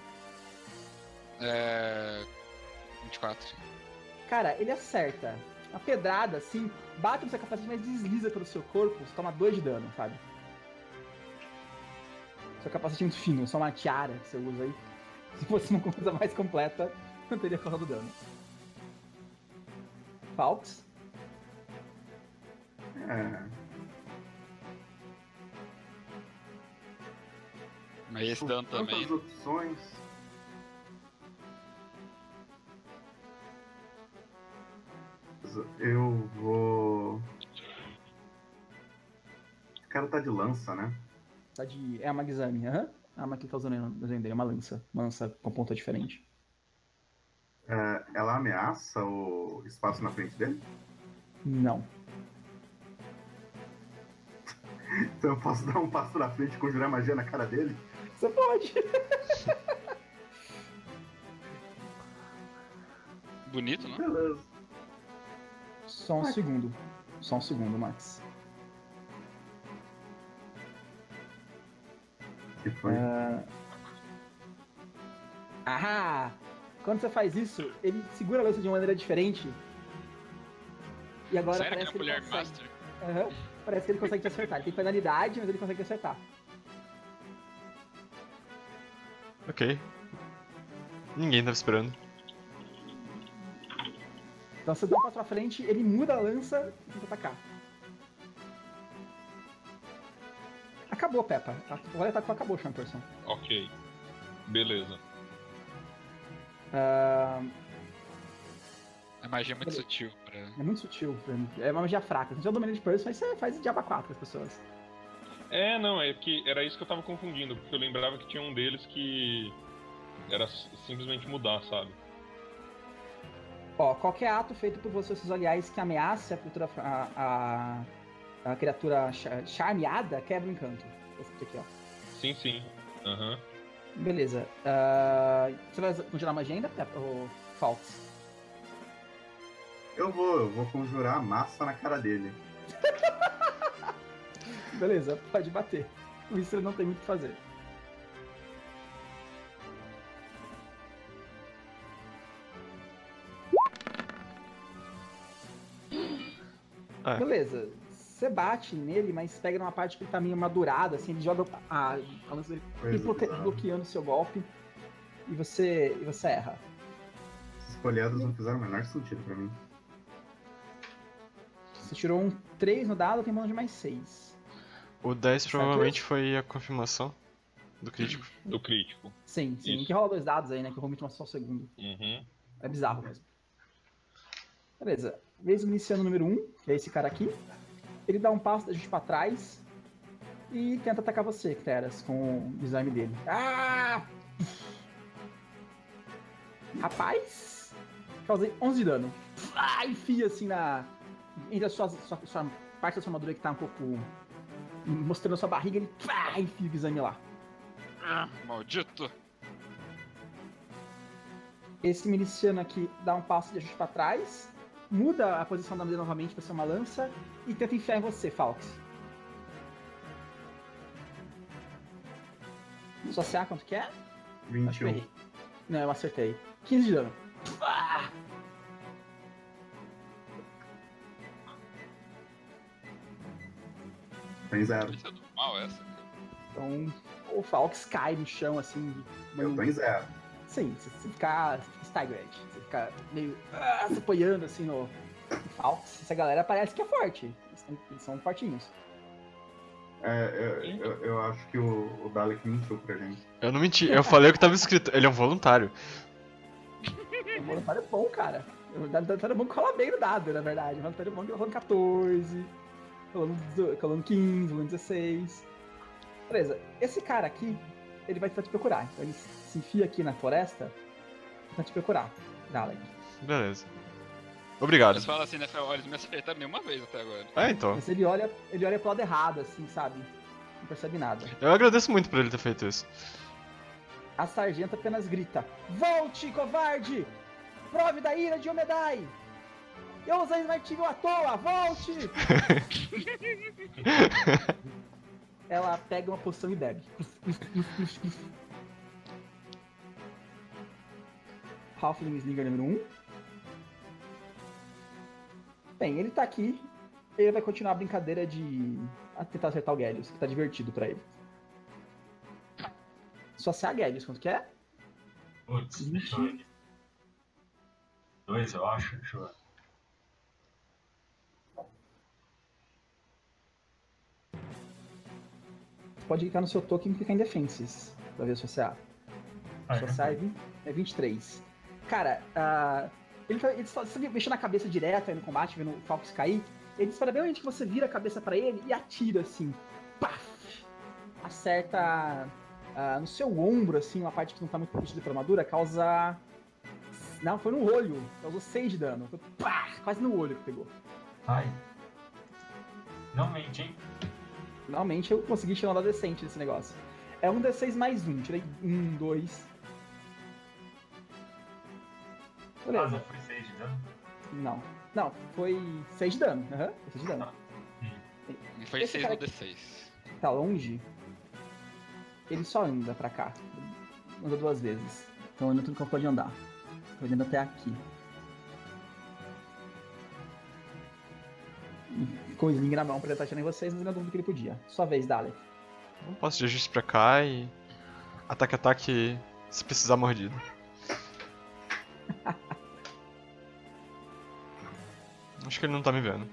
24. Cara, ele acerta. Uma pedrada, assim, bate no seu capacete, mas desliza pelo seu corpo, você toma 2 de dano, sabe? Seu capacete é muito fino, só uma tiara que você usa aí. Se fosse uma coisa mais completa, não teria causado dano. Falks? Mas esse dano também. Quantas opções? Eu vou. O cara tá de lança, né? Tá de... É uma Gizami, aham. A arma que ele tá usando aí no desenho dele é uma lança. Uma lança com ponta diferente. Ela ameaça o espaço na frente dele? Não. Então eu posso dar um passo na frente e conjurar magia na cara dele? Você pode. Bonito, né? Beleza. Só um segundo. Só um segundo, Max. Que foi? Ah! Quando você faz isso, ele segura a lança de uma maneira diferente. E agora Sério que é parece a que ele mulher consegue. master? Aham. Parece que ele consegue te acertar. Ele tem penalidade, mas ele consegue te acertar. Ok. Ninguém tava esperando. Então você dá um passo pra frente, ele muda a lança e tenta atacar. Acabou, Peppa. Agora atacou, acabou, Champerson. Ok. Beleza. A magia é muito sutil. É muito sutil. É uma magia fraca. Você já domina de Person, mas você faz diaba 4 com as pessoas. Não, é que era isso que eu tava confundindo, porque eu lembrava que tinha um deles que era simplesmente mudar, sabe? Ó, qualquer ato feito por você e seus aliados que ameace a criatura charmeada quebra o encanto. Esse aqui, ó. Sim. Aham. Beleza. Você vai conjurar magia ainda, ou Falks? Eu vou conjurar massa na cara dele. Beleza, pode bater. Com isso ele não tem muito o que fazer. Beleza, você bate nele, mas pega numa parte que ele tá meio madurado, assim, ele joga a lança dele bloqueando o seu golpe e você erra. Esses folhados não fizeram o menor sentido pra mim. Você tirou um 3 no dado, tem bônus de mais 6. O 10 provavelmente foi a confirmação do crítico. Do crítico. Sim. Isso. Que rola 2 dados aí, né? Que eu vou muito só o segundo. Uhum. É bizarro mesmo. Beleza. Vez iniciando o número 1, que é esse cara aqui. Ele dá um passo da gente pra trás e tenta atacar você, Teras, com o design dele. Ah! Rapaz! Causei 11 de dano. Enfia assim entre a sua parte da sua armadura que tá um pouco mostrando a sua barriga, ele enfia o exame lá. Maldito! Esse miliciano aqui dá um passo de ajuste pra trás, muda a posição da dele novamente pra ser uma lança e tenta enfiar em você, Falks. Sua CA quanto que é? Acho que eu 21. errei. Não, eu acertei. 15 de dano. Tem 0. Isso é do mal essa? Então, o Falks cai no chão, assim. Eu tô em 0. Sim, você fica staggered. Você fica meio se apoiando, assim, no Falks. Essa galera parece que é forte. Eles são fortinhos. Eu acho que o Dalek mentiu pra gente. Eu não menti, eu falei o que tava escrito. Ele é um voluntário. O voluntário é bom, cara. O voluntário é bom que cola bem no dado, na verdade. O voluntário é bom que rolando 14, rolando 15, rolando 16. Beleza, esse cara aqui, ele vai tentar te procurar. Então ele se enfia aqui na floresta e vai te procurar, Dalek. Beleza. Obrigado. Eles falam assim, né? Olha, eles me acertaram nenhuma vez até agora. Então. Mas ele olha pro lado errado, assim, sabe? Não percebe nada. Eu agradeço muito por ele ter feito isso. A sargenta apenas grita: "Volte, covarde! Prove da ira de Omedai! Eu usei martírio à toa! Volte!" ela pega uma poção e bebe. Halfling Slinger número 1. Bem, ele tá aqui. Ele vai continuar a brincadeira de tentar acertar o Gellius, que tá divertido pra ele. Só se a Gellius, quanto que é? Putz, deixa eu ver. 2, eu acho. Deixa eu ver. Pode clicar no seu token e clicar em Defenses pra ver se você A. Sua CA é 23. Cara, ele só mexendo na cabeça direto aí no combate, vendo o Falcos cair. Ele espera bem onde que você vira a cabeça pra ele e atira assim. Paf! Acerta no seu ombro, assim, uma parte que não tá muito protegida pela armadura, causa. Não, foi no olho. Causou 6 de dano. Foi, pá, quase no olho que pegou. Ai. Não mente, hein? Finalmente eu consegui tirar um dado decente desse negócio. É um D6 mais 1. Tirei 1, 2. Beleza. Não foi 6 de dano? Não. Não, foi 6 de dano. Aham, foi 6 de dano. Não foi Esse 6 cara no D6. Tá longe. Ele só anda pra cá. Anda 2 vezes. Então anda tudo que eu pode andar. Tô indo até aqui. E com o sling na mão pra tentar atirar em vocês, mas eu não dúvida que ele podia. Sua vez, Dalek. Não posso dirigir isso pra cá e. Ataque, se precisar mordido. Acho que ele não tá me vendo.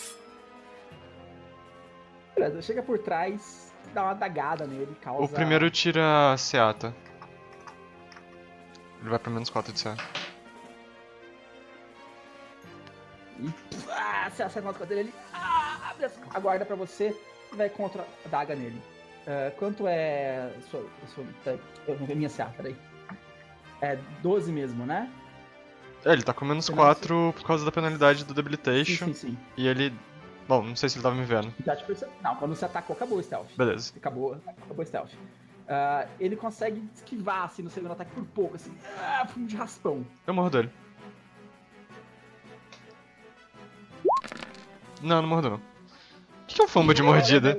Beleza, chega por trás, dá uma dagada nele, causa... O primeiro tira a Seata. Ele vai pra menos 4 de CA. E você acerta nas costas dele, ele abre a guarda pra você e vai contra a daga nele. Quanto é minha CA, peraí. É 12 mesmo, né? Ele tá com menos 4 por causa da penalidade do Debilitation. Sim. E ele. Bom, não sei se ele tava me vendo. Não, quando você atacou, acabou o stealth. Beleza. Acabou o stealth. Ele consegue esquivar, assim, no segundo ataque por pouco, assim, de raspão. Eu morro dele. Não mordo não. O que é um fumble de mordida?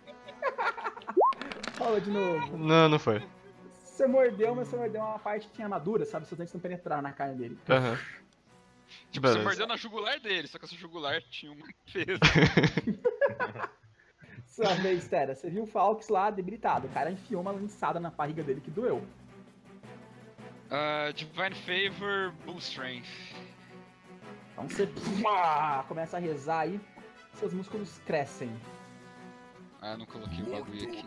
Fala de novo. Não foi. Você mordeu, mas você mordeu uma parte que tinha armadura, sabe? Seus dentes não penetraram na carne dele. Aham. Tipo, você mordeu na jugular dele, só que essa jugular tinha uma defesa. Sua vez, Tera. Você viu o Falks lá debilitado. O cara enfiou uma lançada na barriga dele que doeu. Divine Favor, Bull Strength. Então você começa a rezar aí, seus músculos crescem. Não coloquei o bagulho aqui.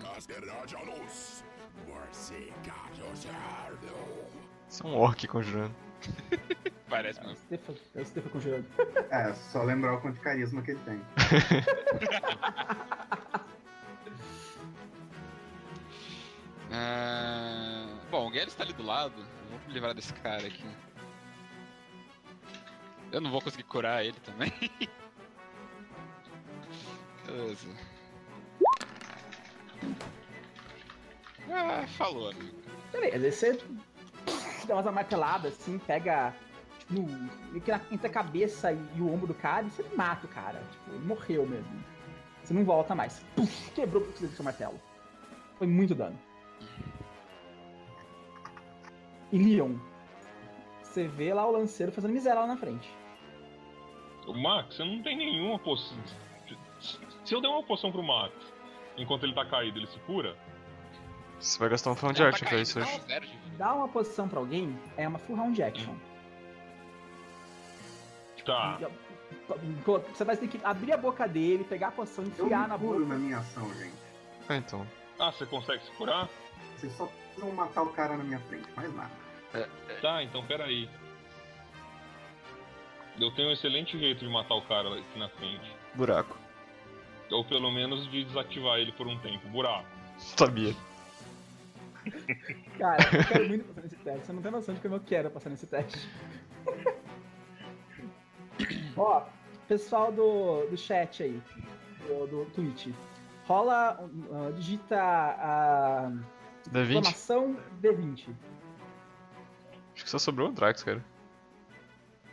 Isso é um orc conjurando. Parece mesmo. É o Stefan conjurando. É, só lembrar o quanto de carisma que ele tem. Bom, o Gellius tá ali do lado. Eu vou me livrar desse cara aqui. Eu não vou conseguir curar ele também. Beleza. Falou, amigo. Beleza, você dá umas marteladas assim, pega tipo, entre a cabeça e o ombro do cara e você mata o cara. Tipo, ele morreu mesmo. Você não volta mais. Puf, quebrou o seu martelo. Foi muito dano. E Leon, você vê lá o lanceiro fazendo miséria lá na frente. O Max, você não tem nenhuma poção. Se eu der uma poção pro Max enquanto ele tá caído, ele se cura? Você vai gastar um full de action pra isso hoje. Dá uma posição pra alguém é uma full round action. Tá. Você vai ter que abrir a boca dele, pegar a poção e enfiar na boca. Eu na minha ação, gente. Então. Você consegue se curar? Vocês só precisam matar o cara na minha frente, mais nada. Tá, então peraí. Eu tenho um excelente jeito de matar o cara aqui na frente. Buraco. Ou pelo menos de desativar ele por um tempo. Buraco. Sabia. Cara, eu quero muito passar nesse teste. Você não tem noção de como eu quero passar nesse teste. Ó, pessoal do chat aí, do Twitch. Rola, digita a D20? exclamação D20. Acho que só sobrou o Drax, cara.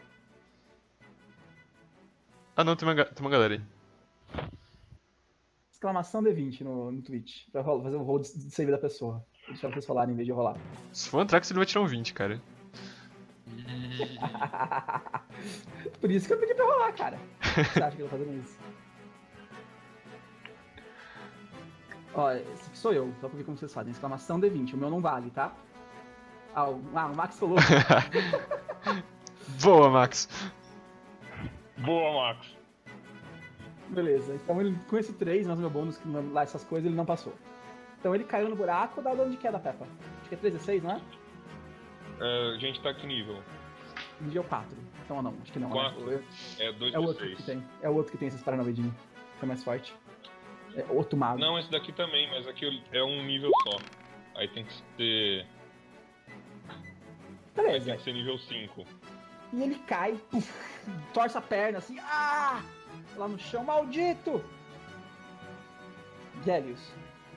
Não, tem uma galera aí. exclamação D20 no Twitch. Pra fazer o roll de save da pessoa. Vou deixar vocês rolarem em vez de eu rolar. Se for Antrax, ele vai tirar um 20, cara. Por isso que eu pedi pra rolar, cara. Você acha que eu tô fazendo isso? Ó, esse aqui sou eu, só pra ver como vocês fazem. Exclamação D20, o meu não vale, tá? O Max falou. Boa, Max. Boa, Max. Beleza, então ele, com esse 3, mais o meu bônus, lá essas coisas, ele não passou. Então ele caiu no buraco, dá o dano de queda, Peppa. Acho que é 3 e 6, não é? A gente tá que nível? Nível 4. Então não, acho que não. 4. Né? É 2 É o e outro 6. que tem. É o outro que tem esses paranoidinhos. Que é mais forte. É outro mago. Não, esse daqui também, mas aqui é um nível só. Aí tem que ser. Aí Beleza. tem que ser nível 5. E ele cai, puf, torce a perna assim, lá no chão, maldito! Gélios.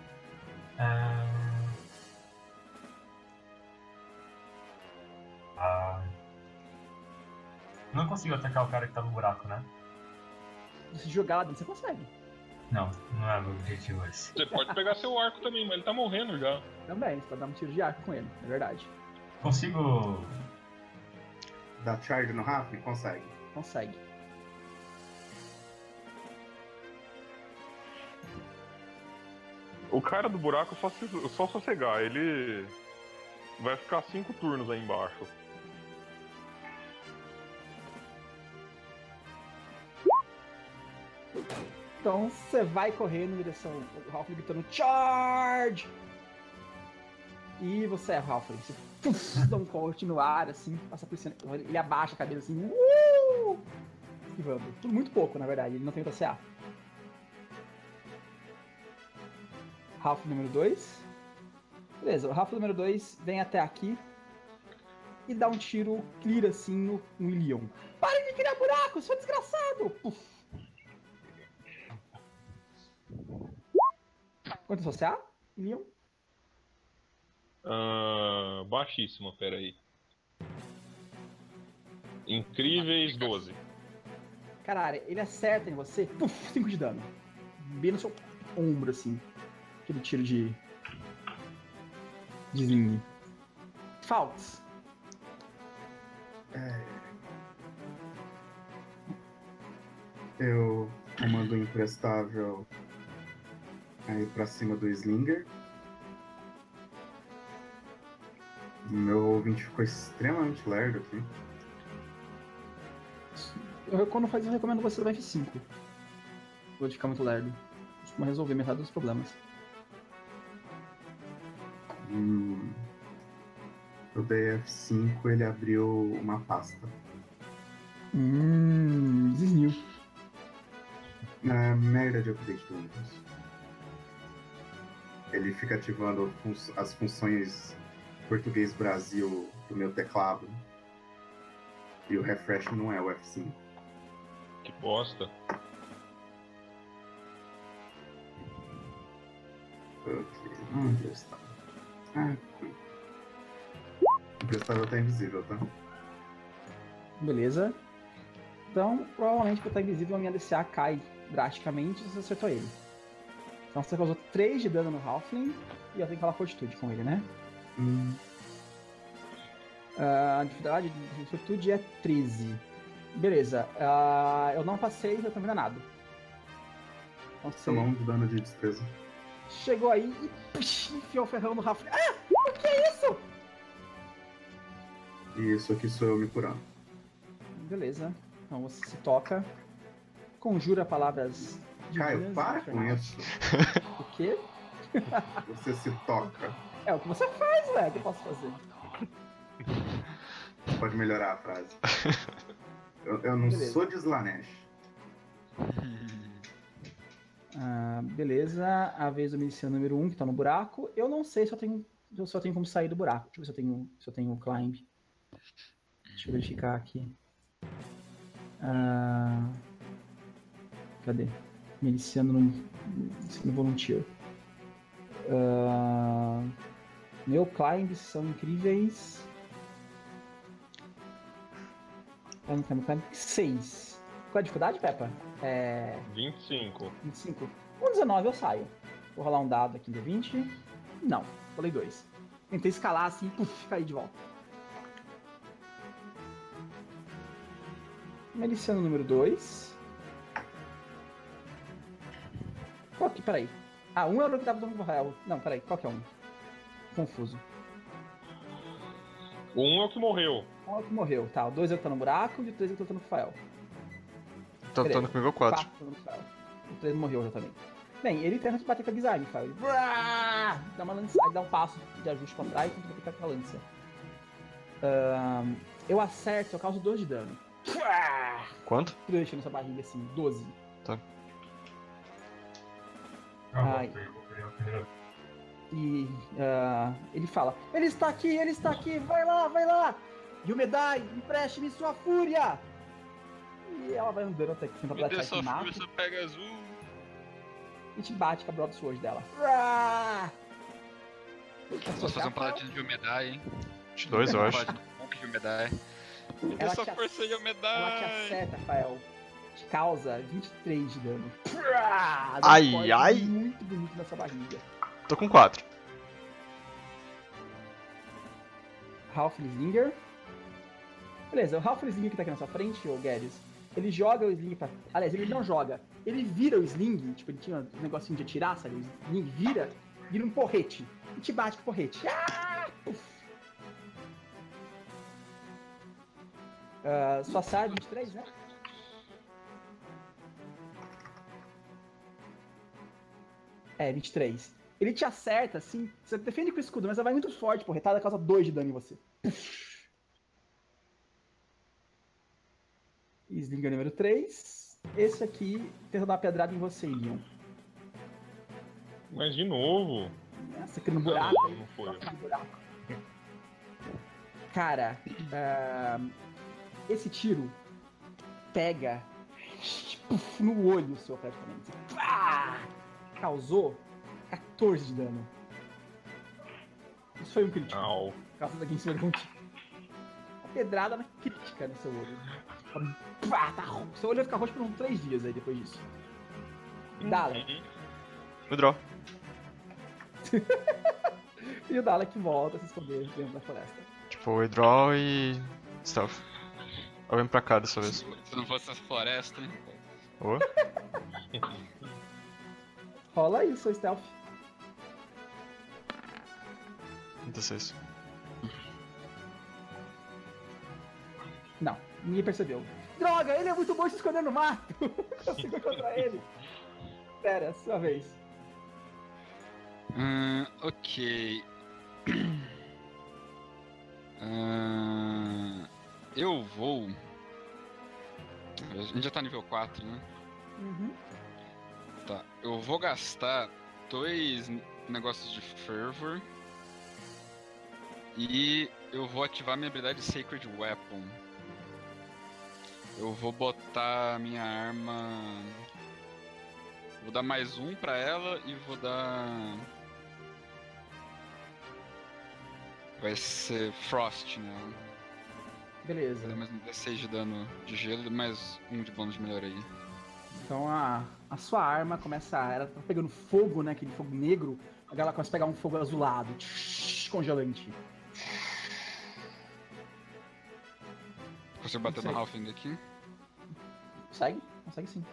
Não consigo atacar o cara que tá no buraco, né? Se jogar lá dentro, você consegue. Não, não é o meu objetivo esse. Você pode pegar seu arco também, mas ele tá morrendo já. Também, você pode dar um tiro de arco com ele, é verdade. Consigo. Dar charge no Rafne? Consegue. Consegue. O cara do buraco é só sossegar, ele vai ficar 5 turnos aí embaixo. Então você vai correndo em direção ao Halfling gritando Charge! E você erra o Halfling. Você dá um corte no ar, assim, passa por cima. Ele abaixa a cabeça assim, esquivando. Tudo muito pouco, na verdade, ele não tem outra CA. Halfling número 2. Beleza, o Halfling número 2 vem até aqui e dá um tiro clear assim no Ilion. Pare de criar buraco, seu desgraçado! Puf. Quanto é sua CA, Ilion? Baixíssima, peraí. Incríveis 12. Caralho, ele acerta em você, 5 de dano. Bem no seu ombro, assim. Aquele tiro de sling. Falks. Eu comando um imprestável aí pra cima do Slinger. Meu ouvinte ficou extremamente lerdo aqui. Quando faz, eu recomendo você levar F5. Vou ficar muito lerdo. Costuma resolver metade dos problemas. Eu dei F5, ele abriu uma pasta. Desnil. Merda de update do Windows. Ele fica ativando as funções português Brasil do meu teclado. E o refresh não é o F5. Que bosta. Ok, onde está? Aqui. O prestável tá invisível, tá? Beleza. Então, provavelmente por estar invisível, a minha DCA cai drasticamente se você acertou ele. Então você causou 3 de dano no Halfling e eu tenho que falar fortitude com ele, né? A dificuldade de fortitude é 13. Beleza. Eu não passei, eu tô envenenado. Então você Tomou um de dano de destreza. chegou aí e enfiou o ferrão no Halfling. O que é isso? E isso aqui sou eu me curando. Beleza. Então você se toca, conjura palavras Caio, divinas, para com infernais. isso. O quê? Você se toca. É o que você faz, ué. O que eu posso fazer? Pode melhorar a frase. Eu não Beleza. sou de Slanesh. Beleza. A vez do miliciano número 1, que tá no buraco. Eu não sei se eu tenho como sair do buraco. Deixa eu ver se eu tenho climb. Deixa eu verificar aqui. Cadê? Miliciano no volunteer. Meu climb são incríveis. Climb 6. Qual é a dificuldade, Peppa? 25. 25. Com 19 eu saio. Vou rolar um dado aqui do 20. Não, rolei 2. Tentei escalar assim, puf, caí de volta. Miliciano número 2. Qual que? Peraí. Ah, um era o que tava dando pro Rael. Não, peraí, qual que é um? Confuso. O 1 é o que morreu. Um é o que morreu, tá. O 2 é o que tá no buraco e o 3 é o que tá lutando com o Rael. Tá lutando comigo o 4. 4 no Rael. O 3 morreu já também. Bem, ele tenta te bater com a Gizarne, Rael. Ele dá uma lança, aí dá um passo de ajuste pra trás e tenta bater com a lança. Eu acerto, eu causo 12 de dano. Quanto? Crush na sua barriga, assim, 12. Tá. Ai. E ele fala, ele está aqui, vai lá! Yumedai, empreste-me sua fúria! E ela vai andando até que tenta Me dê bater sua aqui fúria, você pega azul. e te bate com a Broadsword dela. Posso fazer um paladino de umedade, hein? De 2, eu acho. Paladino monk de umedade. Me dê Ela sua te força de Ela te umedade. acerta, Rafael. Te causa 23 de dano. Ai, Um corte ai. muito bonito na sua barriga. Tô com 4. Ralph Slinger. Beleza, o Ralph Slinger que tá aqui na sua frente, ô Guedes, ele joga o Sling pra... Aliás, ele não joga. Ele vira o Sling, tipo, ele tinha um negocinho de atirar, sabe? O Sling vira um porrete. E te bate com o porrete. Sua SAR 23, né? É, 23. Ele te acerta, assim, você defende com o escudo, mas ela vai muito forte, porretada, causa 2 de dano em você. Slinger número 3. Esse aqui tenta dar uma pedrada em você, Leon. Mas de novo. Nossa, aqui no buraco. Não, aí, não foi. toca no buraco. Cara, esse tiro pega no olho seu, praticamente. Causou 14 de dano. Isso foi um crítico. Au. Causa daqui em cima de um tiro. Uma pedrada na crítica no seu olho. Tá roxo. Seu olho vai ficar roxo por uns 3 dias aí depois disso. Dalek. Withdraw. E o Dalek volta a se esconder dentro da floresta. Tipo, withdraw e... stealth. Eu venho pra cá dessa vez. Se não fosse essa floresta, hein? Ô. Rola aí o seu stealth. 16. Não, ninguém percebeu. Droga, ele é muito bom se esconder no mato. Consigo encontrar ele. Pera, sua vez. Ok. Eu vou. A gente já tá nível 4, né? Uhum. Tá. Eu vou gastar 2 negócios de Fervor. E eu vou ativar minha habilidade Sacred Weapon. Eu vou botar minha arma. Vou dar mais 1 pra ela e vou dar. Vai ser Frost, né? Beleza. Vai dar mais um D6 de dano de gelo e mais 1 de bônus de melhor aí. Então a sua arma começa. Ela tá pegando fogo, né? Aquele fogo negro. Agora ela começa a pegar um fogo azulado. Congelante. Consigo bater no Halfling aqui? Consegue? Consegue sim.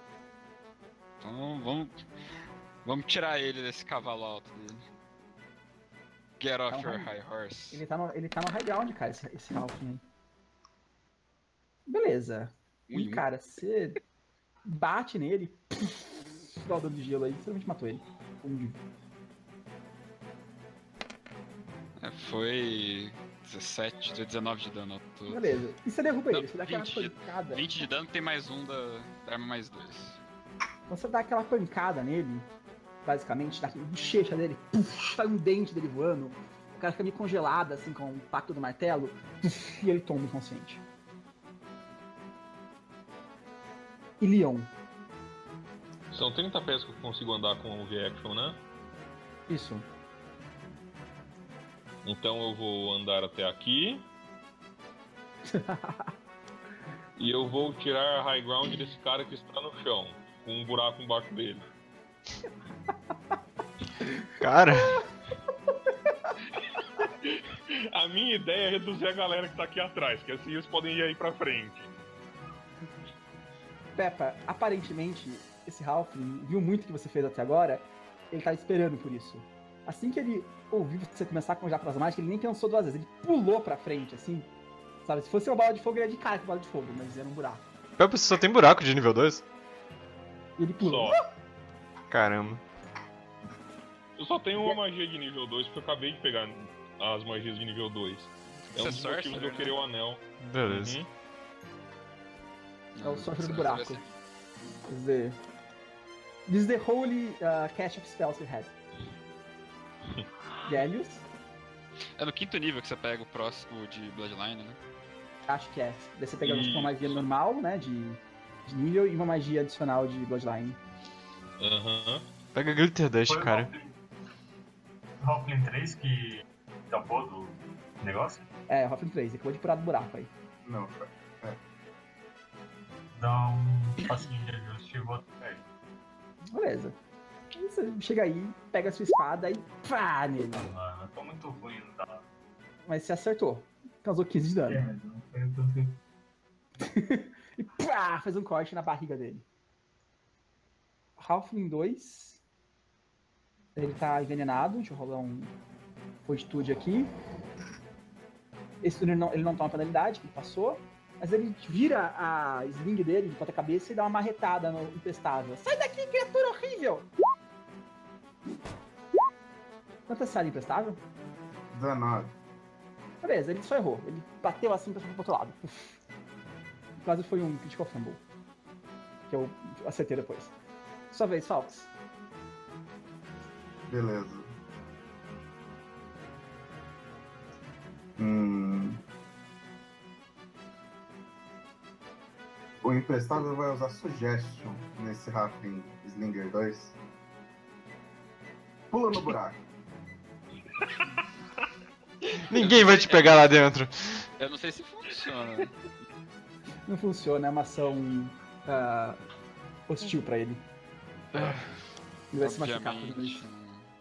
Então vamos tirar ele desse cavalo alto dele. Get off Então, your high horse. Ele tá no high ground, cara, esse Halfling aí. Beleza. E, cara, você bate nele, dá o dano de gelo aí, você realmente matou ele. Foi 17, 19 de dano ao todo. Beleza. E você derruba Não, ele, você dá aquela 20 pancada. 20 de dano, tem mais 1 da arma mais 2. Você dá aquela pancada nele, basicamente, dá aquela bochecha dele, sai um dente dele voando, o cara fica meio congelado, assim, com o impacto do martelo, e ele toma inconsciente. E Leon? São 30 pés que eu consigo andar com o V-Action, né? Isso. Então eu vou andar até aqui. E eu vou tirar a high ground desse cara que está no chão, com um buraco embaixo dele. Cara, A minha ideia é reduzir a galera que tá aqui atrás, que assim eles podem ir aí pra frente. Peppa, aparentemente, esse Halfling viu muito que você fez até agora, ele tá esperando por isso. Assim que ele ouviu você começar a conjurar aquelas mágicas, ele nem pensou duas vezes, ele pulou pra frente, assim. Sabe, se fosse uma bola de fogo, ele ia de cara com bola de fogo, mas era um buraco. Peppa, você só tem buraco de nível 2? E ele pulou. Só. Caramba. Eu só tenho uma magia de nível 2, porque eu acabei de pegar as magias de nível 2. É um dos Você motivos de eu sorcerer, querer o anel. Beleza. Uhum. É o sorcerer do Você buraco. vai ser- Quer dizer... This is the holy cast of spells you had. Gélios, É no 5º nível que você pega o próximo de Bloodline, né? acho que é. Daí você pega Isso. uma magia normal, né, de nível, e uma magia adicional de Bloodline. Aham. Pega Glitter Dust, Foi cara. o Halfling 3 que tapou do negócio? É, Halfling 3, acabou de pular do buraco aí. Não, foi. Dá um passinho de ajuste e volta pra ele. Beleza. Aí você chega aí, pega a sua espada e pá nele. Mano, eu tô muito ruim no dado. Mas você acertou. Causou 15 de dano. Mas não foi tanto. E pá, fez um corte na barriga dele. Halfling 2. Ele tá envenenado. Deixa eu rolar um fortitude aqui. Esse turno ele não toma penalidade, que ele passou. Mas ele vira a sling dele de ponta cabeça e dá uma marretada no imprestável. Sai daqui, criatura horrível! Quanto é imprestável? 19. Beleza, ele só errou. Ele bateu assim pra pro outro lado. Uf. Quase foi um critical fumble. Que eu acertei depois. Sua vez, Falks. Beleza. O emprestável vai usar Suggestion nesse Halfling Slinger 2. Pula no buraco. Ninguém vai te pegar lá dentro. Eu não sei se funciona. Não funciona, é uma ação hostil pra ele. Ele vai se machucar fazendo Obviamente. isso.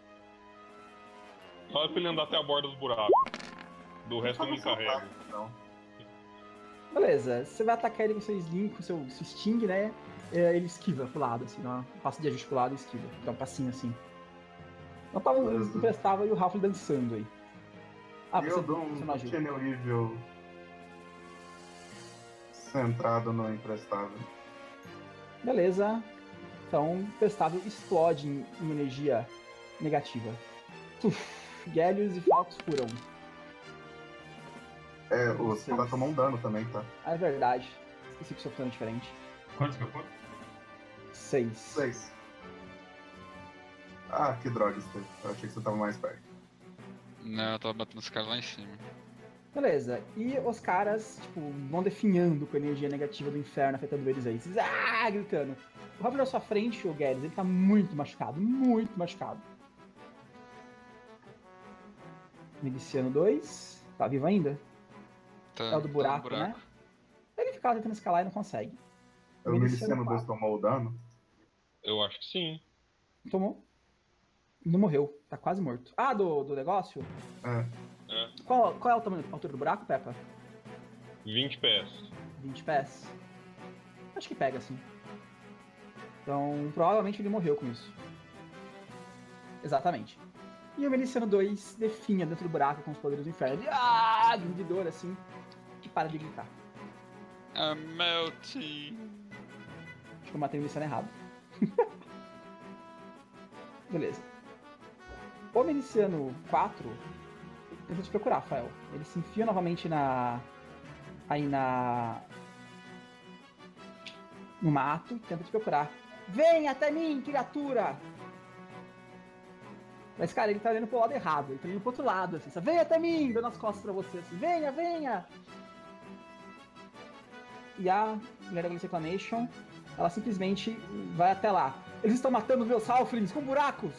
Fala pra ele andar até a borda do buraco. Do resto eu me encarrego. Então, Beleza, você vai atacar ele com seu sling, com seu sting, né? Ele esquiva pro lado, assim, ó. Passa de ajuste pro lado e esquiva. Dá um passinho assim. Não tava o imprestável e o Ralph dançando aí. Ah, e você eu dou você um não ajuda. Channel Evil centrado no emprestável. Beleza. Então, o imprestável explode em energia negativa. Gélios e Falcos curam. Você vai tomar um dano também, tá? Ah, é verdade. Esqueci que seu plano é diferente. Quantos que eu fui? 6. 6. Ah, que droga, Steve. Eu achei que você tava mais perto. Não, eu tava batendo os caras lá em cima. Beleza. E os caras, tipo, vão definhando com a energia negativa do inferno afetando eles aí. Vocês, gritando. O Rafa na sua frente, o Guedes, ele tá muito machucado. Muito machucado. Miliciano 2. Tá vivo ainda? Tá, É o do tá buraco, no né? Ele fica lá tentando escalar e não consegue. O Miliciano Miliciano 2 tomou o dano? Eu acho que sim. Tomou. Não morreu. Tá quase morto. Ah, do negócio? É. Qual é o tamanho, a altura do buraco, Peppa? 20 pés. 20 pés? Acho que pega, sim. Então, provavelmente ele morreu com isso. Exatamente. E o Miliciano 2 definha dentro do buraco com os poderes do inferno. Ele, de dor, assim, e para de gritar. I'm melting. Acho que eu matei o Miliciano errado. Beleza. O Miliciano 4 tenta te procurar, Rafael. Ele se enfia novamente no mato e tenta te procurar. Vem até mim, criatura! Mas, cara, ele tá olhando pro lado errado. Ele tá olhando pro outro lado, assim. Vem até mim! Dando as costas pra você, assim. Venha, venha! E a mulher da Glacier Reclamation, ela simplesmente vai até lá. Eles estão matando meus halflings com buracos!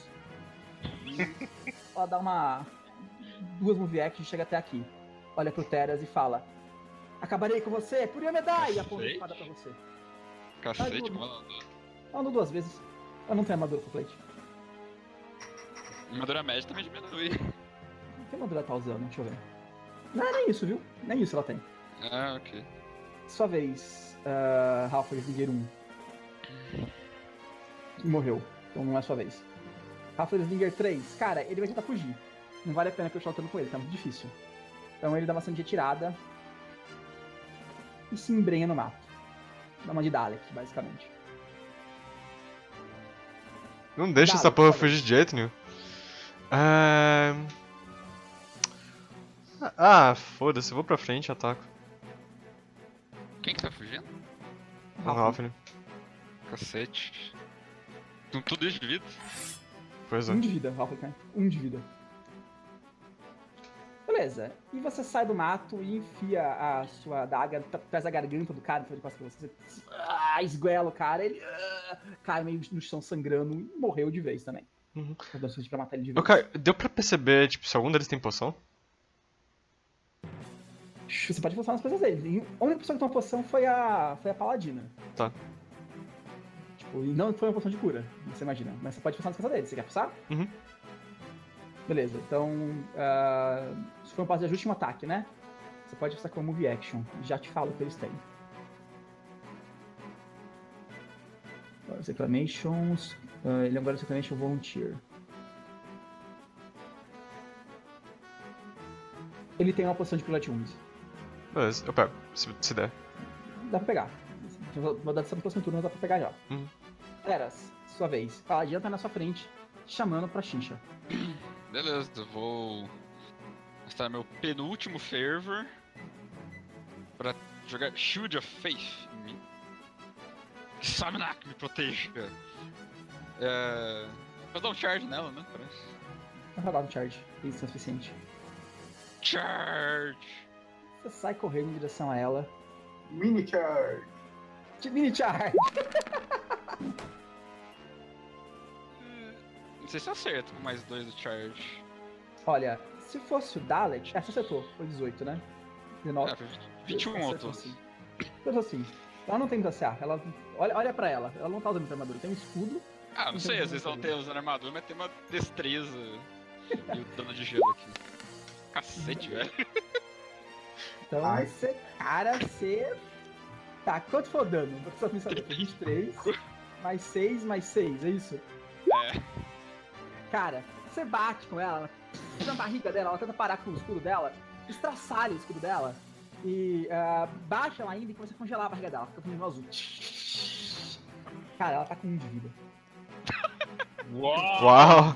Ela dá duas move action e chega até aqui. Olha pro Teras e fala: acabarei com você, por Yamedai! E aponta a espada pra você. Cacete, tudo. mano. Ela andou 2 vezes. Ela não tem armadura full plate. Armadura média também diminui. Que armadura ela tá usando? Deixa eu ver. Não, nem isso, viu? Nem isso ela tem. Ah, ok. Sua vez, Halford Slinger 1. Morreu. Então não é sua vez. Halford Slinger 3. Cara, ele vai tentar fugir. Não vale a pena continuar lutando com ele, tá muito difícil. Então ele dá bastante retirada. E se embrenha no mato. Dá uma de Dalek, basicamente. Não deixa Dale, essa porra por favor. fugir de jeito nenhum. Ah, foda-se, eu vou pra frente e ataco. Quem que tá fugindo? O Ralph. Cacete. Com tudo isso de vida? Pois é. 1 de vida, Halford, né? 1 de vida. Beleza. E você sai do mato e enfia a sua adaga atrás da garganta do cara, de costas pra você. Você esguela o cara, ele cai meio no chão sangrando e morreu de vez também. Uhum. Pra matar ele de vez. Ok, deu pra perceber, tipo, se algum deles tem poção? Você pode funcionar nas coisas dele. E a única pessoa que tomou poção foi a Paladina. Tá. Tipo, e não foi uma poção de cura, você imagina. Mas você pode funcionar nas coisas dele. Você quer passar? Uhum. Beleza, então. Se for um passo de ajuste, um ataque, né? Você pode usar como move action. Já te falo o que eles têm. Os Reclamations. Ele agora é o Reclamation Volunteer. Ele tem uma poção de Pilot Wounds. Beleza, eu pego, se der. Dá pra pegar. Vou dar essa no próximo turno, mas dá pra pegar já. Uhum. Eras, sua vez. Paladina tá na sua frente, te chamando pra chincha. Beleza, eu vou gastar meu penúltimo fervor pra jogar Shield of Faith em mim. Saminak me proteja. Vou dar um charge nela, né? Parece. Vai rodar um charge, isso é o suficiente. Charge! Você sai correndo em direção a ela. Mini charge. Mini charge! Não sei se eu acerto com mais 2 do charge. Olha, se fosse o Dalek. Você acertou, foi 18, né? 19. 21 Acertou outros. sim. Acertou assim. Ela não tem DCA, ela. Olha pra ela, ela não tá usando muita armadura, tem um escudo. Ah, não sei, às vezes ela tem usando armadura, mas tem uma destreza e o dano de gelo aqui. Cacete, velho. Então, Ai. você, cara, você. Tá, quanto foi o dano? Vou só pensar aqui. 23, mais 6, mais 6, é isso? É. Cara, você bate com ela na barriga dela, ela tenta parar com o escudo dela, estraçalha o escudo dela e baixa ela ainda e começa a congelar a barriga dela, fica com um azul. Cara, ela tá com 1 de vida. Uau! Uau!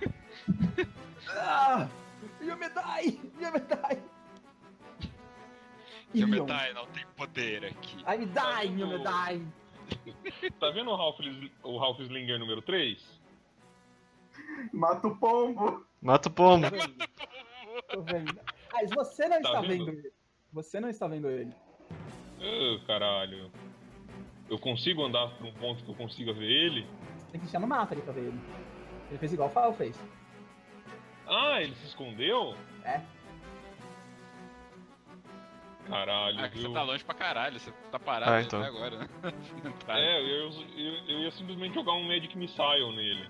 Yomedai! Yomedai não tem poder aqui. I die, Yomedai! Tá vendo o Ralph Slinger número 3? Mata o pombo. Mata o pombo. Tô vendo. Mas você não está vendo? vendo ele. Você não está vendo ele. Caralho. Eu consigo andar pra um ponto que eu consiga ver ele? Tem que enfiar no mato ali pra ver ele. Ele fez igual o Fal fez. Ah, ele se escondeu? É. Ah, Caralho, que viu? você tá longe pra caralho, você tá parado Ah, então. até agora, né? Tá. Eu ia simplesmente jogar um Magic Missile nele.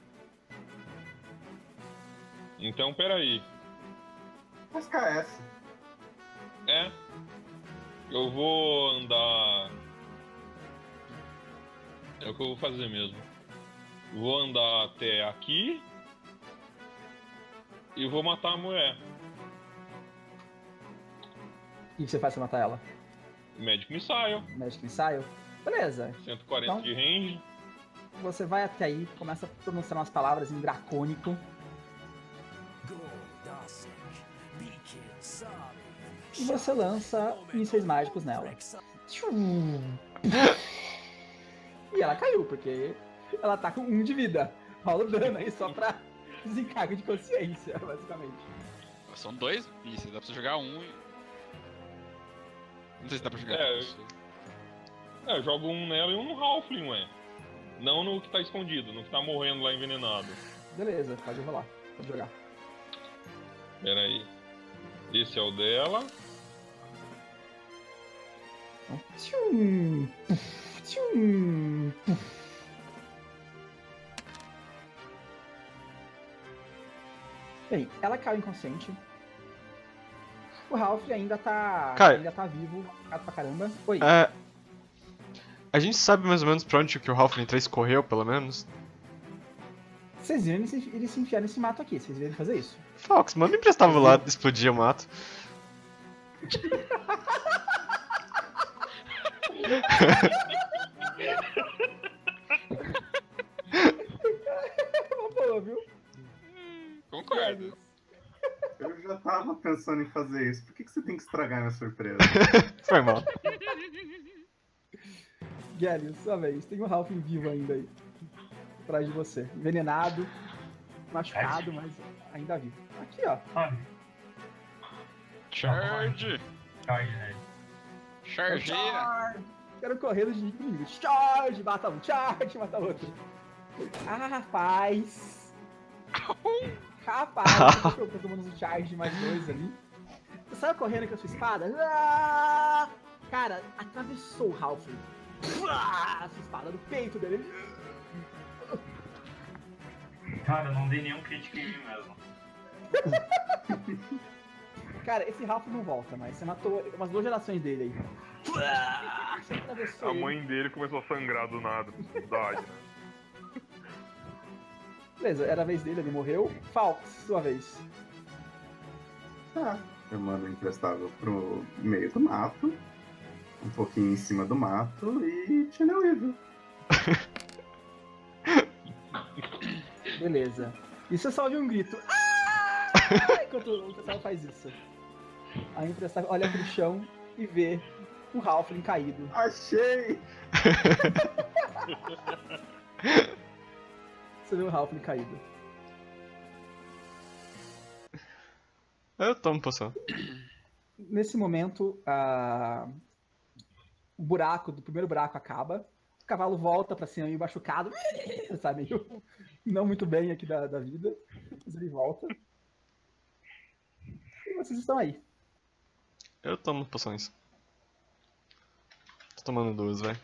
Então, peraí. Mas KS. Eu vou andar... É o que eu vou fazer mesmo. Vou andar até aqui. E vou matar a mulher. O que você faz pra matar ela? Magic Missile. Magic Missile? Beleza. 140 Então- de range. Você vai até aí, começa a pronunciar umas palavras em dracônico. Go, Dasik, Beacon, Sabi, E você lança mísseis mágicos nela. Tchum. E ela caiu, porque ela tá com 1 de vida. Rola o dano aí só pra desencargo de consciência, basicamente. São 2 mísseis, dá pra você jogar um e... Não sei se dá pra jogar É, isso. Eu jogo um nela e um no Halfling, ué. Não no que tá escondido, no que tá morrendo lá envenenado. Beleza, pode rolar. Pode jogar. Pera aí. Esse é o dela. Então, tchum, puf, tchum, puf. Bem, ela caiu inconsciente. O Ralph ainda tá vivo, machucado pra caramba. Oi. A gente sabe mais ou menos pra onde que o Halfling 3 correu, pelo menos? Vocês viram ele se enfiar nesse mato aqui, vocês viram ele fazer isso? Fox, manda emprestar o lado, explodir o mato. Uma boa, viu? Concordo. Eu já tava pensando em fazer isso. Por que você tem que estragar minha surpresa? Foi mal. Galius, sua vez. Tem um Ralph vivo ainda aí. Atrás de você. Envenenado, machucado, mas ainda vivo. Aqui, ó. Ah, Charge! Charge, né? Chargeia! Quero correr dos inimigos. Charge! Mata um. Charge! Mata outro. Ah, rapaz. Rapaz, eu tô tomando um charge de mais 2 ali. Você saiu correndo com a sua espada? Ah! Cara, atravessou o Ralph. A sua espada no peito dele. Cara, eu não dei nenhum crítico em mim mesmo. Cara, esse Ralph não volta mais. Você matou umas 2 gerações dele aí. Você atravessou A mãe dele começou a sangrar do nada. Dodge. Beleza, era a vez dele, ele morreu. Falks, sua vez. Tá. Eu mando o imprestável pro meio do mato. Um pouquinho em cima do mato e Channel Evil. Beleza. E você só ouviu um grito. Ah! Enquanto o imprestável faz isso. Aí o imprestável olha pro chão e vê um Halfling caído. Achei! Você vê um Halfling caído. Eu tomo poção. Nesse momento, o buraco do primeiro buraco acaba. O cavalo volta pra cima meio machucado. Sabe, meio não muito bem aqui da vida. Mas ele volta. E vocês estão aí. Eu tomo poções. Tô tomando 2, vai.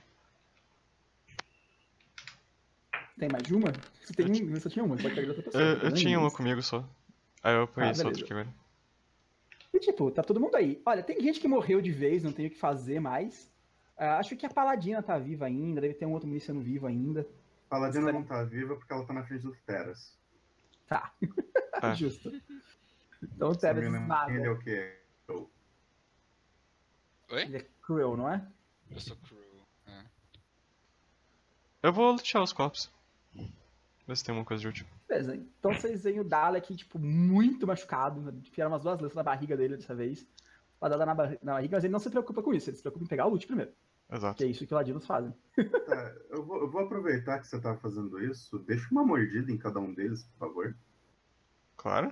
Tem mais de uma? Você só tinha uma, pode pegar outra pessoa. Eu tinha uma comigo só. Aí eu peguei essa outra beleza. aqui agora. E tipo, tá todo mundo aí. Olha, tem gente que morreu de vez, não tem o que fazer mais. Acho que a Paladina tá viva ainda, deve ter um outro miliciano vivo ainda. Paladina não tá viva porque ela tá na frente dos Teras. Tá. Ah. Justo. Então o Teras Ele esmaga. é o quê? Oi? Ele é cruel, não é? Eu sou cruel. É. Eu vou lutear os corpos. Ver se tem alguma coisa de útil. Beleza, então vocês veem o Dalek, tipo, muito machucado. Enfiaram umas 2 lanças na barriga dele dessa vez. Padada na barriga, mas ele não se preocupa com isso, ele se preocupa em pegar o loot primeiro. Exato. Que é isso que ladinos fazem. Tá, eu vou aproveitar que você tá fazendo isso. Deixa uma mordida em cada um deles, por favor. Claro.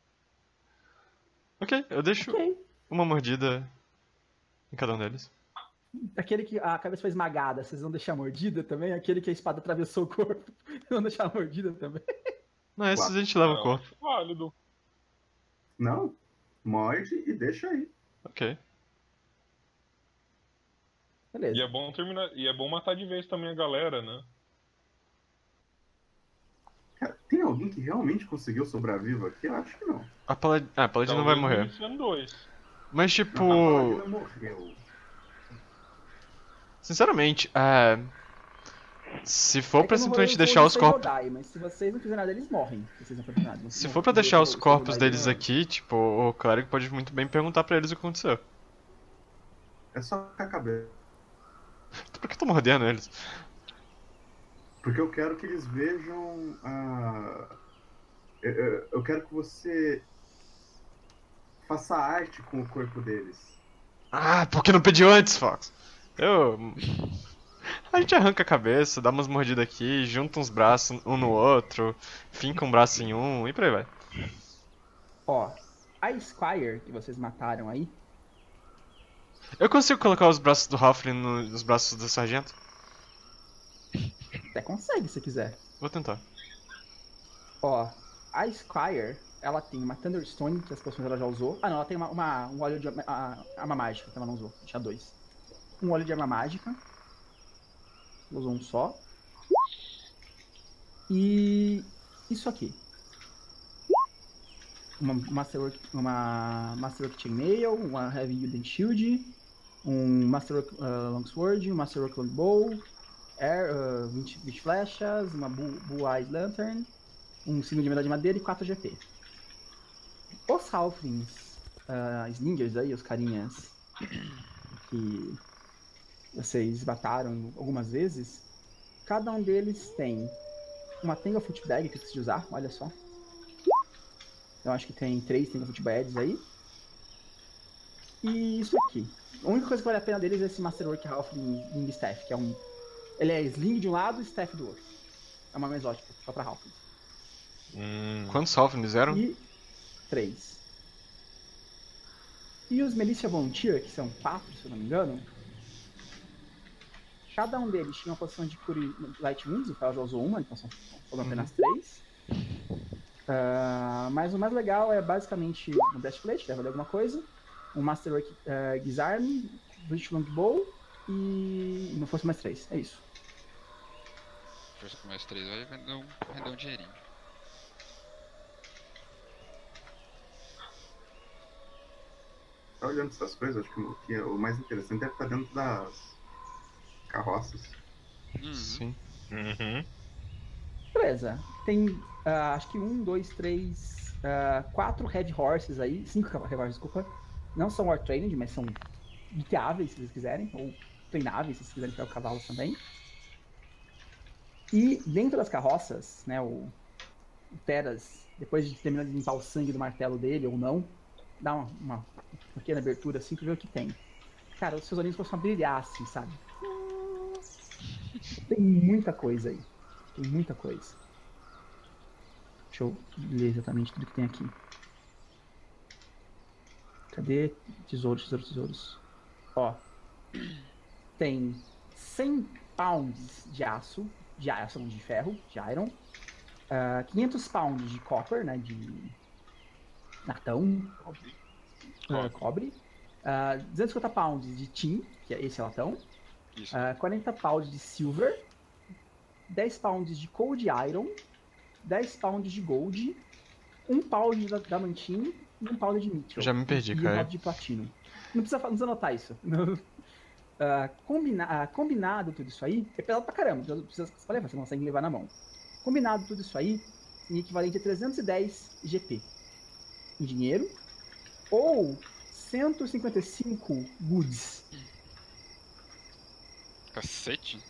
Ok, eu deixo Ok. uma mordida em cada um deles. Aquele que a cabeça foi esmagada, vocês vão deixar a mordida também? Aquele que a espada atravessou o corpo, vão deixar a mordida também? Não, esses a gente leva o corpo. Válido. Não, morde e deixa aí. Ok. Beleza. E é bom terminar. E é bom matar de vez também a galera, né? Cara, tem alguém que realmente conseguiu sobreviver aqui? Eu acho que não. A Paladina não vai morrer. Iniciando 2. Mas A tipo... Paladina morreu. Sinceramente, se for É que pra eu não simplesmente vou deixar os vocês corpos... rodar aí, mas se vocês não fizerem nada, eles morrem. Se vocês não fizerem nada. Se for pra deixar os corpos deles aqui, tipo, o clérigo pode muito bem perguntar pra eles o que aconteceu. É só com a cabeça. Então por que eu tô mordendo eles? Porque eu quero que eles vejam a. Eu quero que você faça arte com o corpo deles. Ah, por que não pediu antes, Fox? A gente arranca a cabeça, dá umas mordidas aqui, junta uns braços um no outro, finca um braço em um e por aí vai. Ó, a Squire que vocês mataram aí, Eu consigo colocar os braços do Halfling nos braços do sargento? até consegue se quiser. Vou tentar. Ó, a Squire, ela tem uma Thunderstone, que as poções ela já usou. Ah não, ela tem um óleo de arma mágica, que ela não usou, tinha 2. Um óleo de arma mágica. Ela usou um só. E isso aqui. uma Masterwork Chainmail, uma Heavy Wooden Shield, um Masterwork Longsword, um Masterwork Longbow, 20 flechas, uma Bull Eyes Lantern, um signo de medalha de madeira e 4 GP. Os Halflings, Slingers aí, os carinhas que vocês mataram algumas vezes, cada um deles tem uma Tenga Foot Bag que eu preciso usar, olha só. Eu acho que tem 3 Tenga Foot Bags aí. E isso aqui. A única coisa que vale a pena deles é esse Masterwork Halfling Sling Staff, que é um... Ele é Sling de um lado e Staff do outro. É uma exótica, só pra Halfling. Quantos Halflings eram? E 3. E os Militia Volunteer, que são 4, se eu não me engano, cada um deles tinha uma posição de Cure Light Wounds, o Fel já usou uma, então são apenas 3. Mas o mais legal é basicamente um Breastplate, que vai valer alguma coisa, um Masterwork Gisarm, British Longbow e não fosse mais 3, é isso. Força com mais 3 vai render um dinheirinho. Tá olhando essas coisas, acho que o mais interessante deve estar dentro das carroças. Sim. Beleza, tem acho que 1, 2, 3, 4 Heavy Horses aí, 5 Heavy Horses, desculpa. Não são War Trained, mas são liteáveis se vocês quiserem, ou treináveis se vocês quiserem pegar cavalos também. E dentro das carroças, né, o Teras, depois de terminar de limpar o sangue do martelo dele ou não, dá uma pequena abertura assim pra ver o que tem. Cara, os seus olhinhos começam a brilhar assim, sabe? Tem muita coisa aí. Tem muita coisa. Deixa eu ler exatamente tudo que tem aqui. Cadê? Tesouros. Ó. Tem 100 pounds de aço de ferro, de iron. 500 pounds de copper, né? De latão. Cobre. 250 pounds de tin, que é esse latão. 40 pounds de silver. 10 pounds de cold iron. 10 pounds de gold. 1 pound de adamantine e 1 pound de níquel. Já me perdi, e cara. E 1 pound de platino. Não precisa anotar isso. Combinado tudo isso aí, é pesado pra caramba, você não consegue levar na mão. Combinado tudo isso aí, em equivalente a 310 GP em dinheiro, ou 155 goods. Cacete?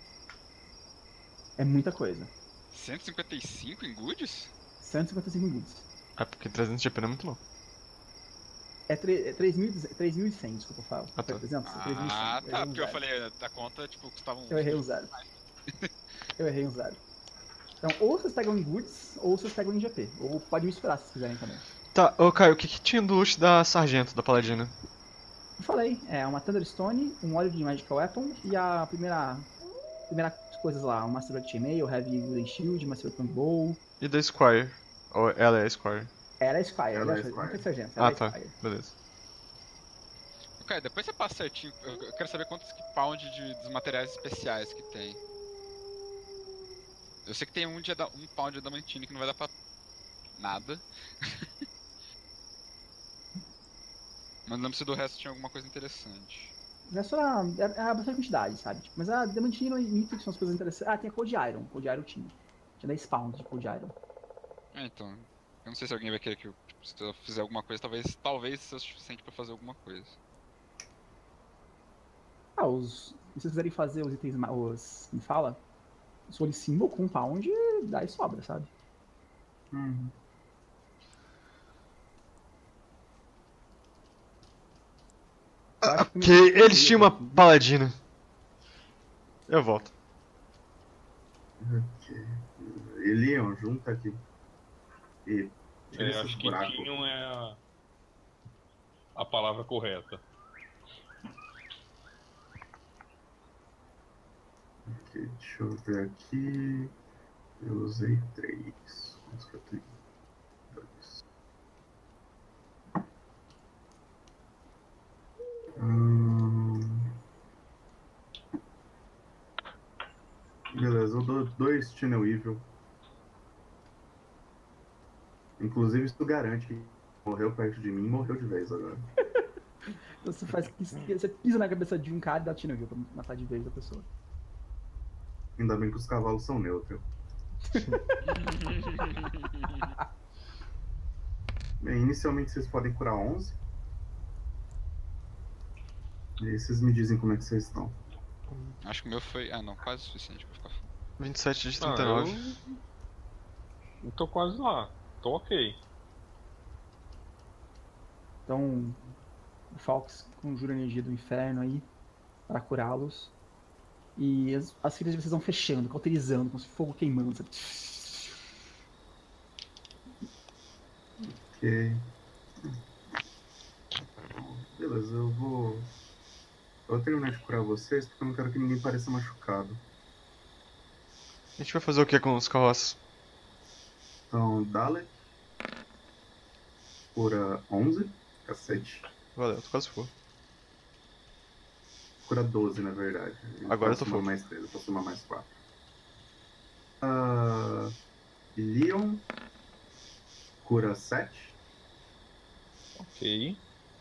É muita coisa. 155 em goods? 155 goods. É porque 300 GP não é muito não. É 3.100, desculpa, eu falo. Ah, tá. 300? Ah, 3.100. tá, porque eu falei da conta, tipo, custavam... Eu errei um zero. Então, ou vocês pegam em goods, ou vocês pegam em GP. Ou pode misturar se vocês quiserem também. Tá, ô Caio, o que tinha do loot da Sargento, da Paladina? Eu falei, uma Thunderstone, um óleo de Magical Weapon e a primeira coisas lá, um Master Chainmail, Heavy Wooden Shield, Master Bow. E da Squire? Ou ela é a Squire? Era a Squire, Ela é não Squire. foi sargento, Ah, era tá, a Squire. beleza. Ok, depois você passa certinho, eu quero saber quantos pound dos materiais especiais que tem. Eu sei que tem um pound de adamantine que não vai dar pra nada. Mas não lembro se do resto tinha alguma coisa interessante. É só bastante quantidade, sabe? Tipo, mas a Diamantino e Mythic são as coisas interessantes. Tem a Cold Iron. Cold Iron tinha. Tinha 10 pounds de Cold Iron. Então, eu não sei se alguém vai querer que se eu fizer alguma coisa, talvez seja o suficiente pra fazer alguma coisa. Se vocês quiserem fazer os itens, me fala, o Soul Symbol com 1 pound, dá e sobra, sabe? Ok, eles tinham uma Paladina. Eu volto. Ok. Elion, junta aqui. E tira esses Acho que buracos. tinham é a palavra correta. Ok, deixa eu ver aqui. Eu usei 3. Quantos que eu tenho? 2. Beleza, eu dou 2 Channel Evil. Inclusive, isso garante que morreu perto de mim e morreu de vez agora. Então você pisa na cabeça de um cara e dá tiro pra matar de vez a pessoa. Ainda bem que os cavalos são neutros. Bem, inicialmente vocês podem curar 11. E aí vocês me dizem como é que vocês estão. Acho que o meu foi. Ah, não, quase o suficiente pra ficar. 27 de Ah, 39. eu tô quase lá. Tô ok. Então, o Falx conjura a energia do inferno aí para curá-los. E as feridas de vocês vão fechando, cauterizando, como se fogo queimando, sabe? Ok. Beleza, eu vou terminar de curar vocês porque eu não quero que ninguém pareça machucado. A gente vai fazer o que com os carroças? Então, Dalek. Cura 11. Cacete. Valeu, tô quase full. Cura 12, na verdade. Agora eu tô somar full. mais 3, eu posso somar mais 4. Leon. Cura 7. Ok.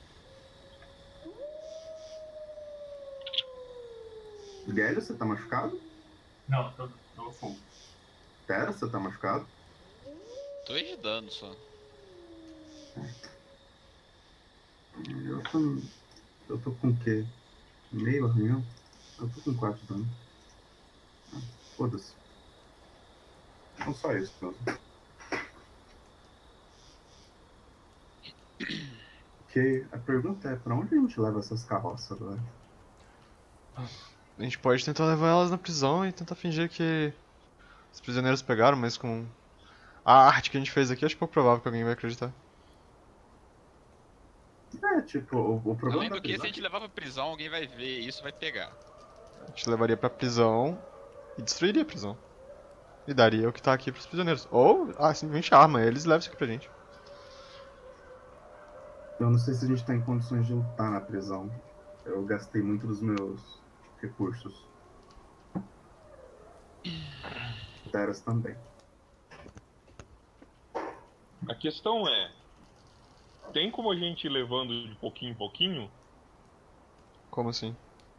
Guélio, você tá machucado? Não, tô full. Tera, você tá machucado? 2 de dano só. Eu tô com o quê? Meio arranhão? Eu tô com 4 dano. Foda-se. Então só isso mesmo. Ok, a pergunta é pra onde a gente leva essas carroças agora? A gente pode tentar levar elas na prisão e tentar fingir que os prisioneiros pegaram, mas com a arte que a gente fez aqui, acho pouco provável que alguém vai acreditar. É, tipo, o problema Além da do que, prisão se a gente levar pra prisão, alguém vai ver isso, vai pegar. A gente levaria pra prisão e destruiria a prisão. E daria o que tá aqui pros prisioneiros. Ou, simplesmente arma eles e leva isso aqui pra gente. Eu não sei se a gente tá em condições de lutar na prisão. Eu gastei muito dos meus recursos. Teras também. A questão é, tem como a gente ir levando de pouquinho em pouquinho? Como assim?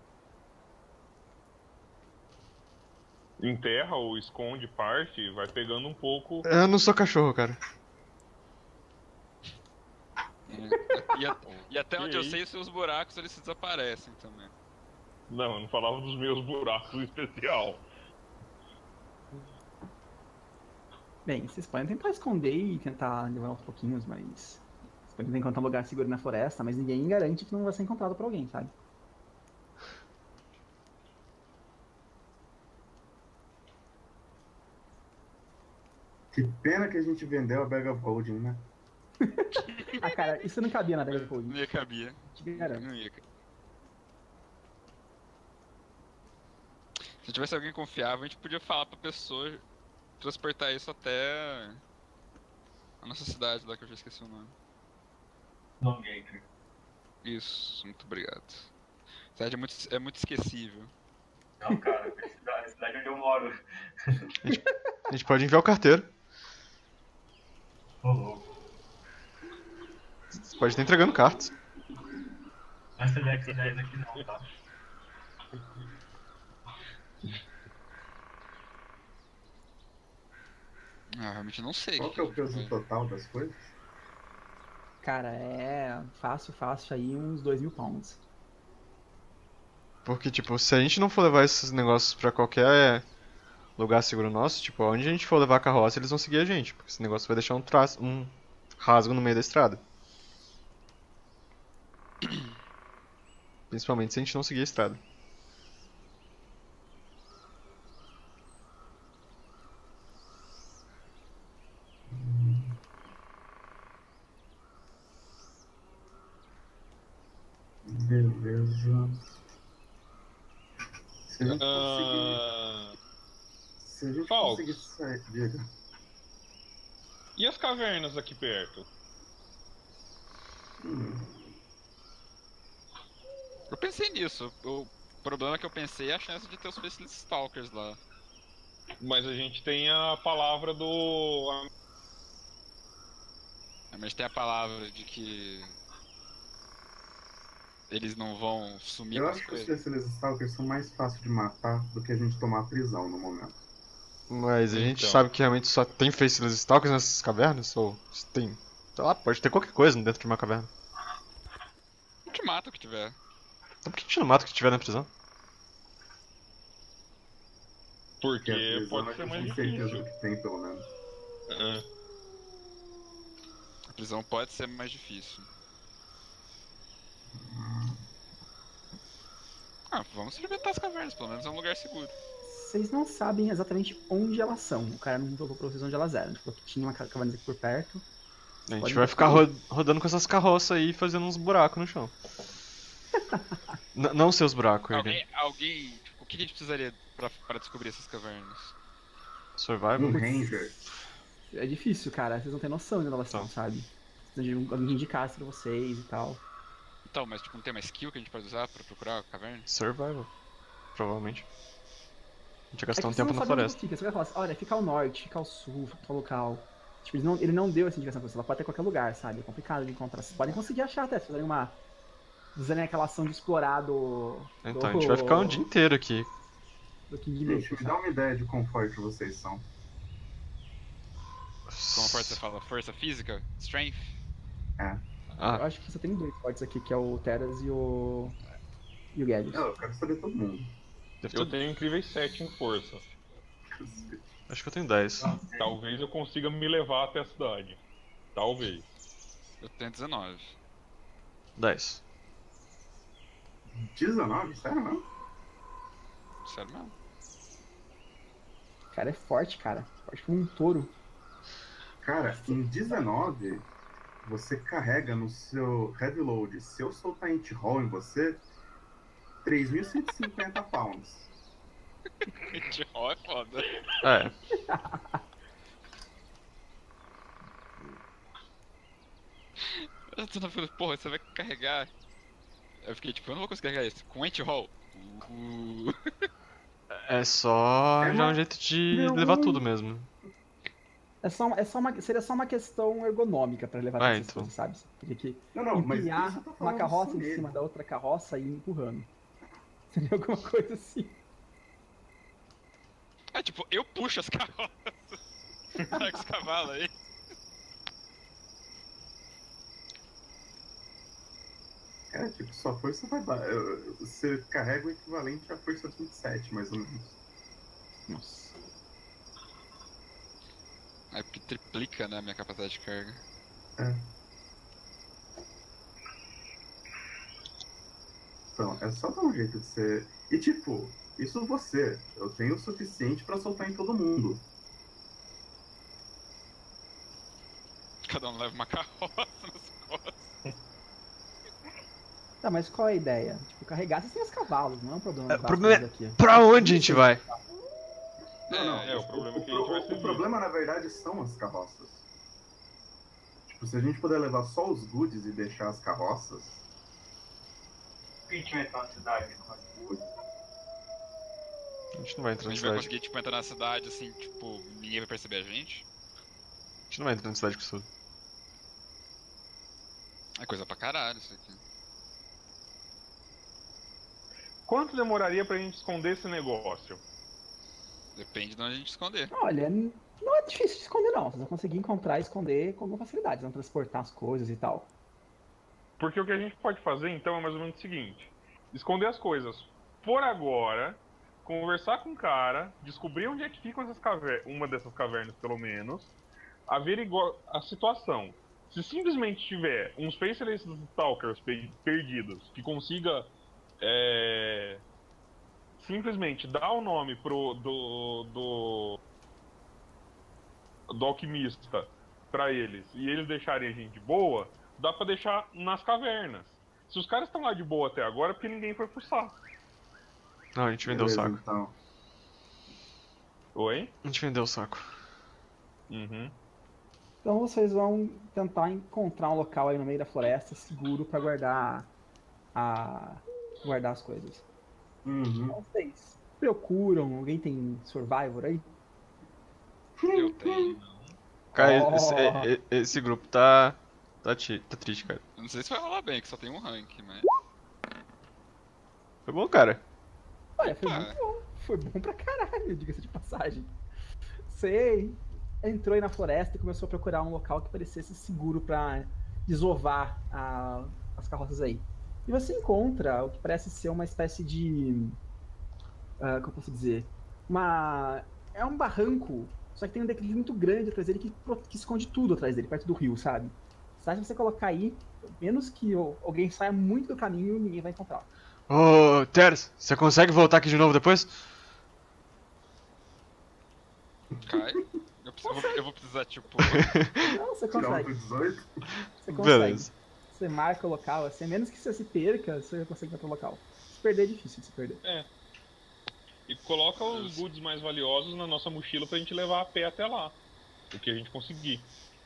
Enterra ou esconde parte, vai pegando um pouco. Eu não sou cachorro, cara. E até onde eu Ok. sei, os seus buracos eles se desaparecem também. Não, eu não falava dos meus buracos em especial. Bem, vocês podem tentar esconder e tentar levar aos pouquinhos, mas... Vocês podem tentar encontrar um lugar seguro na floresta, mas ninguém garante que não vai ser encontrado por alguém, sabe? Que pena que a gente vendeu a Bag of Holding, né? Ah, cara, isso não cabia na Bag of Não Holding, ia cabia. te garanto. Não ia. Se tivesse alguém confiável, a gente podia falar pra pessoa transportar isso até a nossa cidade lá, que eu já esqueci o nome. Longacre. Isso, muito obrigado. A cidade é muito esquecível. Não, cara, a cidade onde eu moro. A gente pode enviar o carteiro. Ô, louco. Você pode estar entregando cartas. Mas você Dex 10 aqui não, tá? Ah, realmente não sei. Qual que é o peso vai- total das coisas? Cara, é fácil aí uns 2.000 pounds. Porque, tipo, se a gente não for levar esses negócios pra qualquer lugar seguro nosso, tipo, onde a gente for levar a carroça, eles vão seguir a gente. Porque esse negócio vai deixar um rasgo no meio da estrada. Principalmente se a gente não seguir a estrada. Beleza. Se a gente conseguir, Ah, se a gente Falcos. conseguir sair... Diga. e as cavernas aqui perto? Eu pensei nisso. O problema que eu pensei é a chance de ter os Faceless Stalkers lá. Mas a gente tem a palavra do Mas tem a palavra de que eles não vão sumir Eu com acho as que os coisas. Faceless Stalkers são mais fáceis de matar do que a gente tomar prisão no momento. Mas a gente Então. sabe que realmente só tem Faceless Stalkers nessas cavernas? Ou se tem. Sei lá, pode ter qualquer coisa dentro de uma caverna. A gente mata o que tiver. Então por que a gente não mata o que tiver na prisão? Porque a Porque prisão pode a ser gente mais tem certeza difícil. que tem, pelo menos. É. A prisão pode ser mais difícil. Ah, vamos experimentar as cavernas, pelo menos é um lugar seguro. Vocês não sabem exatamente onde elas são. O cara não falou pra vocês onde elas eram. Ele falou que tinha uma caverna aqui por perto. A gente Podem vai ficar procurar. rodando com essas carroças aí, fazendo uns buracos no chão. Não seus buracos, Ergen. Alguém, tipo, o que a gente precisaria pra descobrir essas cavernas? Survival? Um Ranger. É difícil, cara. Vocês não têm noção de onde elas Então. são, sabe? Precisam de alguém que indicasse pra vocês e tal. Então, mas tipo, não tem uma skill que a gente pode usar pra procurar a caverna? Survival. Provavelmente. A gente ia gastar É um que você tempo não na sabe onde floresta. fica. Você vai falar assim, olha, fica ao norte, fica ao sul, fica em tal local. Tipo, ele não deu essa indicação pra você. Ela pode ter em qualquer lugar, sabe? É complicado de encontrar. Vocês podem conseguir achar até, se fizerem fizerem aquela ação de explorar Então, a gente vai ficar um dia inteiro aqui. do King Gente, Lake, me dá sabe? uma ideia de quão forte vocês são. Como força você fala? Força física? Strength? Eu Ah, acho que só tem dois fortes aqui, que é o Teras e o Guedes. Não, eu quero saber todo mundo. deve Eu ter... tenho incríveis 7 em força. Acho que eu tenho 10. Talvez eu consiga me levar até a cidade. Talvez. Eu tenho 19. 10. 19? Sério, não? Sério mesmo? O cara é forte, cara. Forte como um touro. Cara, em 19, você carrega no seu heavy load, se eu soltar int roll em você, 3.150 pounds. De roll é foda. É. Eu tô na fila, porra, você vai carregar. Eu fiquei tipo, eu não vou conseguir carregar isso. Com anti-roll. É só É já uma- um jeito de Meu levar Deus. tudo mesmo. Seria só uma questão ergonômica pra levar Ah, essas então. coisas, sabe? Você teria que Não, mas isso empilhar eu tô uma falando carroça só em nele. cima da outra carroça e ir empurrando. Seria alguma coisa assim. É tipo, eu puxo as carroças. Pega os cavalos aí. É, tipo, sua força vai dar. Você carrega o equivalente à força 27, mais ou menos. Nossa. É porque triplica, né, a minha capacidade de carga. Então, é só dar um jeito de ser. E tipo, isso você. Eu tenho o suficiente pra soltar em todo mundo. Cada um leva uma carroça nas costas. Tá, mas qual é a ideia? Tipo, carregar vocês têm os cavalos, não é um problema. O levar problema as coisas aqui. Pra onde a gente vai? O problema é que a gente vai O seguir. problema, na verdade, são as carroças. Tipo, se a gente puder levar só os goodies e deixar as carroças. Por que a gente vai entrar na cidade com as coisas? A gente não vai entrar A na gente vai cidade. conseguir, tipo, entrar na cidade assim, tipo, ninguém vai perceber a gente. A gente não vai entrar na cidade com isso. É coisa pra caralho isso aqui. Quanto demoraria pra gente esconder esse negócio? Depende de onde a gente esconder. Olha, não é difícil de esconder, não. Vocês vão conseguir encontrar e esconder com alguma facilidade. Vocês vão transportar as coisas e tal. Porque o que a gente pode fazer, então, é mais ou menos o seguinte. Esconder as coisas por agora, conversar com o cara, descobrir onde é que ficam essas cavernas, uma dessas cavernas, pelo menos, averiguar a situação. Se simplesmente tiver uns Faceless Stalkers perdidos que consiga simplesmente dar o nome do alquimista pra eles e eles deixarem a gente de boa, dá pra deixar nas cavernas. Se os caras estão lá de boa até agora, é porque ninguém foi fuçar. Não, a gente vendeu o Beleza, saco. então. Oi? A gente vendeu o saco. Uhum. Então vocês vão tentar encontrar um local aí no meio da floresta seguro pra guardar as coisas. Uhum. Então vocês procuram, alguém tem Survivor aí? Eu tenho. Cara, Oh. esse grupo tá triste, cara. Eu não sei se vai rolar bem, que só tem um rank, mas. Foi bom, cara. Olha, foi Opa. muito bom. Foi bom pra caralho, diga-se de passagem. Você entrou aí na floresta e começou a procurar um local que parecesse seguro pra desovar as carroças aí. E você encontra o que parece ser uma espécie de... como eu posso dizer? É um barranco, só que tem um declive muito grande atrás dele que esconde tudo atrás dele, perto do rio, sabe? Se você colocar aí, menos que alguém saia muito do caminho, ninguém vai encontrar. Ô, Teres, você consegue voltar aqui de novo depois? Cai. Eu vou precisar, tipo. Não, você Tirar um consegue. pro 18. Você consegue. Beleza. Você marca o local, assim, a menos que você se perca, você consegue ir para o local. Se perder é difícil de se perder. E coloca os goods mais valiosos na nossa mochila pra gente levar a pé até lá. O que a gente conseguir.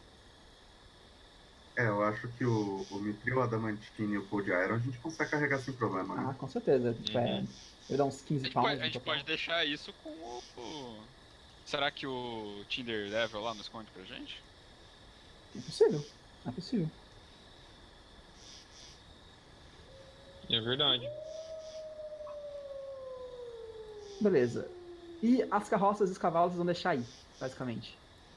Eu acho que o Mitril, a Adamantine e o Cold Iron a gente consegue carregar sem problema, né? Ah, com certeza. Tipo, eu dar uns 15 pounds. A gente pode deixar isso com o. Será que o Tinder Level lá não esconde pra gente? É possível. É possível. É verdade. Beleza. E as carroças e os cavalos vocês vão deixar aí, basicamente.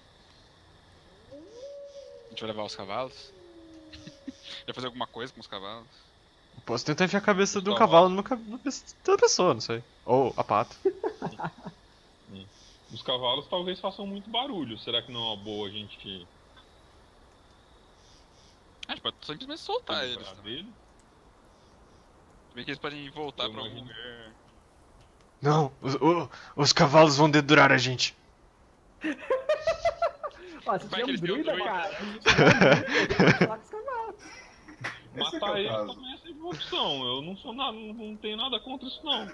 A gente vai levar os cavalos? Vai fazer alguma coisa com os cavalos? Posso tentar enfiar a cabeça de um Cavalo. cavalo numa da pessoa, não sei. Ou a pata. Os cavalos talvez façam muito barulho. Será que não é uma boa a gente A gente pode simplesmente soltar eles. livrar Também. dele? Se bem que eles podem voltar Eu pra algum imagino. lugar. Não, os cavalos vão dedurar a gente. Ó, se Vai tiver que um eles têm um druida, druida. cara, se tiver um druida, pode falar com os cavalos. Esse é Matar o eles caso. também é sempre uma opção. Eu não sou nada, não tenho nada contra isso não.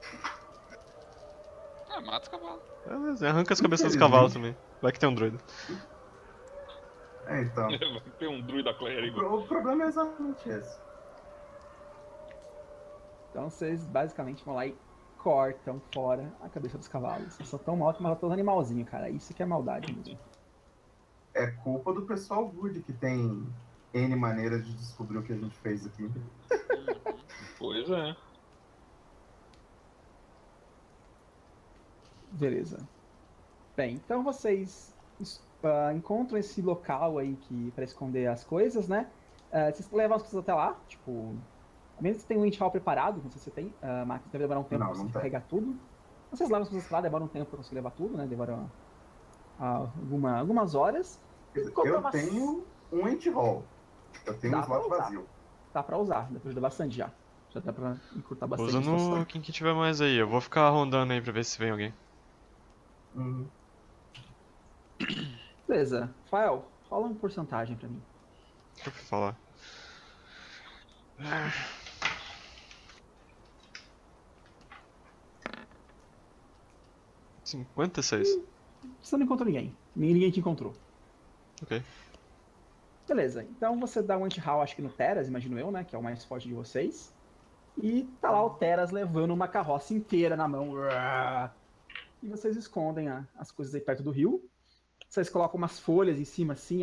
Ah, mata os cavalos. Beleza, arranca as cabeças dos cavalos também. Vai que tem um druida. Então. Vai ter um druida clérigo. O problema é exatamente esse. Então vocês basicamente vão lá e cortam fora a cabeça dos cavalos. Vocês são tão mal que matam os animalzinhos, cara. Isso que é maldade mesmo. É culpa do pessoal good que tem N maneiras de descobrir o que a gente fez aqui. Pois é. Beleza. Bem, então vocês encontram esse local aí que para esconder as coisas, né? Vocês levam as coisas até lá, tipo... A menos que você tenha um hall preparado, não sei se você tem, Max, deve demorar um tempo Não, pra não você tem. carregar tudo. Vocês levam as coisas pra lá, demora um tempo pra conseguir levar tudo, né? Demora algumas horas. E compra Eu umas- tenho um anti-roll. Eu tenho Dá um slot pra usar. vazio. Dá pra usar, dá pra ajudar bastante já. Já dá pra encurtar bastante Usa a situação. no quem que tiver mais aí. Eu vou ficar rondando aí pra ver se vem alguém. Uhum. Beleza. Fael, rola uma porcentagem pra mim. Deixa eu falar. 56. Você não encontrou ninguém. Ninguém te encontrou. Ok. Beleza, então você dá um anti-haul, acho que no Teras, imagino eu, né? Que é o mais forte de vocês. E tá lá o Teras levando uma carroça inteira na mão. E vocês escondem as coisas aí perto do rio. Vocês colocam umas folhas em cima, assim,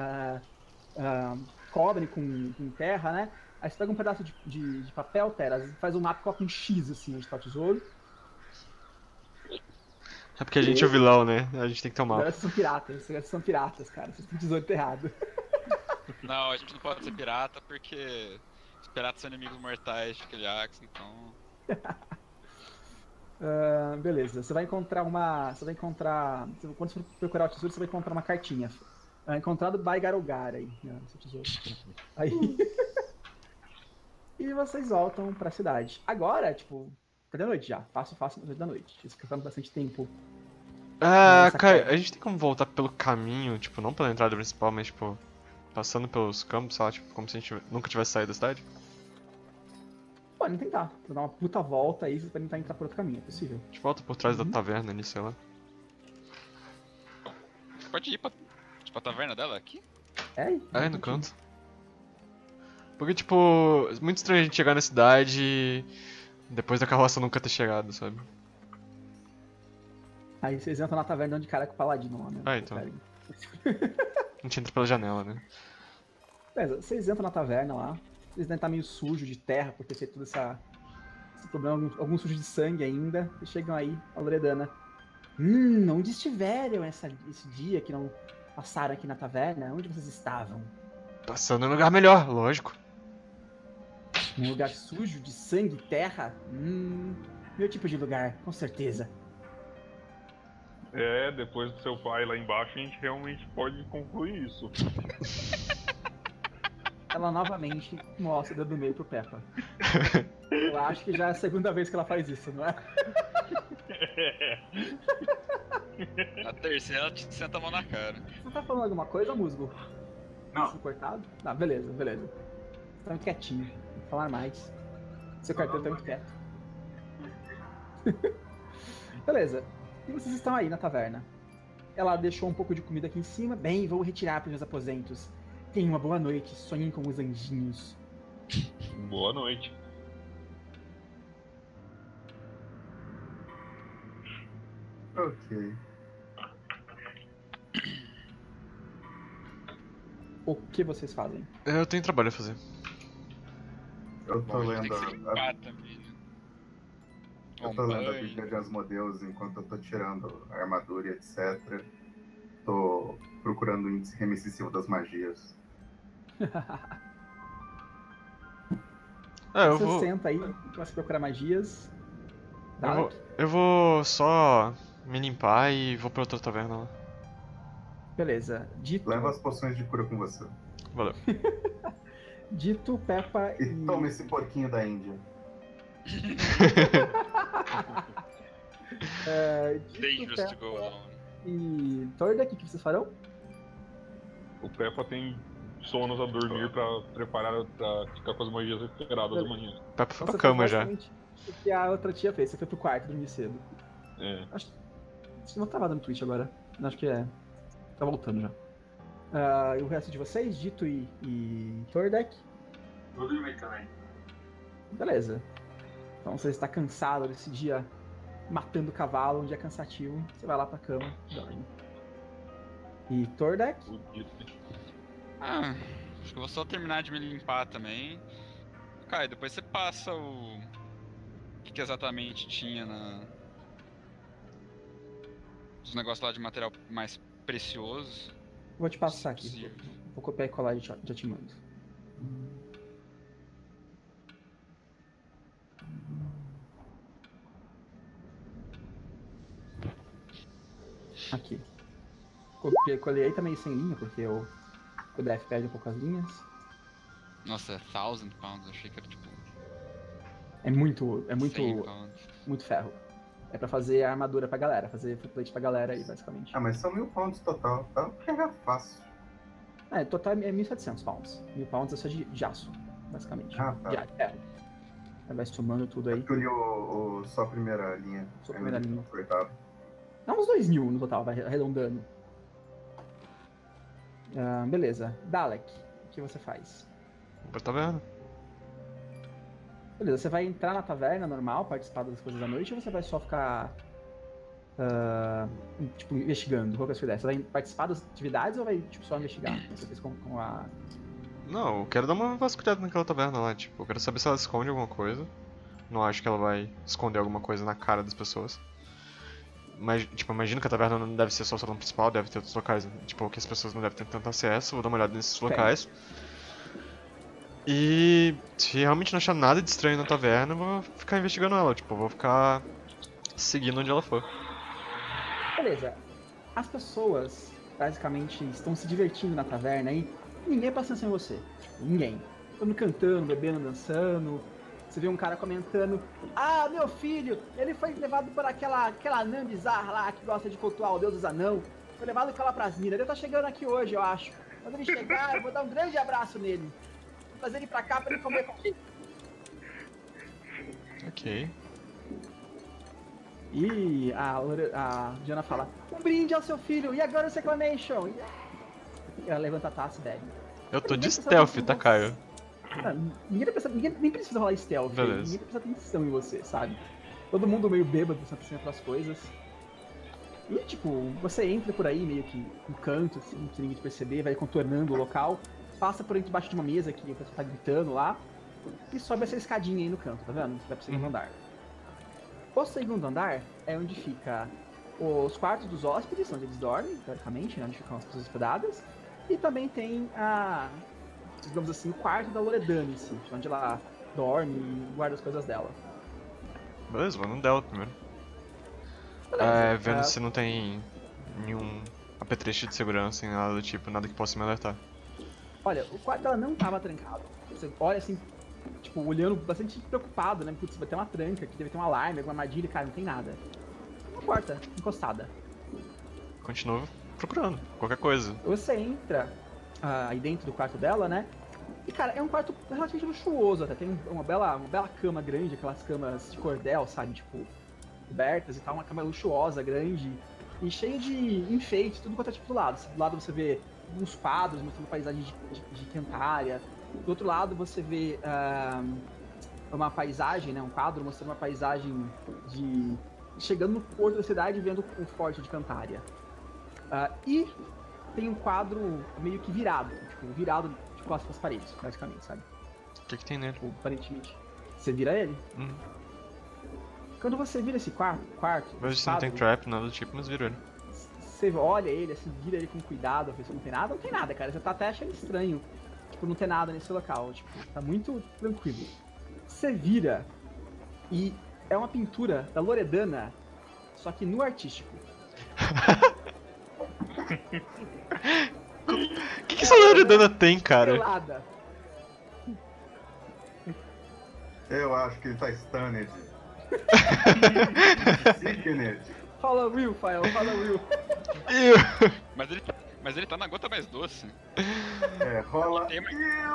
cobrem com terra, né? Aí você pega um pedaço de papel, Teras, faz um mapa e coloca um X, assim, onde tá o tesouro. É porque a gente é o vilão, né? A gente tem que ter um Agora mapa. vocês são piratas, cara. Vocês têm tesouro enterrado. Não, a gente não pode ser pirata porque os piratas são inimigos mortais de aquele Axe, então. Beleza, você vai encontrar quando você for procurar o tesouro, você vai encontrar uma cartinha. Encontrado by Garogar aí, né, seu tesouro. Aí. E vocês voltam pra cidade. Agora, tipo, tá de noite já. Fácil, noite da noite. Vocês ficaram bastante tempo. Ah, Nessa cara, queda. a gente tem como voltar pelo caminho, tipo, não pela entrada principal, mas tipo, passando pelos campos, sei lá, tipo, como se a gente nunca tivesse saído da cidade? Podem tentar. Vou dar uma puta volta aí, vocês podem tentar entrar por outro caminho, é possível. A gente volta por trás da taverna ali, sei lá. Pode ir pra taverna dela aqui? É, no canto. Porque, tipo, é muito estranho a gente chegar na cidade depois da carroça nunca ter chegado, sabe? Aí vocês entram na taverna de cara com o paladino lá, né? Ah, então. A gente entra pela janela, né? Beleza, vocês entram na taverna lá. Vocês devem estar meio sujo de terra por ter feito todo esse problema, algum sujo de sangue ainda. E chegam aí, a Loredana. Onde estiveram esse dia que não passaram aqui na taverna? Onde vocês estavam? Passando em um lugar melhor, lógico. Num lugar sujo de sangue e terra? Meu tipo de lugar, com certeza. Depois do seu pai lá embaixo, a gente realmente pode concluir isso. Ela novamente mostra o dedo do meio pro Peppa. Eu acho que já é a segunda vez que ela faz isso, não é? Na terceira ela te senta a mão na cara. Você tá falando alguma coisa, Musgo? Não. Tá cortado? Não, beleza. Você tá muito quietinho. Tem que falar mais. Seu cartão tá muito quieto. Beleza. E vocês estão aí na taverna. Ela deixou um pouco de comida aqui em cima. Bem, vou retirar para os meus aposentos. Tenha uma boa noite. Sonhem com os anjinhos. Boa noite. Ok. O que vocês fazem? Eu tenho trabalho a fazer. Eu tô Bom, a gente lendo tem que se limpar também, né? Eu tô lendo a Bíblia de Asmodeus enquanto eu tô tirando a armadura e etc. Tô procurando o índice remissivo das magias. Eu Você vou. senta aí, começa a procurar magias. Eu vou só me limpar e vou pra outra taverna lá. Beleza. Leva as poções de cura com você. Valeu. Dito, Peppa E toma esse porquinho da Índia. Dangerous to go alone. E Tordak, o que vocês farão? O Peppa tem sonos a dormir pra preparar pra ficar com as magias recuperadas amanhã. Peppa foi pra Você cama fez já. basicamente o que a outra tia fez. Você foi pro quarto dormir cedo. Acho que não tava dando Twitch agora. Acho que é. Tá voltando já. E o resto de vocês, Dito e Tordak? Vou dormir também. Beleza. Então você está cansado desse dia matando cavalo, um dia cansativo. Você vai lá pra cama e dorme. E Tordak? Acho que eu vou só terminar de me limpar também. Cara, depois você passa o que exatamente tinha os negócios lá de material mais precioso. Vou te passar aqui. Possível. Vou copiar e colar e já te mando. Aqui. Copiei e colei aí também sem linha, porque o PDF perde um pouco as linhas. Nossa, 1,000 pounds, eu achei que era tipo É muito 100 pounds. muito ferro. É pra fazer a armadura pra galera, fazer full plate pra galera aí, basicamente. Ah, mas são 1000 pontos total. Dá pra pegar fácil. Total é 1.700 pounds. 1.000 pounds é só de aço, basicamente. Ah, tá. De ferro. Aí vai somando tudo aí. Eu li só a primeira linha. Só a primeira linha. Cortado. Dá uns 2.000 no total, vai arredondando. Beleza. Dalek, o que você faz? Vou pra taverna. Beleza, você vai entrar na taverna normal, participar das coisas da noite, ou você vai só ficar tipo, investigando? Qual que é a sua ideia? Você vai participar das atividades ou vai tipo, só investigar? Você fez com a... Não, eu quero dar uma vasculhada naquela taverna lá, tipo, eu quero saber se ela esconde alguma coisa. Não acho que ela vai esconder alguma coisa na cara das pessoas. Mas, tipo, imagino que a taverna não deve ser só o salão principal, deve ter outros locais, tipo, que as pessoas não devem ter tanto acesso, vou dar uma olhada nesses locais. E se realmente não achar nada de estranho na taverna, eu vou ficar investigando ela, tipo, eu vou ficar seguindo onde ela for. Beleza. As pessoas, basicamente, estão se divertindo na taverna e ninguém presta atenção em você. Ninguém. Todo mundo cantando, bebendo, dançando. Você vê um cara comentando: ah, meu filho, ele foi levado por aquela anã bizarra lá que gosta de cultuar o deus dos anão. Foi levado com ela pras minas. Ele tá chegando aqui hoje, eu acho. Quando ele chegar, eu vou dar um grande abraço nele. Vou trazer ele pra cá pra ele comer comigo. Ok. E a Diana fala: um brinde ao seu filho, e agora o Seclamation. E ela levanta a taça e bebe. Eu tô de stealth, tá, Caio? Ninguém nem precisa rolar stealth, Beleza. ninguém precisa atenção em você, sabe? Todo mundo meio bêbado, pensando em outras coisas. E, tipo, você entra por aí meio que no canto, assim, sem ninguém te perceber, vai contornando o local, passa por entre debaixo de uma mesa que o pessoal tá gritando lá, e sobe essa escadinha aí no canto, tá vendo? Você vai pro segundo andar. O segundo andar é onde fica os quartos dos hóspedes, onde eles dormem, teoricamente, né, onde ficam as pessoas hospedadas, e também tem digamos assim, o quarto da Loredana em si, onde ela dorme e guarda as coisas dela. Beleza, vou no dela primeiro. Beleza, Vendo se não tem nenhum apetrecho de segurança, nem nada do tipo, nada que possa me alertar. Olha, o quarto dela não tava trancado. Você olha assim, tipo, olhando bastante preocupado, né? Putz, vai ter uma tranca aqui, deve ter um alarme, alguma armadilha, cara, não tem nada. Uma porta encostada. Continuo procurando, qualquer coisa. Você entra aí dentro do quarto dela, né? E, cara, é um quarto relativamente luxuoso até. Tem uma bela cama grande, aquelas camas de cordel, sabe? Tipo, cobertas e tal. Uma cama luxuosa, grande. E cheia de enfeites, tudo quanto é tipo do lado. Do lado você vê uns quadros mostrando paisagem de Cantária. Do outro lado você vê uma paisagem, né? Um quadro mostrando uma paisagem de... chegando no porto da cidade e vendo o forte de Cantária. E tem um quadro meio que virado, tipo, virado de costas para as paredes, basicamente, sabe? O que tem nele? Tipo, aparentemente. Você vira ele? Quando você vira esse quarto, Vejo se não tem trap, nada do tipo, mas viro ele. Você olha ele, assim, vira ele com cuidado, ver se não tem nada. Não tem nada, cara. Você tá até achando estranho, tipo, não ter nada nesse local. Tipo, tá muito tranquilo. Você vira e é uma pintura da Loredana, só que no artístico. O que essa Loredana tem, cara? Pelada. Eu acho que ele tá stunned. Sickened. Fala Will, Fael, fala Will. Mas ele tá na gota mais doce. Rola. Tem uma-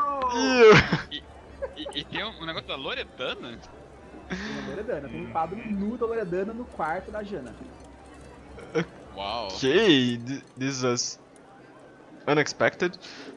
E tem um negócio da Loredana? Tem a Loredana, tem um quadro nu da Loredana no quarto da Jana. Uau. Ok, this is unexpected.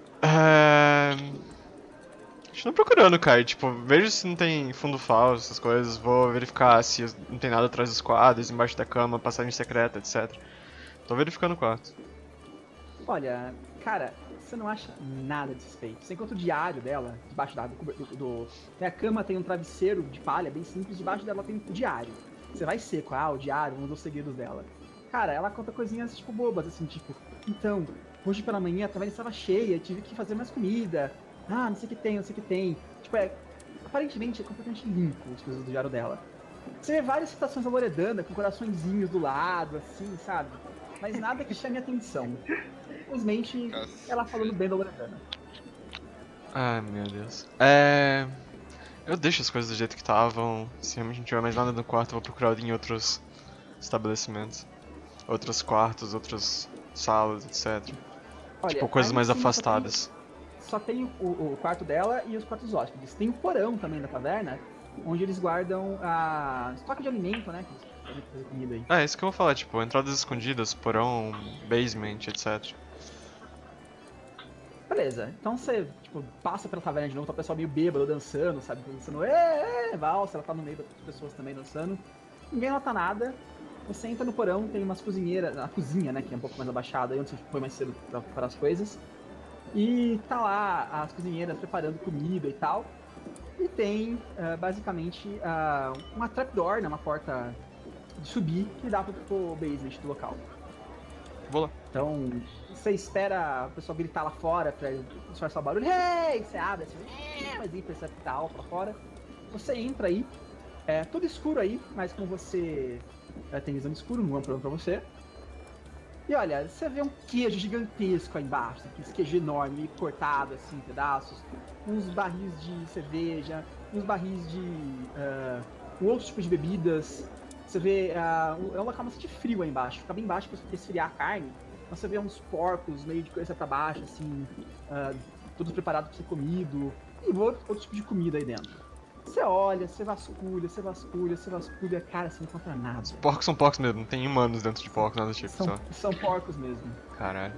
Continuo procurando, cara. Tipo, vejo se não tem fundo falso, essas coisas. Vou verificar se não tem nada atrás dos quadros, embaixo da cama, passagem secreta, etc. Tô verificando o quarto. Olha, cara, você não acha nada de suspeito. Você encontra o diário dela, debaixo tem a cama, tem um travesseiro de palha bem simples, debaixo dela tem o diário. Você vai seco, o diário, um dos segredos dela. Cara, ela conta coisinhas, tipo, bobas, assim, tipo... Então, hoje pela manhã a taverna estava cheia, tive que fazer mais comida. Não sei o que tem, não sei o que tem. Tipo, aparentemente é completamente limpo as coisas do diário dela. Você vê várias citações da Loredana, com coraçõezinhos do lado, assim, sabe? Mas nada que chame atenção. Simplesmente ela falando bem da Loredana. Ai, meu Deus. Eu deixo as coisas do jeito que estavam. Se realmente não tiver mais nada no quarto, eu vou procurar em outros estabelecimentos. Outros quartos, outras salas, etc. Olha, tipo, coisas aí mais sim, afastadas. Só tem o quarto dela e os quartos hóspedes. Tem o porão também da taverna, onde eles guardam estoque de alimento, né? Que eles podem fazer comida aí. É isso que eu vou falar, tipo, entradas escondidas, porão, basement, etc. Beleza, então você, tipo, passa pela taverna de novo, tá o pessoal meio bêbado, dançando, sabe? Dançando, valsa, ela tá no meio das pessoas também dançando. Ninguém nota nada. Você entra no porão, tem umas cozinheiras, a cozinha, né, que é um pouco mais abaixada, aí onde você foi mais cedo pra preparar as coisas. E tá lá as cozinheiras preparando comida e tal. E tem, basicamente, uma trapdoor, né, uma porta de subir, que dá pro basement do local. Vou lá. Então, você espera o pessoal gritar lá fora pra disfarçar o barulho. Hey! Você abre assim, mas aí percebe que tá alto lá fora. Você entra aí, tudo escuro aí, mas com você tem visão escuro, não é um problema pra você. E olha, você vê um queijo gigantesco aí embaixo, esse queijo enorme, cortado assim em pedaços, uns barris de cerveja, uns barris de outros tipos de bebidas. Você vê, é um local bastante frio aí embaixo, fica bem embaixo pra você esfriar a carne. Então você vê uns porcos meio de coisa pra baixo, assim, todos preparados pra ser comido, e outro tipo de comida aí dentro. Você olha, você vasculha, cara, você não encontra nada. Os porcos são porcos mesmo, não tem humanos dentro de porcos, nada do tipo. São porcos mesmo. Caralho.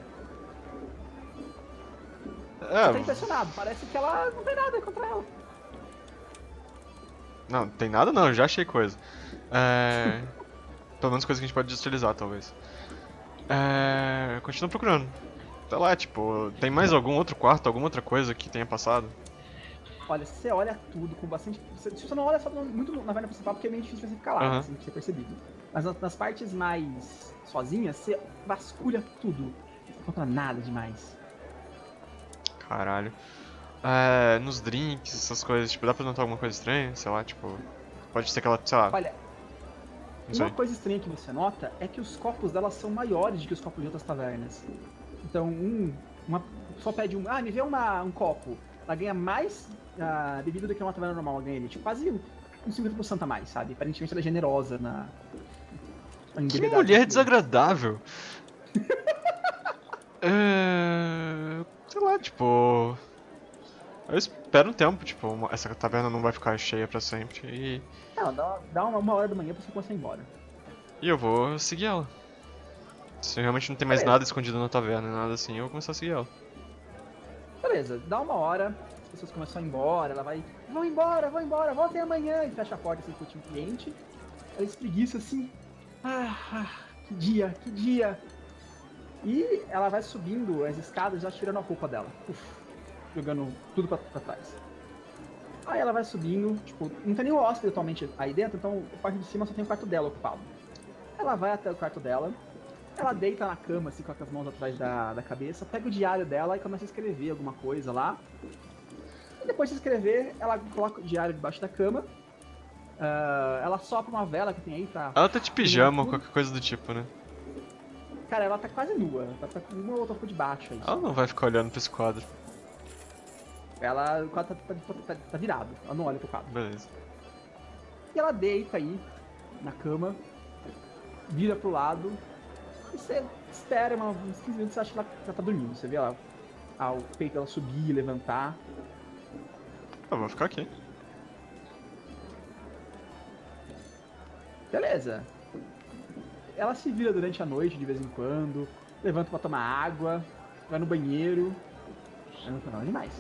Você tá impressionado, parece que ela não tem nada contra ela. Não, tem nada não, eu já achei coisa. Pelo menos coisa que a gente pode industrializar, talvez. Continua procurando. Tá lá, tipo, tem mais algum outro quarto, alguma outra coisa que tenha passado? Olha, você olha tudo com bastante. Você não olha só muito na varanda principal, porque é meio difícil você ficar lá, Aham. sem ser percebido. Mas nas partes mais sozinhas, você vasculha tudo. Não encontra nada demais. Caralho. Nos drinks, essas coisas, tipo, dá pra notar alguma coisa estranha? Sei lá, tipo. Pode ser que ela, sei lá, Olha, não sei. uma coisa estranha que você nota é que os copos dela são maiores do que os copos de outras tavernas. Então, uma pessoa pede me vê um copo. Ela ganha mais bebida do que uma taverna normal ganha ali. Tipo, quase uns 50% a mais, sabe? Aparentemente ela é generosa em Que bebedar mulher tudo. desagradável! Sei lá, tipo. Eu espero um tempo, tipo, essa taverna não vai ficar cheia pra sempre Não, dá uma hora da manhã pra você começar a ir embora. e eu vou seguir ela. Se realmente não tem mais Beleza. nada escondido na taverna, nada assim, eu vou começar a seguir ela. Beleza, dá uma hora, as pessoas começam a ir embora, ela vai, vão embora, voltem amanhã, e fecha a porta assim pro último cliente. Ela espreguiça assim, que dia. E ela vai subindo as escadas já tirando a roupa dela, jogando tudo pra trás. Aí ela vai subindo, tipo, não tem nenhum hóspede atualmente aí dentro, então a parte de cima só tem o quarto dela ocupado. Ela vai até o quarto dela, ela deita na cama, assim, com as mãos atrás da cabeça, pega o diário dela e começa a escrever alguma coisa lá. E depois de escrever, ela coloca o diário debaixo da cama, ela sopra uma vela que tem aí pra... Ela tá de pijama ou tudo. qualquer coisa do tipo, né? Cara, ela tá quase nua, ela tá com uma ou outra por debaixo aí. Ela não vai ficar olhando pra esse quadro. O quadro tá virado, ela não olha pro quadro. Beleza. E ela deita aí, na cama, vira pro lado, e você espera uns 15 minutos e acha que ela já tá dormindo. Você vê ela, o peito dela subir, levantar. Eu vou ficar aqui. Beleza. Ela se vira durante a noite, de vez em quando, levanta pra tomar água, vai no banheiro, não tem nada demais.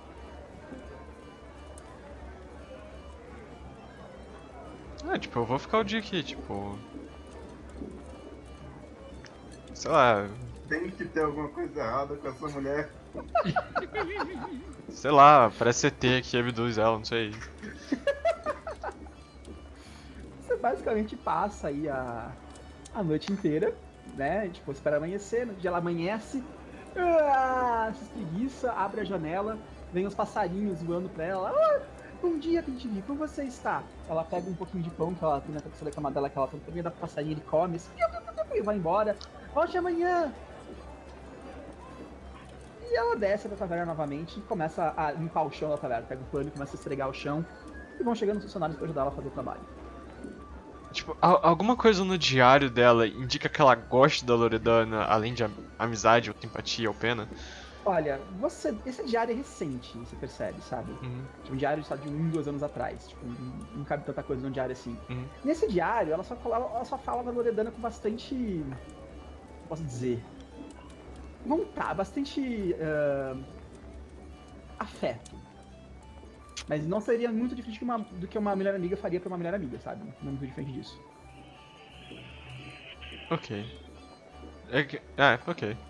Tipo, eu vou ficar o dia aqui, tipo... Sei lá, Tem que ter alguma coisa errada com essa mulher. sei lá, parece ET que abduz ela, não sei. Você basicamente passa aí a noite inteira, né? Tipo, espera amanhecer, no dia ela amanhece, se espreguiça, abre a janela, vem os passarinhos voando pra ela. Bom dia, Pintivi, como você está? Ela pega um pouquinho de pão que ela tem na cabeça da cama dela, que ela também dá pro passarinho, ele come, assim, e vai embora. Volte amanhã! E ela desce da taverna novamente e começa a limpar o chão da taverna. Pega o pano e começa a esfregar o chão. E vão chegando os funcionários pra ajudar ela a fazer o trabalho. Tipo, alguma coisa no diário dela indica que ela gosta da Loredana, além de amizade, ou simpatia, ou pena? Olha, esse diário é recente, você percebe, sabe? Tipo, um diário só de 2 anos atrás. Tipo, não cabe tanta coisa num diário assim. Nesse diário, ela só fala da Loredana com bastante... Como posso dizer? Bastante afeto. Mas não seria muito diferente do que uma melhor amiga faria pra uma melhor amiga, sabe? Não é muito diferente disso. Ok. Ok.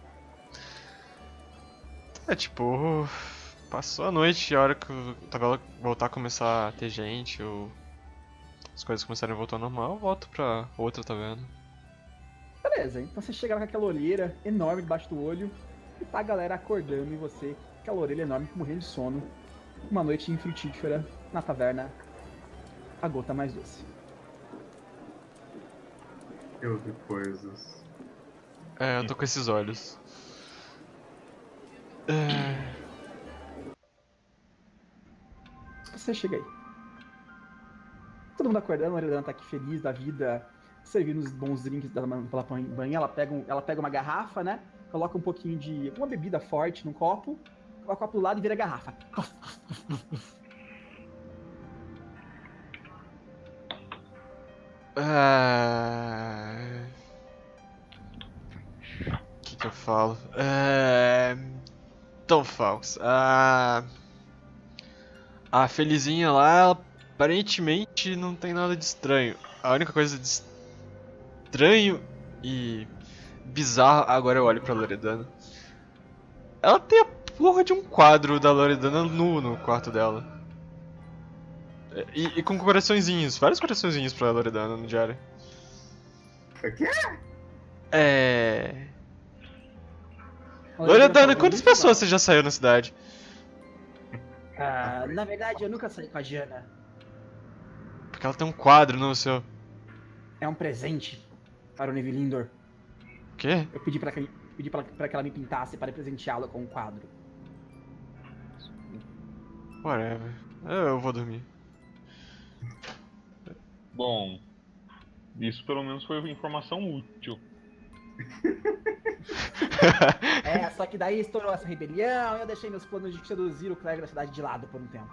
Tipo... Passou a noite, a hora que o tabela voltar a começar a ter gente, ou... as coisas começarem a voltar ao normal, eu volto pra outra taverna. Beleza, então você chega lá com aquela olheira enorme debaixo do olho e tá a galera acordando e você com aquela orelha enorme, morrendo de sono. Uma noite infrutífera na taverna, a gota mais doce. Eu vi coisas. Eu tô com esses olhos. Você chega aí. Todo mundo acordando, a Loredana tá aqui feliz da vida, servindo os bons drinks dela pra banho. Ela pega uma garrafa, né? Coloca um pouquinho de uma bebida forte num copo, coloca o copo do lado e vira a garrafa. O que eu falo? Então, Falks, a Felizinha lá, ela aparentemente não tem nada de estranho. A única coisa estranho e bizarro. Agora eu olho pra Loredana. Ela tem a porra de um quadro da Loredana nu no quarto dela. E com coraçõezinhos, vários coraçõezinhos pra Loredana no diário. O quê? Loredana, quantas pessoas você já saiu na cidade? Na verdade, eu nunca saí com a Jana. Porque ela tem um quadro no seu. É um presente para o Nevilindor. O quê? Eu pedi pra que ela me pintasse para presenteá-la com um quadro. Whatever. Eu vou dormir. Bom, isso pelo menos foi informação útil. Só que daí estourou essa rebelião e eu deixei meus planos de seduzir o clérigo da cidade de lado por um tempo.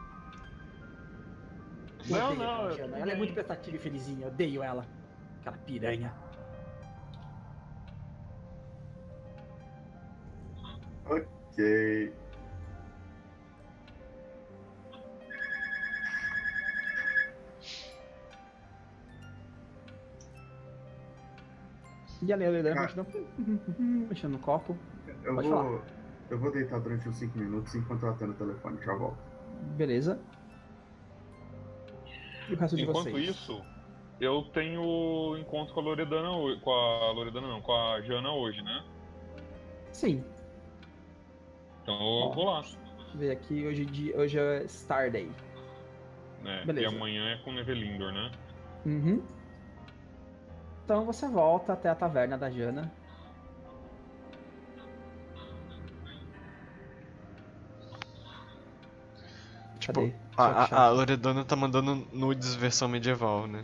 Eu odeio aquela Jana. Ela é muito prestativa e felizinha, eu odeio ela. Aquela piranha. Ok. E a Loredana mexendo no copo. Pode falar. Eu vou deitar durante uns 5 minutos enquanto ela atende o telefone. Já volto. Beleza. E o resto de Enquanto vocês? isso, eu tenho encontro com a Loredana hoje. Com a Jana hoje, né? Sim. Então eu vou lá. Deixa eu ver aqui, hoje é Star Day. Né? E Beleza. amanhã é com o Nevelindor, né? Uhum. Então você volta até a taverna da Jana. Tipo, Cadê? a Loredana tá mandando nudes versão medieval, né?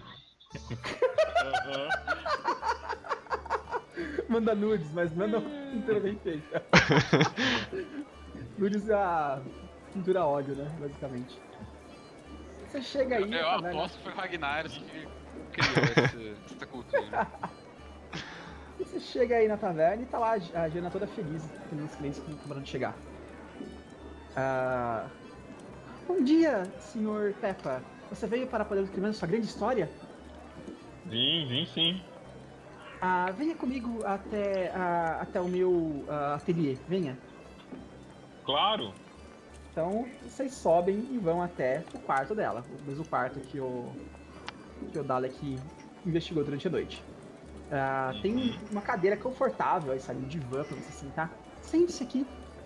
Manda nudes, mas manda uma pintura bem feita. Nudes é a pintura a óleo, né? Basicamente. Você chega aí. Eu aposto que foi Ragnaros que criou essa cultura. E você chega aí na taverna e tá lá a Jana toda feliz, com os clientes que acabaram de chegar. Bom dia, senhor Peppa. Você veio para poder escrever sua grande história? Vim sim. Venha comigo até o meu ateliê. Venha. Claro. Então vocês sobem e vão até o quarto dela, o mesmo quarto que o Dalek investigou durante a noite. Tem uma cadeira confortável, aí sabe, um divã pra você sentar. Sente-se aqui.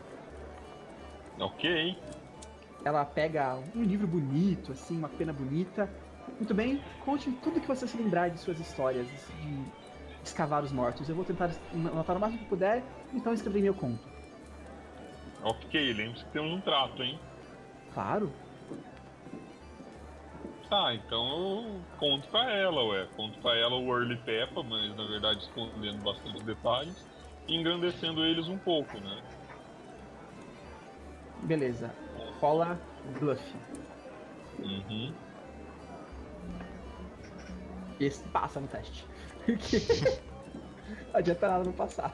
Ok. Ela pega um livro bonito, assim, uma pena bonita. Muito bem, conte tudo que você se lembrar de suas histórias de escavar os mortos. Eu vou tentar anotar o máximo que puder, então escrever meu conto. Ok, lembre-se que temos um trato, hein? Claro. Tá, então eu conto pra ela, Conto pra ela o Early Peppa, mas na verdade escondendo bastante detalhes e engrandecendo eles um pouco, né? Beleza. Rola Bluff. Uhum. Esse passa no teste. Não adianta nada não passar.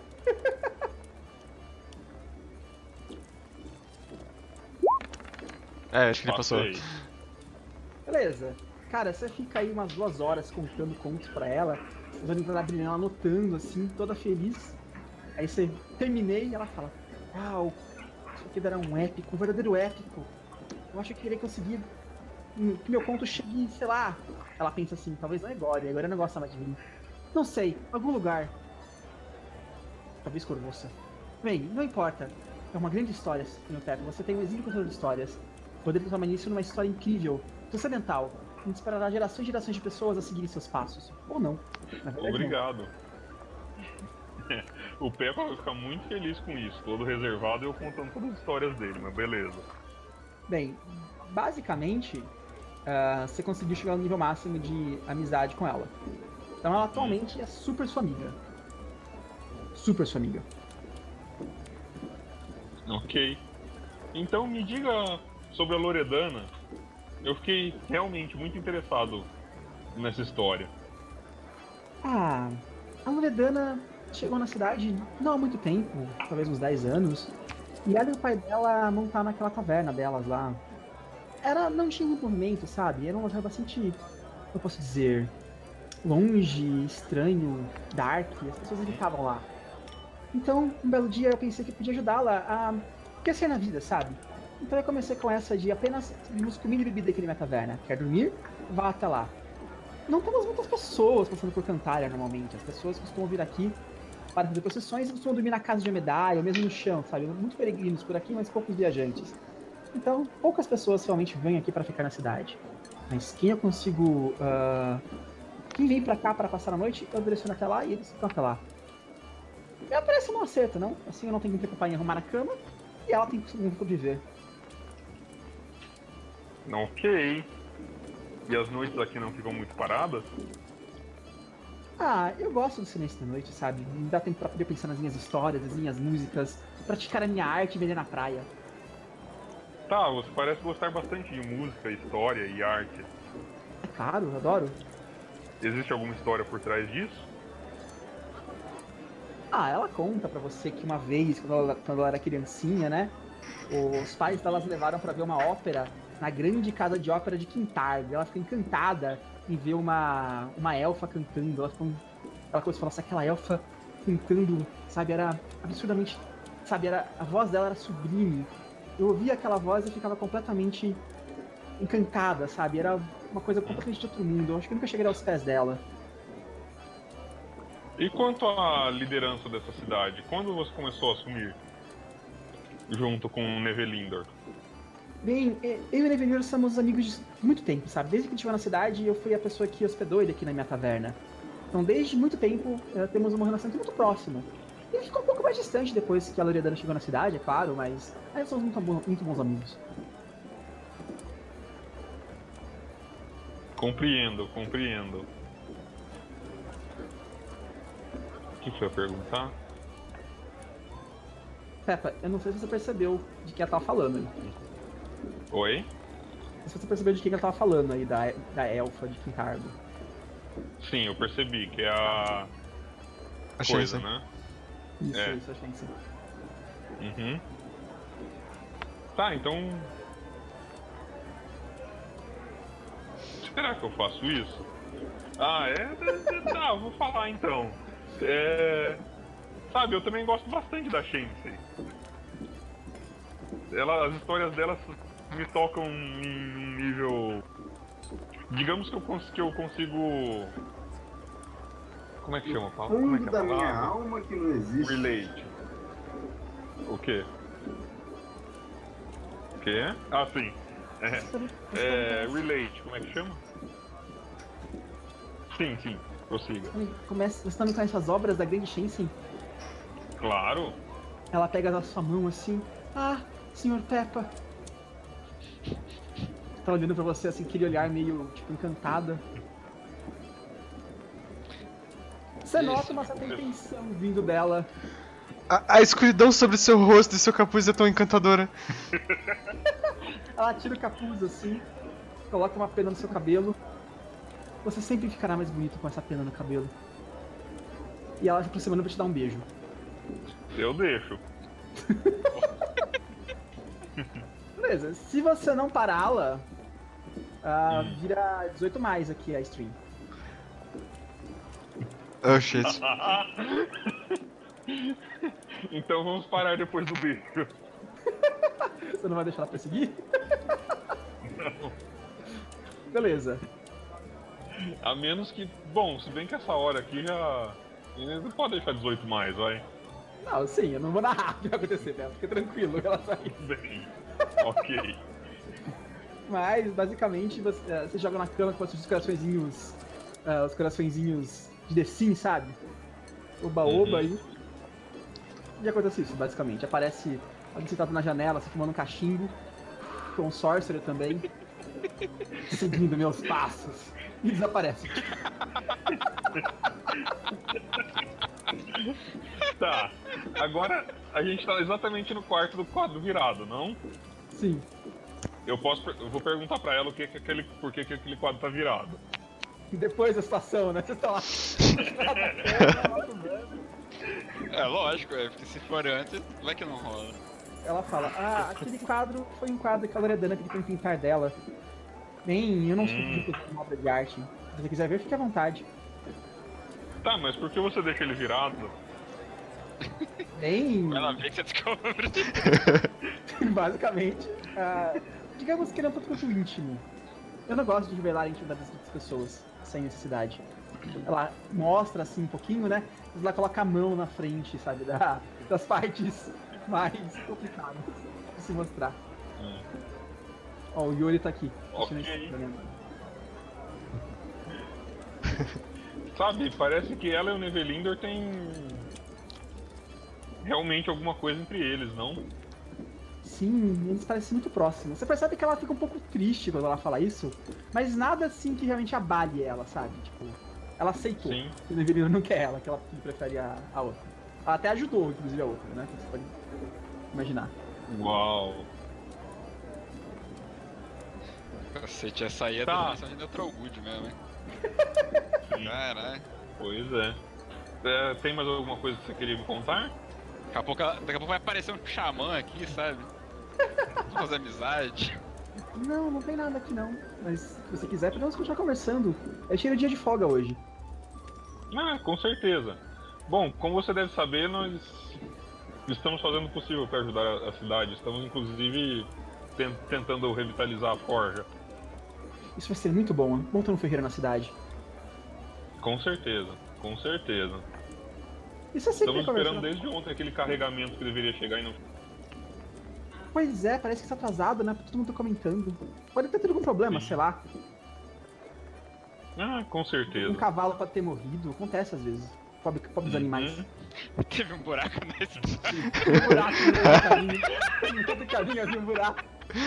Acho que ele Passei. passou. Beleza. Cara, você fica aí umas 2 horas contando contos pra ela. Você vai abrindo ela anotando assim, toda feliz. Aí você terminei e ela fala: Uau, isso aqui dará um épico, um verdadeiro épico. Eu acho que ele conseguir que meu conto chegue, sei lá. Ela pensa assim, talvez não agora eu não gosto mais de mim. Não sei, algum lugar. Talvez Corvoça. Bem, não importa. É uma grande história, meu Pepe. Você tem um exílio contador de histórias. Poder transformar isso numa história incrível, transcendental. E inspirará gerações e gerações de pessoas a seguirem seus passos. Ou não. Na verdade, Obrigado. O Peppa vai ficar muito feliz com isso, todo reservado e eu contando todas as histórias dele, mas beleza. não. Bem, basicamente, você conseguiu chegar no nível máximo de amizade com ela. Então ela atualmente é super sua amiga. Super sua amiga. Ok. Então me diga sobre a Loredana. Eu fiquei realmente muito interessado nessa história. A Loredana chegou na cidade não há muito tempo, talvez uns 10 anos, e ela e o pai dela montaram naquela taverna delas lá. Não tinha muito movimento, sabe? Era um lugar bastante, eu posso dizer, longe, estranho, dark, e as pessoas evitavam lá. Então, um belo dia eu pensei que eu podia ajudá-la a crescer na vida, sabe? Então eu comecei com essa de apenas temos comida e bebida aqui na minha taverna. Quer dormir? Vá até lá. Não temos muitas pessoas passando por Cantária normalmente. As pessoas costumam vir aqui para fazer procissões e costumam dormir na casa de Amedai, ou mesmo no chão, sabe? Muitos peregrinos por aqui, mas poucos viajantes. Então, poucas pessoas realmente vêm aqui para ficar na cidade. Mas quem eu consigo... Quem vem pra cá para passar a noite, eu direciono até lá e eles ficam até lá. Ela parece uma acerta, não? Assim eu não tenho que me preocupar em arrumar a cama e ela tem que viver. Ok. E as noites aqui não ficam muito paradas? Ah, eu gosto do silêncio da noite, sabe? Me dá tempo pra poder pensar nas minhas histórias, nas minhas músicas, praticar a minha arte e vender na praia. Tá, você parece gostar bastante de música, história e arte. É claro, eu adoro. Existe alguma história por trás disso? Ah, ela conta pra você que uma vez, quando ela era criancinha, né? Os pais delas levaram pra ver uma ópera na grande casa de ópera de Quintargo. Ela ficou encantada em ver uma elfa cantando. Ela começou a falar, nossa, aquela elfa cantando, sabe, era absurdamente, sabe, a voz dela era sublime. Eu ouvia aquela voz e ficava completamente encantada, sabe, era uma coisa completamente de outro mundo. Eu acho que eu nunca cheguei aos pés dela. E quanto à liderança dessa cidade, quando você começou a assumir? Junto com o Nevelindor? Bem, eu e o Nevenir somos amigos de muito tempo, sabe? Desde que a gente chegou na cidade, eu fui a pessoa que hospedou ele aqui na minha taverna. Então, desde muito tempo, temos uma relação muito próxima. Ele ficou um pouco mais distante depois que a Loredana chegou na cidade, é claro, mas ainda somos muito bons amigos. Compreendo. O que foi a perguntar? Peppa, eu não sei se você percebeu de quem ela tava falando aí. Oi? Se você percebeu de quem ela tava falando aí, da elfa de Quintargo. Sim, eu percebi que é a Achei coisa, isso. né? Isso, achei que sim. Uhum. Tá, então... Será que eu faço isso? Ah, tá, eu vou falar então. Sabe, eu também gosto bastante da Shense. As histórias delas me tocam em um nível... Digamos que eu consigo... Como é que chama? Como é que é a Da minha palavra? alma que não existe. Relate. O quê? O quê? Ah, sim. Relate, como é que chama? Sim, prossiga. Você também conhece as obras da grande Shensen? Claro. Ela pega na sua mão assim. Ah, Sr. Peppa. Tá olhando pra você assim, aquele olhar meio, tipo, encantada. Você nota uma certa intenção vindo dela. A escuridão sobre seu rosto e seu capuz é tão encantadora. Ela tira o capuz assim, coloca uma pena no seu cabelo. Você sempre ficará mais bonito com essa pena no cabelo. E ela se aproximando pra te dar um beijo. Eu deixo. Beleza, se você não pará-la, vira 18 mais aqui a stream. Oh shit. Então vamos parar depois do beijo. Você não vai deixar ela perseguir? Não. Beleza. A menos que... Bom, se bem que essa hora aqui já... Não pode deixar 18 mais, vai. Não, sim, eu não vou narrar o que vai acontecer, né? Fica tranquilo, ela sai. Bem, ok. Mas, basicamente, você joga na cama com os coraçõezinhos... os coraçõezinhos de The Sims, sabe? Oba-oba aí. E acontece isso, basicamente. Aparece alguém sentado na janela, se fumando um cachimbo. Com um sorcerer também. Seguindo meus passos. E desaparece. Tá, agora a gente tá exatamente no quarto do quadro virado, não? Sim. Eu vou perguntar pra ela por que aquele quadro tá virado. Depois da situação, né? Você tá lá. Lógico, porque se for antes, vai que não rola. Ela fala, aquele quadro foi um quadro que a Loredana pediu pra pintar dela. Bem, eu não sou de uma obra de arte. Se você quiser ver, fique à vontade. Tá, mas por que você deixa ele virado? Bem, Vai lá ver que você descobre. basicamente, digamos que ele é um tanto quanto íntimo. Eu não gosto de revelar a intimidade das pessoas sem necessidade. Ela mostra assim um pouquinho, né? Mas ela coloca a mão na frente, sabe? Das partes mais complicadas de se mostrar. Ó, o Yuri tá aqui. Ok. Deixa eu ver. Sabe, parece que ela e o Nevelindor têm realmente alguma coisa entre eles, não? Sim, eles parecem muito próximos. Você percebe que ela fica um pouco triste quando ela fala isso, mas nada assim que realmente abale ela, sabe? Tipo, ela aceitou. Sim. Que o Nevelindor não quer ela, que ela prefere a outra. Ela até ajudou, inclusive, a outra, né? Você pode imaginar. Uau. Cacete, essa aí é Tá. da definição de Neutral Good mesmo, hein? Caralho. Pois é. Tem mais alguma coisa que você queria me contar? Daqui a pouco vai aparecer um xamã aqui, sabe? Vamos fazer amizade. Não tem nada aqui não. Mas se você quiser, podemos continuar conversando. É cheiro de dia de folga hoje. Ah, com certeza. Bom, como você deve saber, nós estamos fazendo o possível para ajudar a cidade. Estamos, inclusive, tentando revitalizar a forja. Isso vai ser muito bom. Bom ter um ferreiro na cidade. Com certeza, com certeza. E você sempre Estamos esperando desde ontem aquele carregamento que deveria chegar e não... Pois é, parece que está atrasado, né? Todo mundo tá comentando. Pode ter tido algum problema, Sim. sei lá. Ah, com certeza. Um cavalo pode ter morrido. Acontece às vezes. Pobres animais. Teve um buraco na estrada. Um buraco no meio do caminho. No meio do caminho havia um buraco.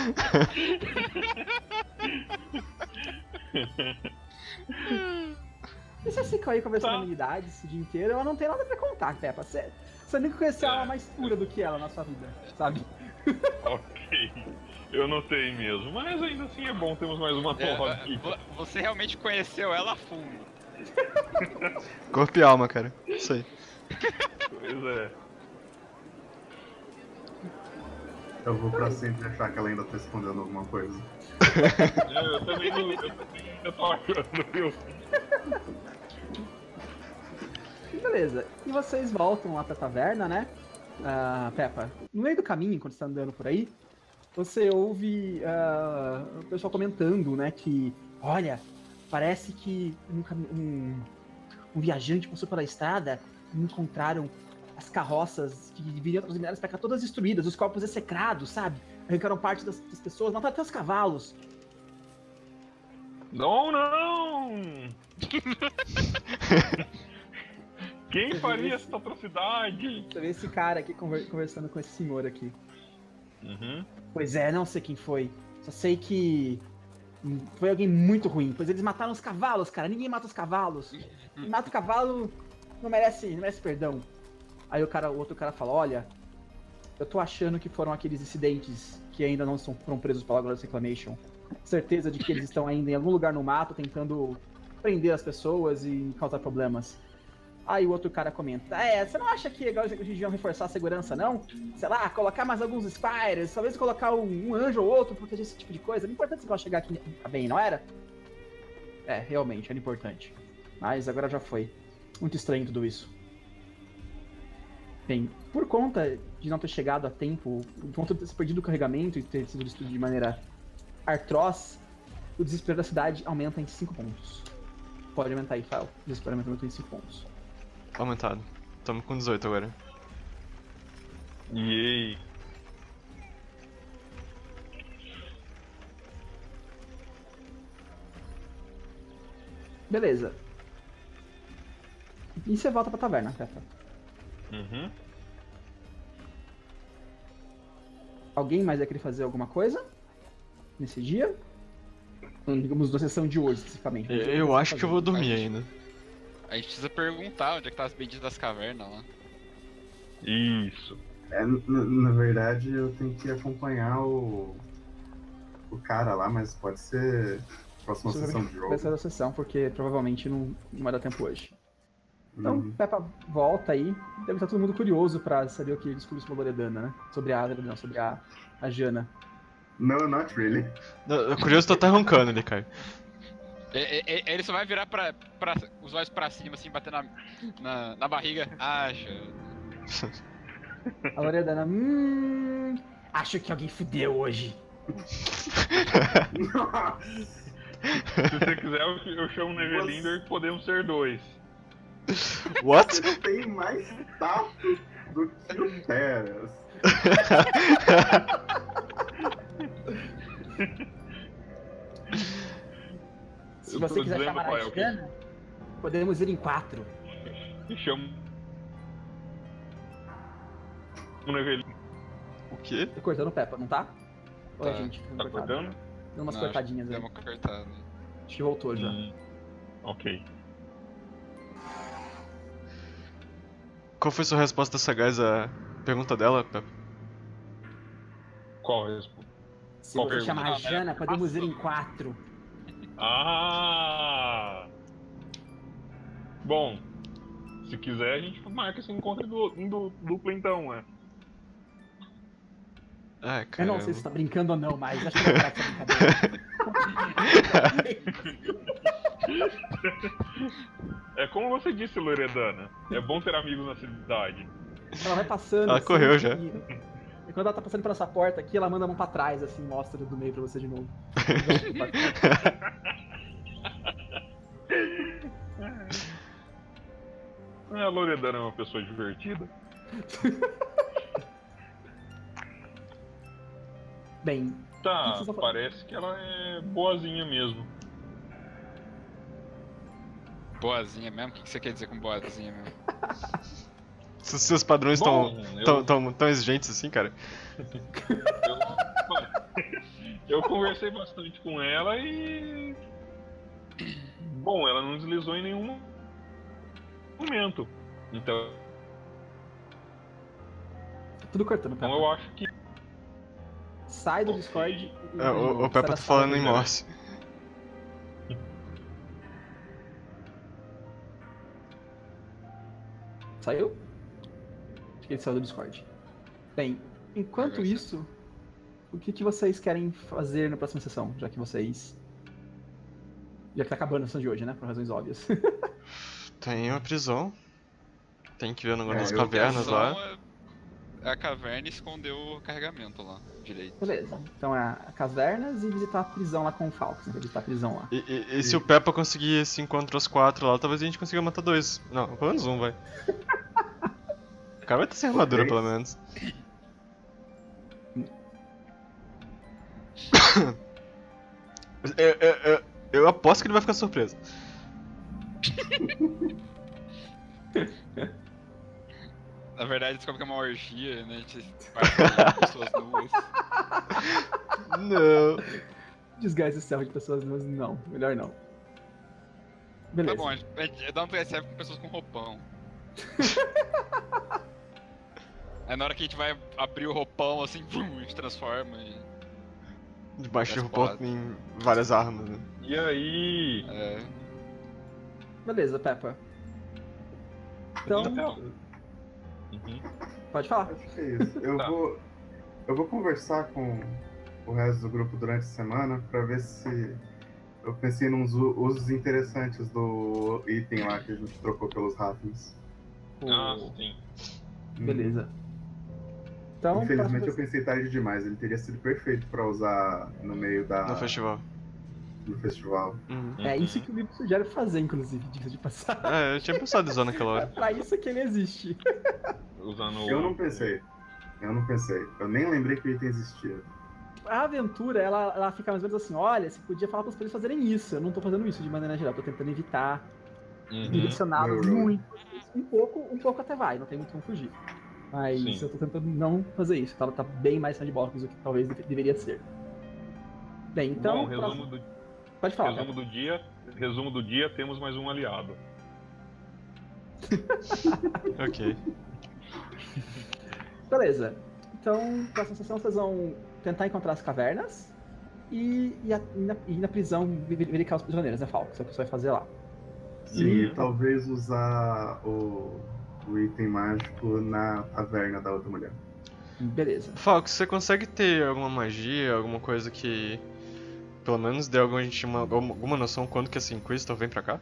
E você ficou aí conversando Tá. amenidades o dia inteiro, ela não tem nada pra contar, Peppa. Você nunca conheceu ela mais pura do que ela na sua vida, sabe? Ok. Eu notei mesmo. Mas ainda assim é bom, temos mais uma torre aqui. Você realmente conheceu ela a fundo. Corpo e alma, cara. Isso aí. Pois é. Eu vou pra sempre achar que ela ainda tá escondendo alguma coisa. Eu também não. Eu tô achando, viu? Beleza. E vocês voltam lá pra taverna, né? Peppa, no meio do caminho, enquanto você tá andando por aí, você ouve o pessoal comentando, né, que, olha, parece que um viajante passou pela estrada e encontraram as carroças que viriam trazer minérios pra cá todas destruídas, os corpos execrados, sabe? Arrancaram parte das pessoas, mataram até os cavalos. Não! Quem faria essa atrocidade? Você vê esse cara aqui conversando com esse senhor aqui. Uhum. Pois é, não sei quem foi. Só sei que foi alguém muito ruim, pois eles mataram os cavalos, cara. Ninguém mata os cavalos. Quem mata o cavalo não merece perdão. Aí o outro cara fala, olha, eu tô achando que foram aqueles dissidentes que ainda não foram presos pela Glorious Reclamation. Certeza de que eles estão ainda em algum lugar no mato tentando prender as pessoas e causar problemas. Aí o outro cara comenta, você não acha que agora eles deviam reforçar a segurança, não? Sei lá, colocar mais alguns Spires, talvez colocar um anjo ou outro pra proteger esse tipo de coisa. Era importante ela chegar aqui bem, não era? Realmente, era importante. Mas agora já foi. Muito estranho tudo isso. Bem, por conta de não ter chegado a tempo, por conta de ter perdido o carregamento e ter sido destruído de maneira atroz, o desespero da cidade aumenta em 5 pontos. Pode aumentar aí, File. O desespero aumenta em 5 pontos. Aumentado. Tamo com 18 agora. Yay. Beleza. E você volta pra taverna, Peppa. Uhum. Alguém mais vai querer fazer alguma coisa nesse dia? Digamos, na sessão de hoje, especificamente. Eu acho que eu vou dormir ainda. A gente precisa perguntar onde é que tá as benditas das cavernas lá. Isso. Na verdade, eu tenho que acompanhar o cara lá, mas pode ser próxima sessão de jogo. Vai ser a sessão, porque provavelmente não vai dar tempo hoje. Então, Peppa volta aí. Deve estar todo mundo curioso pra saber o que descobriu sobre a Loredana, né? Sobre a Jana. No, not really. O curioso tá até roncando ali, cara. Ele só vai virar os olhos pra cima, assim, bater na barriga. Acha. A Loredana, acho que alguém fudeu hoje. Se você quiser, eu chamo o Nevelinder e podemos ser 2. What? Tem mais tato do que o Teras. Se você quiser chamar a Jana, podemos ir em 4. Eu chamo o Nevelinder. O quê? Tô cortando o Peppa, não tá? Ou Tá. a gente? Tá cortando? Deu umas Não, cortadinhas Deu aí. uma cortada. Acho que voltou já. Ok. Qual foi sua resposta sagaz à pergunta dela, Pepe? Qual a resposta? Se Qual você pergunta? chamar a Jana, podemos ir em 4. Ah! Bom, se quiser a gente marca esse encontro duplo então, é. Ah, Eu cara. não sei se você tá brincando ou não, mas acho que não é essa brincadeira. É como você disse, Loredana. É bom ter amigos na cidade. Ela vai passando. Ela assim, correu já. E quando ela tá passando pela essa porta aqui, ela manda a mão pra trás, assim, mostra do meio pra você de novo. A Loredana é uma pessoa divertida. Bem, Tá, O que vocês estão falando? parece que ela é boazinha mesmo. Boazinha mesmo? O que você quer dizer com boazinha mesmo? Se os seus padrões Bom, tão exigentes assim, cara. Eu conversei bastante com ela e... Bom, ela não deslizou em nenhum momento. Então tudo cortando, Peppa. eu acho que... Sai do Ok. Discord e... O sai Peppa da tá sala falando em do- Morse. Saiu? Acho que ele saiu do Discord. Bem, enquanto Agora sim. isso, o que vocês querem fazer na próxima sessão? Já que vocês... Já que tá acabando a sessão de hoje, né? Por razões óbvias. Tem uma prisão. Tem que ver o negócio das eu- cavernas lá. É a caverna e escondeu o carregamento lá, direito. Beleza. Então é a cavernas e visitar a prisão lá com o Falcon. Visitar a prisão lá. E se o Peppa conseguir esse encontro os 4 lá, talvez a gente consiga matar 2. Não, pelo menos um, vai. O cara vai ter sem armadura, Ok. pelo menos. Eu aposto que ele vai ficar surpreso. Na verdade, descobre que é uma orgia, né? A gente participa de pessoas nuas. Não. Disguise self de pessoas nuas, não. Melhor não. Tá Beleza. bom, a gente dá um TSF com pessoas com roupão. Aí na hora que a gente vai abrir o roupão, assim, vum, a gente transforma e... Debaixo de Mas roupa pode. em várias armas, né? E aí? É, Beleza, Peppa. Então, Uhum. pode falar. Acho que é isso. Tá. Eu vou conversar com o resto do grupo durante a semana pra ver se eu pensei nos usos interessantes do item lá que a gente trocou pelos ratos. Ah, sim. Beleza. Então, Infelizmente eu próxima- pensei tarde demais, ele teria sido perfeito pra usar no meio No festival. do festival. Uhum. é isso que o livro sugere fazer, inclusive, diga de passagem. É, eu tinha pensado em usar naquela É hora. pra isso que ele existe. Usando Eu não pensei. Eu nem lembrei que o item existia. A aventura, ela fica mais ou menos assim, olha, você podia falar pros players fazerem isso. Eu não tô fazendo isso de maneira geral, tô tentando evitar Uhum. direcioná-los Uhum. muito. Um pouco até vai, não tem muito como fugir. Mas Sim. eu tô tentando não fazer isso. Ela tá bem mais sandbox do que talvez deveria ser. Bem, então. Bom, resumo Pode falar. resumo do dia, temos mais um aliado. Ok. Beleza. Então, próxima sessão vocês vão tentar encontrar as cavernas e ir na prisão verificar os prisioneiros, né, Falco? Isso é o que você vai fazer lá. Sim, e talvez usar o item mágico na taverna da outra mulher. Beleza. Falco, você consegue ter alguma magia, alguma coisa que pelo menos deu alguma, gente alguma noção quando que esse Inquisitor vem pra cá?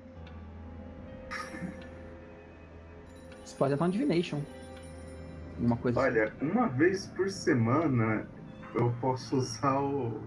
Você pode tentar um Divination. Alguma coisa assim. Olha, uma vez por semana eu posso usar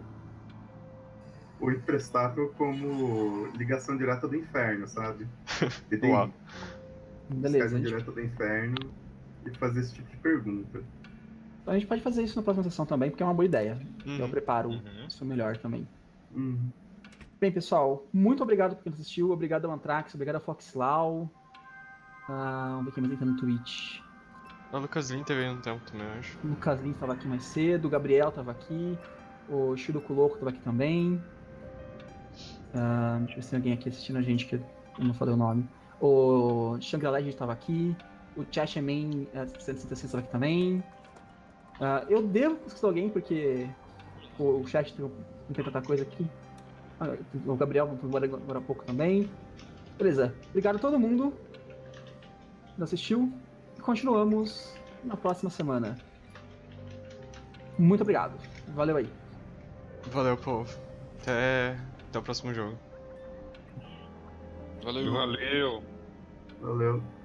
o imprestável como ligação direta do inferno, sabe? E tem Uau. Beleza, a gente, direta do inferno e fazer esse tipo de pergunta. então a gente pode fazer isso na próxima sessão também, porque é uma boa ideia. Eu Uhum. preparo Uhum. isso melhor também. Uhum. Bem, pessoal, muito obrigado por quem assistiu. Obrigado ao Anthrax, obrigado ao Foxlau. Vamos ver quem mais tá no Twitch. O Lucas Lin teve aí um tempo também, eu acho. O Lucas Lins estava aqui mais cedo, o Gabriel estava aqui, o Shiruko Louco estava aqui também. Deixa eu ver se tem alguém aqui assistindo a gente que eu não falei o nome. O Shangri-La Legend estava aqui, o Chashaman 166 estava aqui também. Eu devo escutar alguém porque o chat não tem tanta coisa aqui. O Gabriel foi embora agora há pouco também. Beleza, obrigado a todo mundo que assistiu e continuamos na próxima semana. Muito obrigado. Valeu aí. Valeu, povo. Até o próximo jogo. Valeu. Valeu. Valeu.